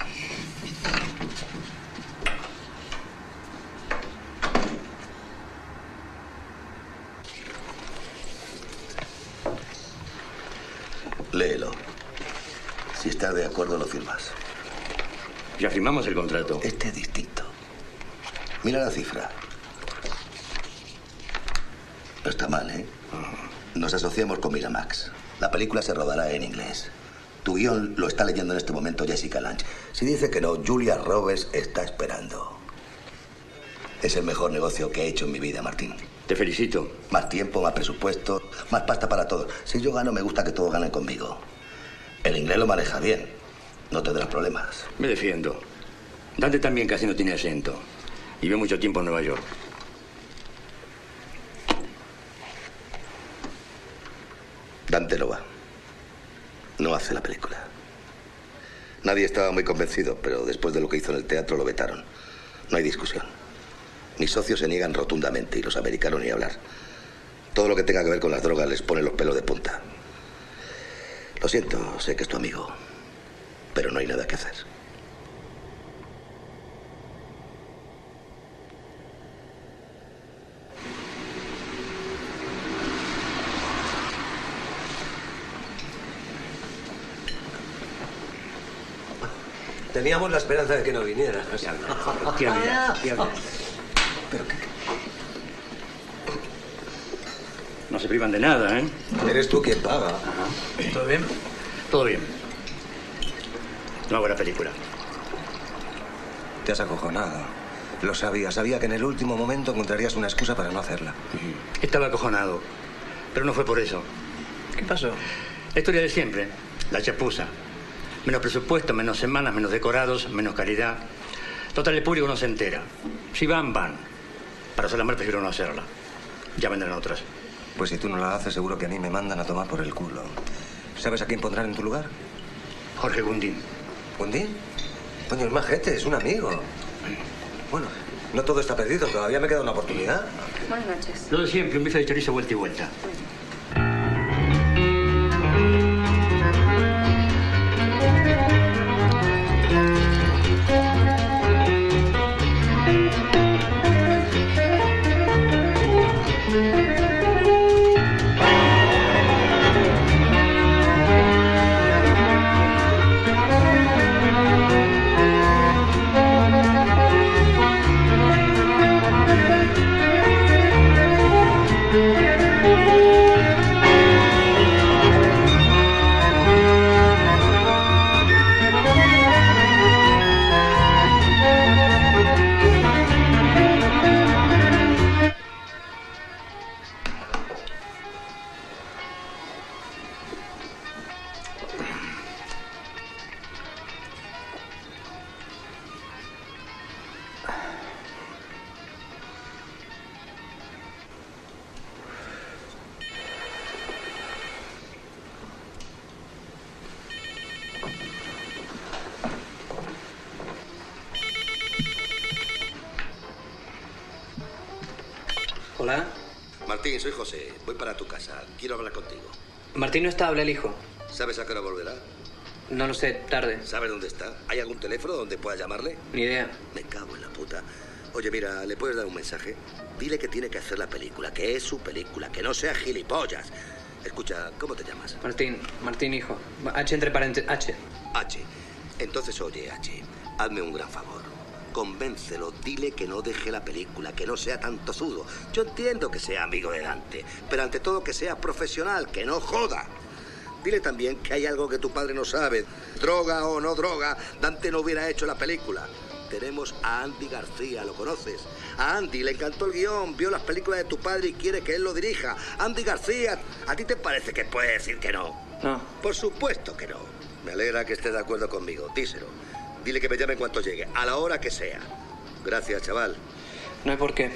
Léelo. Si estás de acuerdo, lo firmas. Ya firmamos el contrato. Este es distinto. Mira la cifra. No está mal, ¿eh? Nos asociamos con Miramax. La película se rodará en inglés. Tu guión lo está leyendo en este momento Jessica Lange. Si dice que no, Julia Roberts está esperando. Es el mejor negocio que he hecho en mi vida, Martín. Te felicito. Más tiempo, más presupuesto, más pasta para todos. Si yo gano, me gusta que todos ganen conmigo. El inglés lo maneja bien. No tendrás problemas. Me defiendo. Dante también casi no tiene acento. Y vive mucho tiempo en Nueva York. Dante no va. No hace la película. Nadie estaba muy convencido, pero después de lo que hizo en el teatro lo vetaron. No hay discusión. Mis socios se niegan rotundamente y los americanos ni hablar. Todo lo que tenga que ver con las drogas les pone los pelos de punta. Lo siento, sé que es tu amigo, pero no hay nada que hacer. Teníamos la esperanza de que no vinieras. No se privan de nada, ¿eh? Eres tú quien paga. ¿Todo bien? Todo bien. Una buena película. Te has acojonado. Lo sabía. Sabía que en el último momento encontrarías una excusa para no hacerla. Estaba acojonado. Pero no fue por eso. ¿Qué pasó? La historia de siempre. La chapuza. Menos presupuesto, menos semanas, menos decorados, menos calidad. Total, el público no se entera. Si van, van. Para hacerla mal, prefiero no hacerla. Ya vendrán otras. Pues si tú no la haces, seguro que a mí me mandan a tomar por el culo. ¿Sabes a quién pondrán en tu lugar? Jorge Gundín. ¿Gundín? Coño, es majete, es un amigo. Bueno, no todo está perdido. Todavía me queda una oportunidad. Buenas noches. Lo de siempre, un bife de chorizo vuelta y vuelta. Martín, soy José. Voy para tu casa. Quiero hablar contigo. Martín no está, habla el hijo. ¿Sabes a qué hora volverá? No lo sé, tarde. ¿Sabes dónde está? ¿Hay algún teléfono donde pueda llamarle? Ni idea. Me cago en la puta. Oye, mira, ¿le puedes dar un mensaje? Dile que tiene que hacer la película, que es su película, que no sea gilipollas. Escucha, ¿cómo te llamas? Martín hijo. H entre paréntesis, H. H. Entonces, oye, H, hazme un gran favor. Convéncelo, dile que no deje la película, que no sea tan tozudo. Yo entiendo que sea amigo de Dante, pero ante todo que sea profesional, que no joda. Dile también que hay algo que tu padre no sabe. Droga o no droga, Dante no hubiera hecho la película. Tenemos a Andy García, ¿lo conoces? A Andy le encantó el guión, vio las películas de tu padre y quiere que él lo dirija. Andy García, ¿a ti te parece que puede decir que no? No. Por supuesto que no. Me alegra que estés de acuerdo conmigo. Díselo. Dile que me llame en cuanto llegue, a la hora que sea. Gracias, chaval. No hay por qué.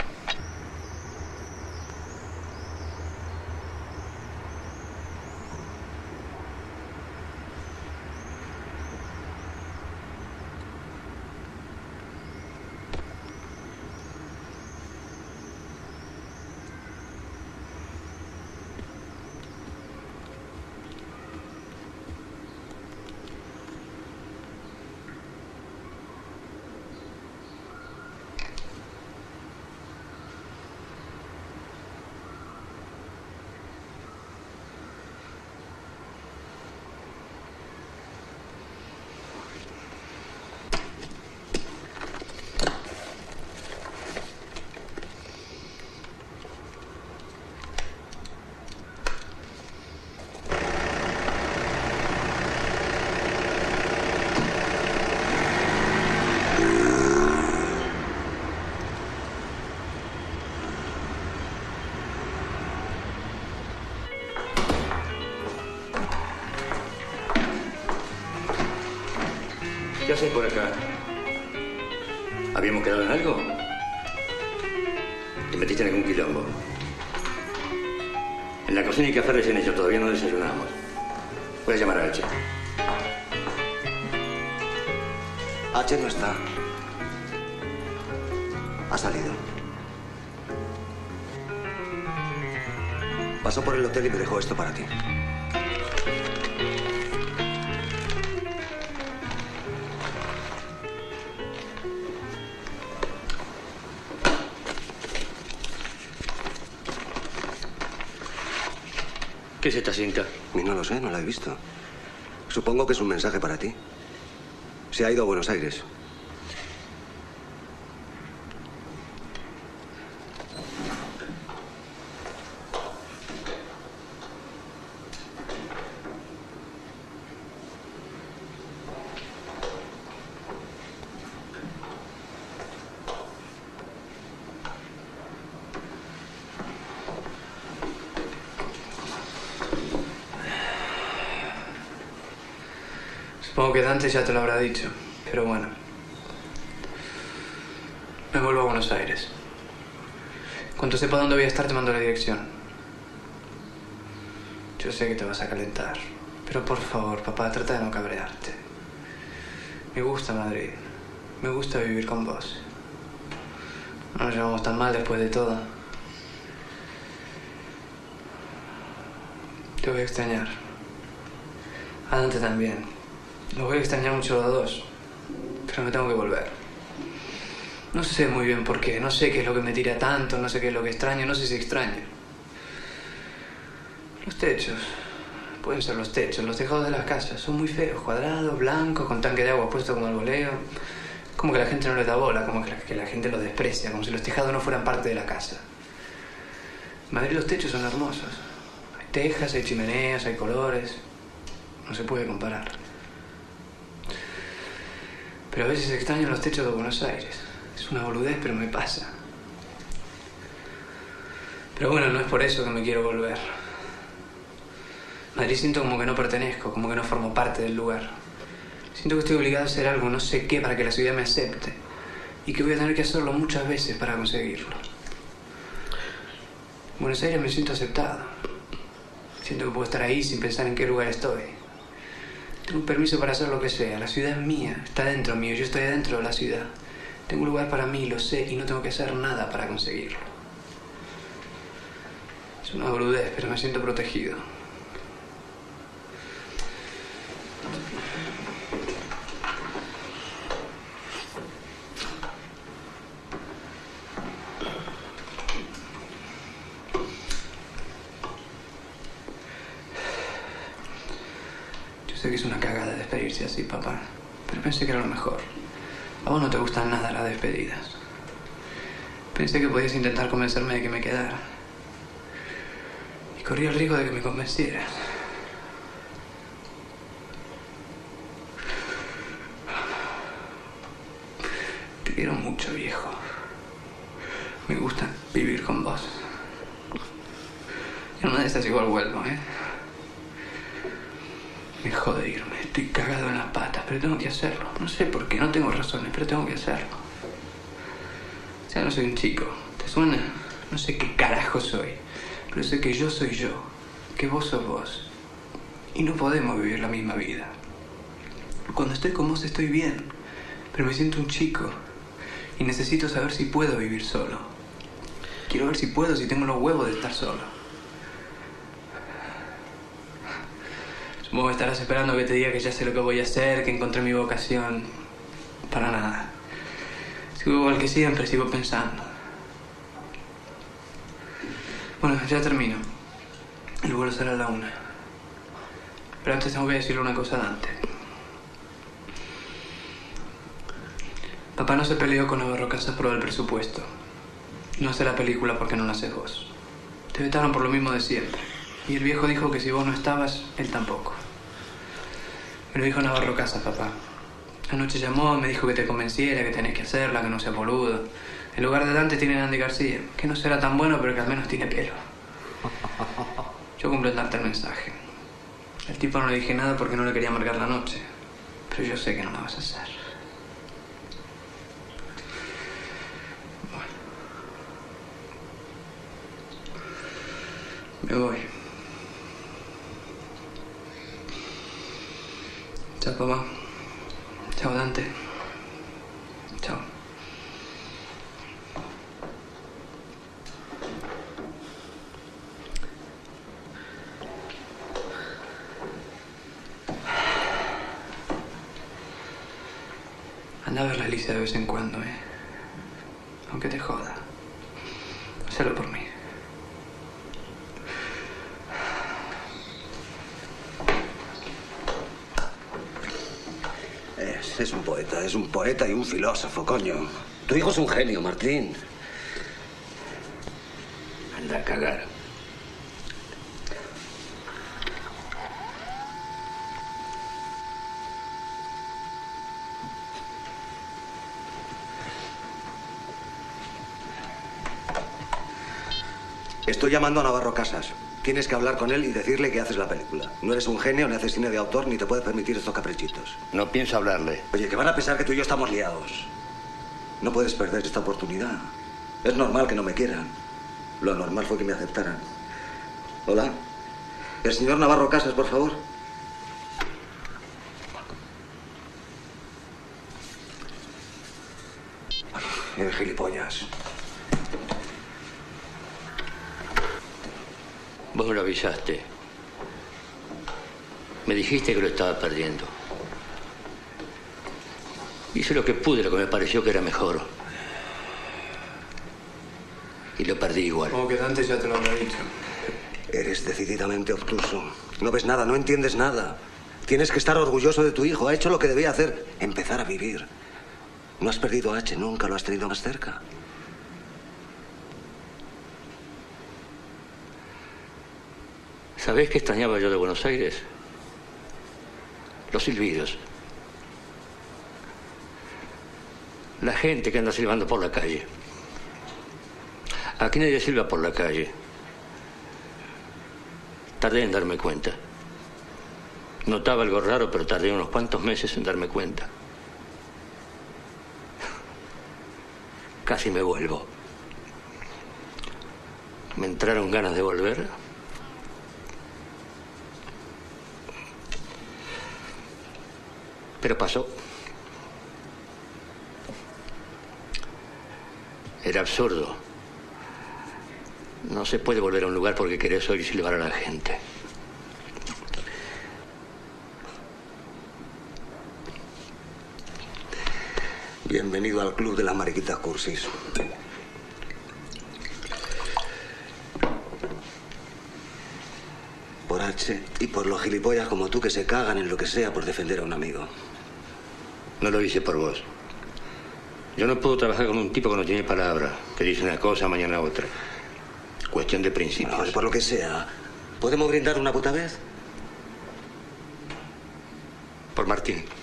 ¿Qué haces por acá? ¿Habíamos quedado en algo? ¿Te metiste en algún quilombo? En la cocina hay café recién hecho, todavía no desayunamos. Voy a llamar a H. H no está. Ha salido. Pasó por el hotel y me dejó esto para ti. ¿Qué es esta cinta? Y no lo sé, no la he visto. Supongo que es un mensaje para ti. Se ha ido a Buenos Aires. Supongo que Dante ya te lo habrá dicho, pero bueno. Me vuelvo a Buenos Aires. Cuando sepa dónde voy a estar, te mando la dirección. Yo sé que te vas a calentar, pero por favor, papá, trata de no cabrearte. Me gusta Madrid. Me gusta vivir con vos. No nos llevamos tan mal después de todo. Te voy a extrañar. A Dante también. Los voy a extrañar mucho los dos, pero me tengo que volver. No sé muy bien por qué, no sé qué es lo que me tira tanto, no sé qué es lo que extraño, no sé si extraño. Los techos, pueden ser los techos, los tejados de las casas, son muy feos, cuadrados, blancos, con tanque de agua puesto como al voleo. Como que la gente no les da bola, como que la gente los desprecia, como si los tejados no fueran parte de la casa. En Madrid los techos son hermosos. Hay tejas, hay chimeneas, hay colores. No se puede comparar. Pero a veces extraño los techos de Buenos Aires. Es una boludez, pero me pasa. Pero bueno, no es por eso que me quiero volver. Madrid siento como que no pertenezco, como que no formo parte del lugar. Siento que estoy obligado a hacer algo, no sé qué, para que la ciudad me acepte. Y que voy a tener que hacerlo muchas veces para conseguirlo. En Buenos Aires me siento aceptado. Siento que puedo estar ahí sin pensar en qué lugar estoy. Tengo un permiso para hacer lo que sea. La ciudad es mía, está dentro mío, yo estoy dentro de la ciudad. Tengo un lugar para mí, lo sé, y no tengo que hacer nada para conseguirlo. Es una boludez, pero me siento protegido. Yo sé que es una cagada despedirse así, papá, pero pensé que era lo mejor. A vos no te gustan nada las despedidas. Pensé que podías intentar convencerme de que me quedara. Y corría el riesgo de que me convencieras. Te quiero mucho, viejo. Me gusta vivir con vos. Y en una de estas igual vuelvo, ¿eh? Me jode irme. Estoy cagado en las patas, pero tengo que hacerlo. No sé por qué, no tengo razones, pero tengo que hacerlo. Ya no soy un chico. ¿Te suena? No sé qué carajo soy. Pero sé que yo soy yo. Que vos sos vos. Y no podemos vivir la misma vida. Cuando estoy con vos estoy bien. Pero me siento un chico. Y necesito saber si puedo vivir solo. Quiero ver si puedo, si tengo los huevos de estar solo. Supongo que estarás esperando que te diga que ya sé lo que voy a hacer, que encontré mi vocación. Para nada. Sigo igual que siempre, sigo pensando. Bueno, ya termino. El vuelo será a la 1. Pero antes tengo que decirle una cosa a Dante. Papá no se peleó con Navarro Casas por el presupuesto. No hace la película porque no la haces vos. Te vetaron por lo mismo de siempre. Y el viejo dijo que si vos no estabas, él tampoco. Me lo dijo Navarro Casas, papá. Anoche llamó, me dijo que te convenciera, que tenés que hacerla, que no seas boludo. En lugar de Dante tienen a Andy García, que no será tan bueno, pero que al menos tiene pelo. Yo cumplo en darte el mensaje. Al tipo no le dije nada porque no le quería amargar la noche. Pero yo sé que no la vas a hacer. Bueno. Me voy. Chao, papá. Chao, Dante. Chao. Anda a ver a Alicia de vez en cuando, ¿eh? Aunque te joda. Hazlo por mí. Es un poeta y un filósofo, coño. Tu hijo es un genio, Martín. Anda a cagar. Estoy llamando a Navarro Casas. Tienes que hablar con él y decirle que haces la película. No eres un genio, ni haces cine de autor, ni te puedes permitir estos caprichitos. No pienso hablarle. Oye, que van a pensar que tú y yo estamos liados. No puedes perder esta oportunidad. Es normal que no me quieran. Lo normal fue que me aceptaran. Hola. El señor Navarro Casas, por favor. Gilipollas. Vos me lo avisaste. Me dijiste que lo estaba perdiendo. Hice lo que pude, lo que me pareció que era mejor. Y lo perdí igual. Como que Dante ya te lo habrá dicho. Eres decididamente obtuso. No ves nada, no entiendes nada. Tienes que estar orgulloso de tu hijo. Ha hecho lo que debía hacer. Empezar a vivir. No has perdido a H, nunca lo has tenido más cerca. ¿Sabés qué extrañaba yo de Buenos Aires? Los silbidos. La gente que anda silbando por la calle. Aquí nadie silba por la calle. Tardé en darme cuenta. Notaba algo raro, pero tardé unos cuantos meses en darme cuenta. Casi me vuelvo. Me entraron ganas de volver. Pero pasó. Era absurdo. No se puede volver a un lugar porque querés oír silbar a la gente. Bienvenido al club de las mariquitas cursis. Por H y por los gilipollas como tú que se cagan en lo que sea por defender a un amigo. No lo hice por vos. Yo no puedo trabajar con un tipo que no tiene palabra, que dice una cosa, mañana otra. Cuestión de principios. No, por lo que sea, ¿podemos brindar una puta vez? Por Martín.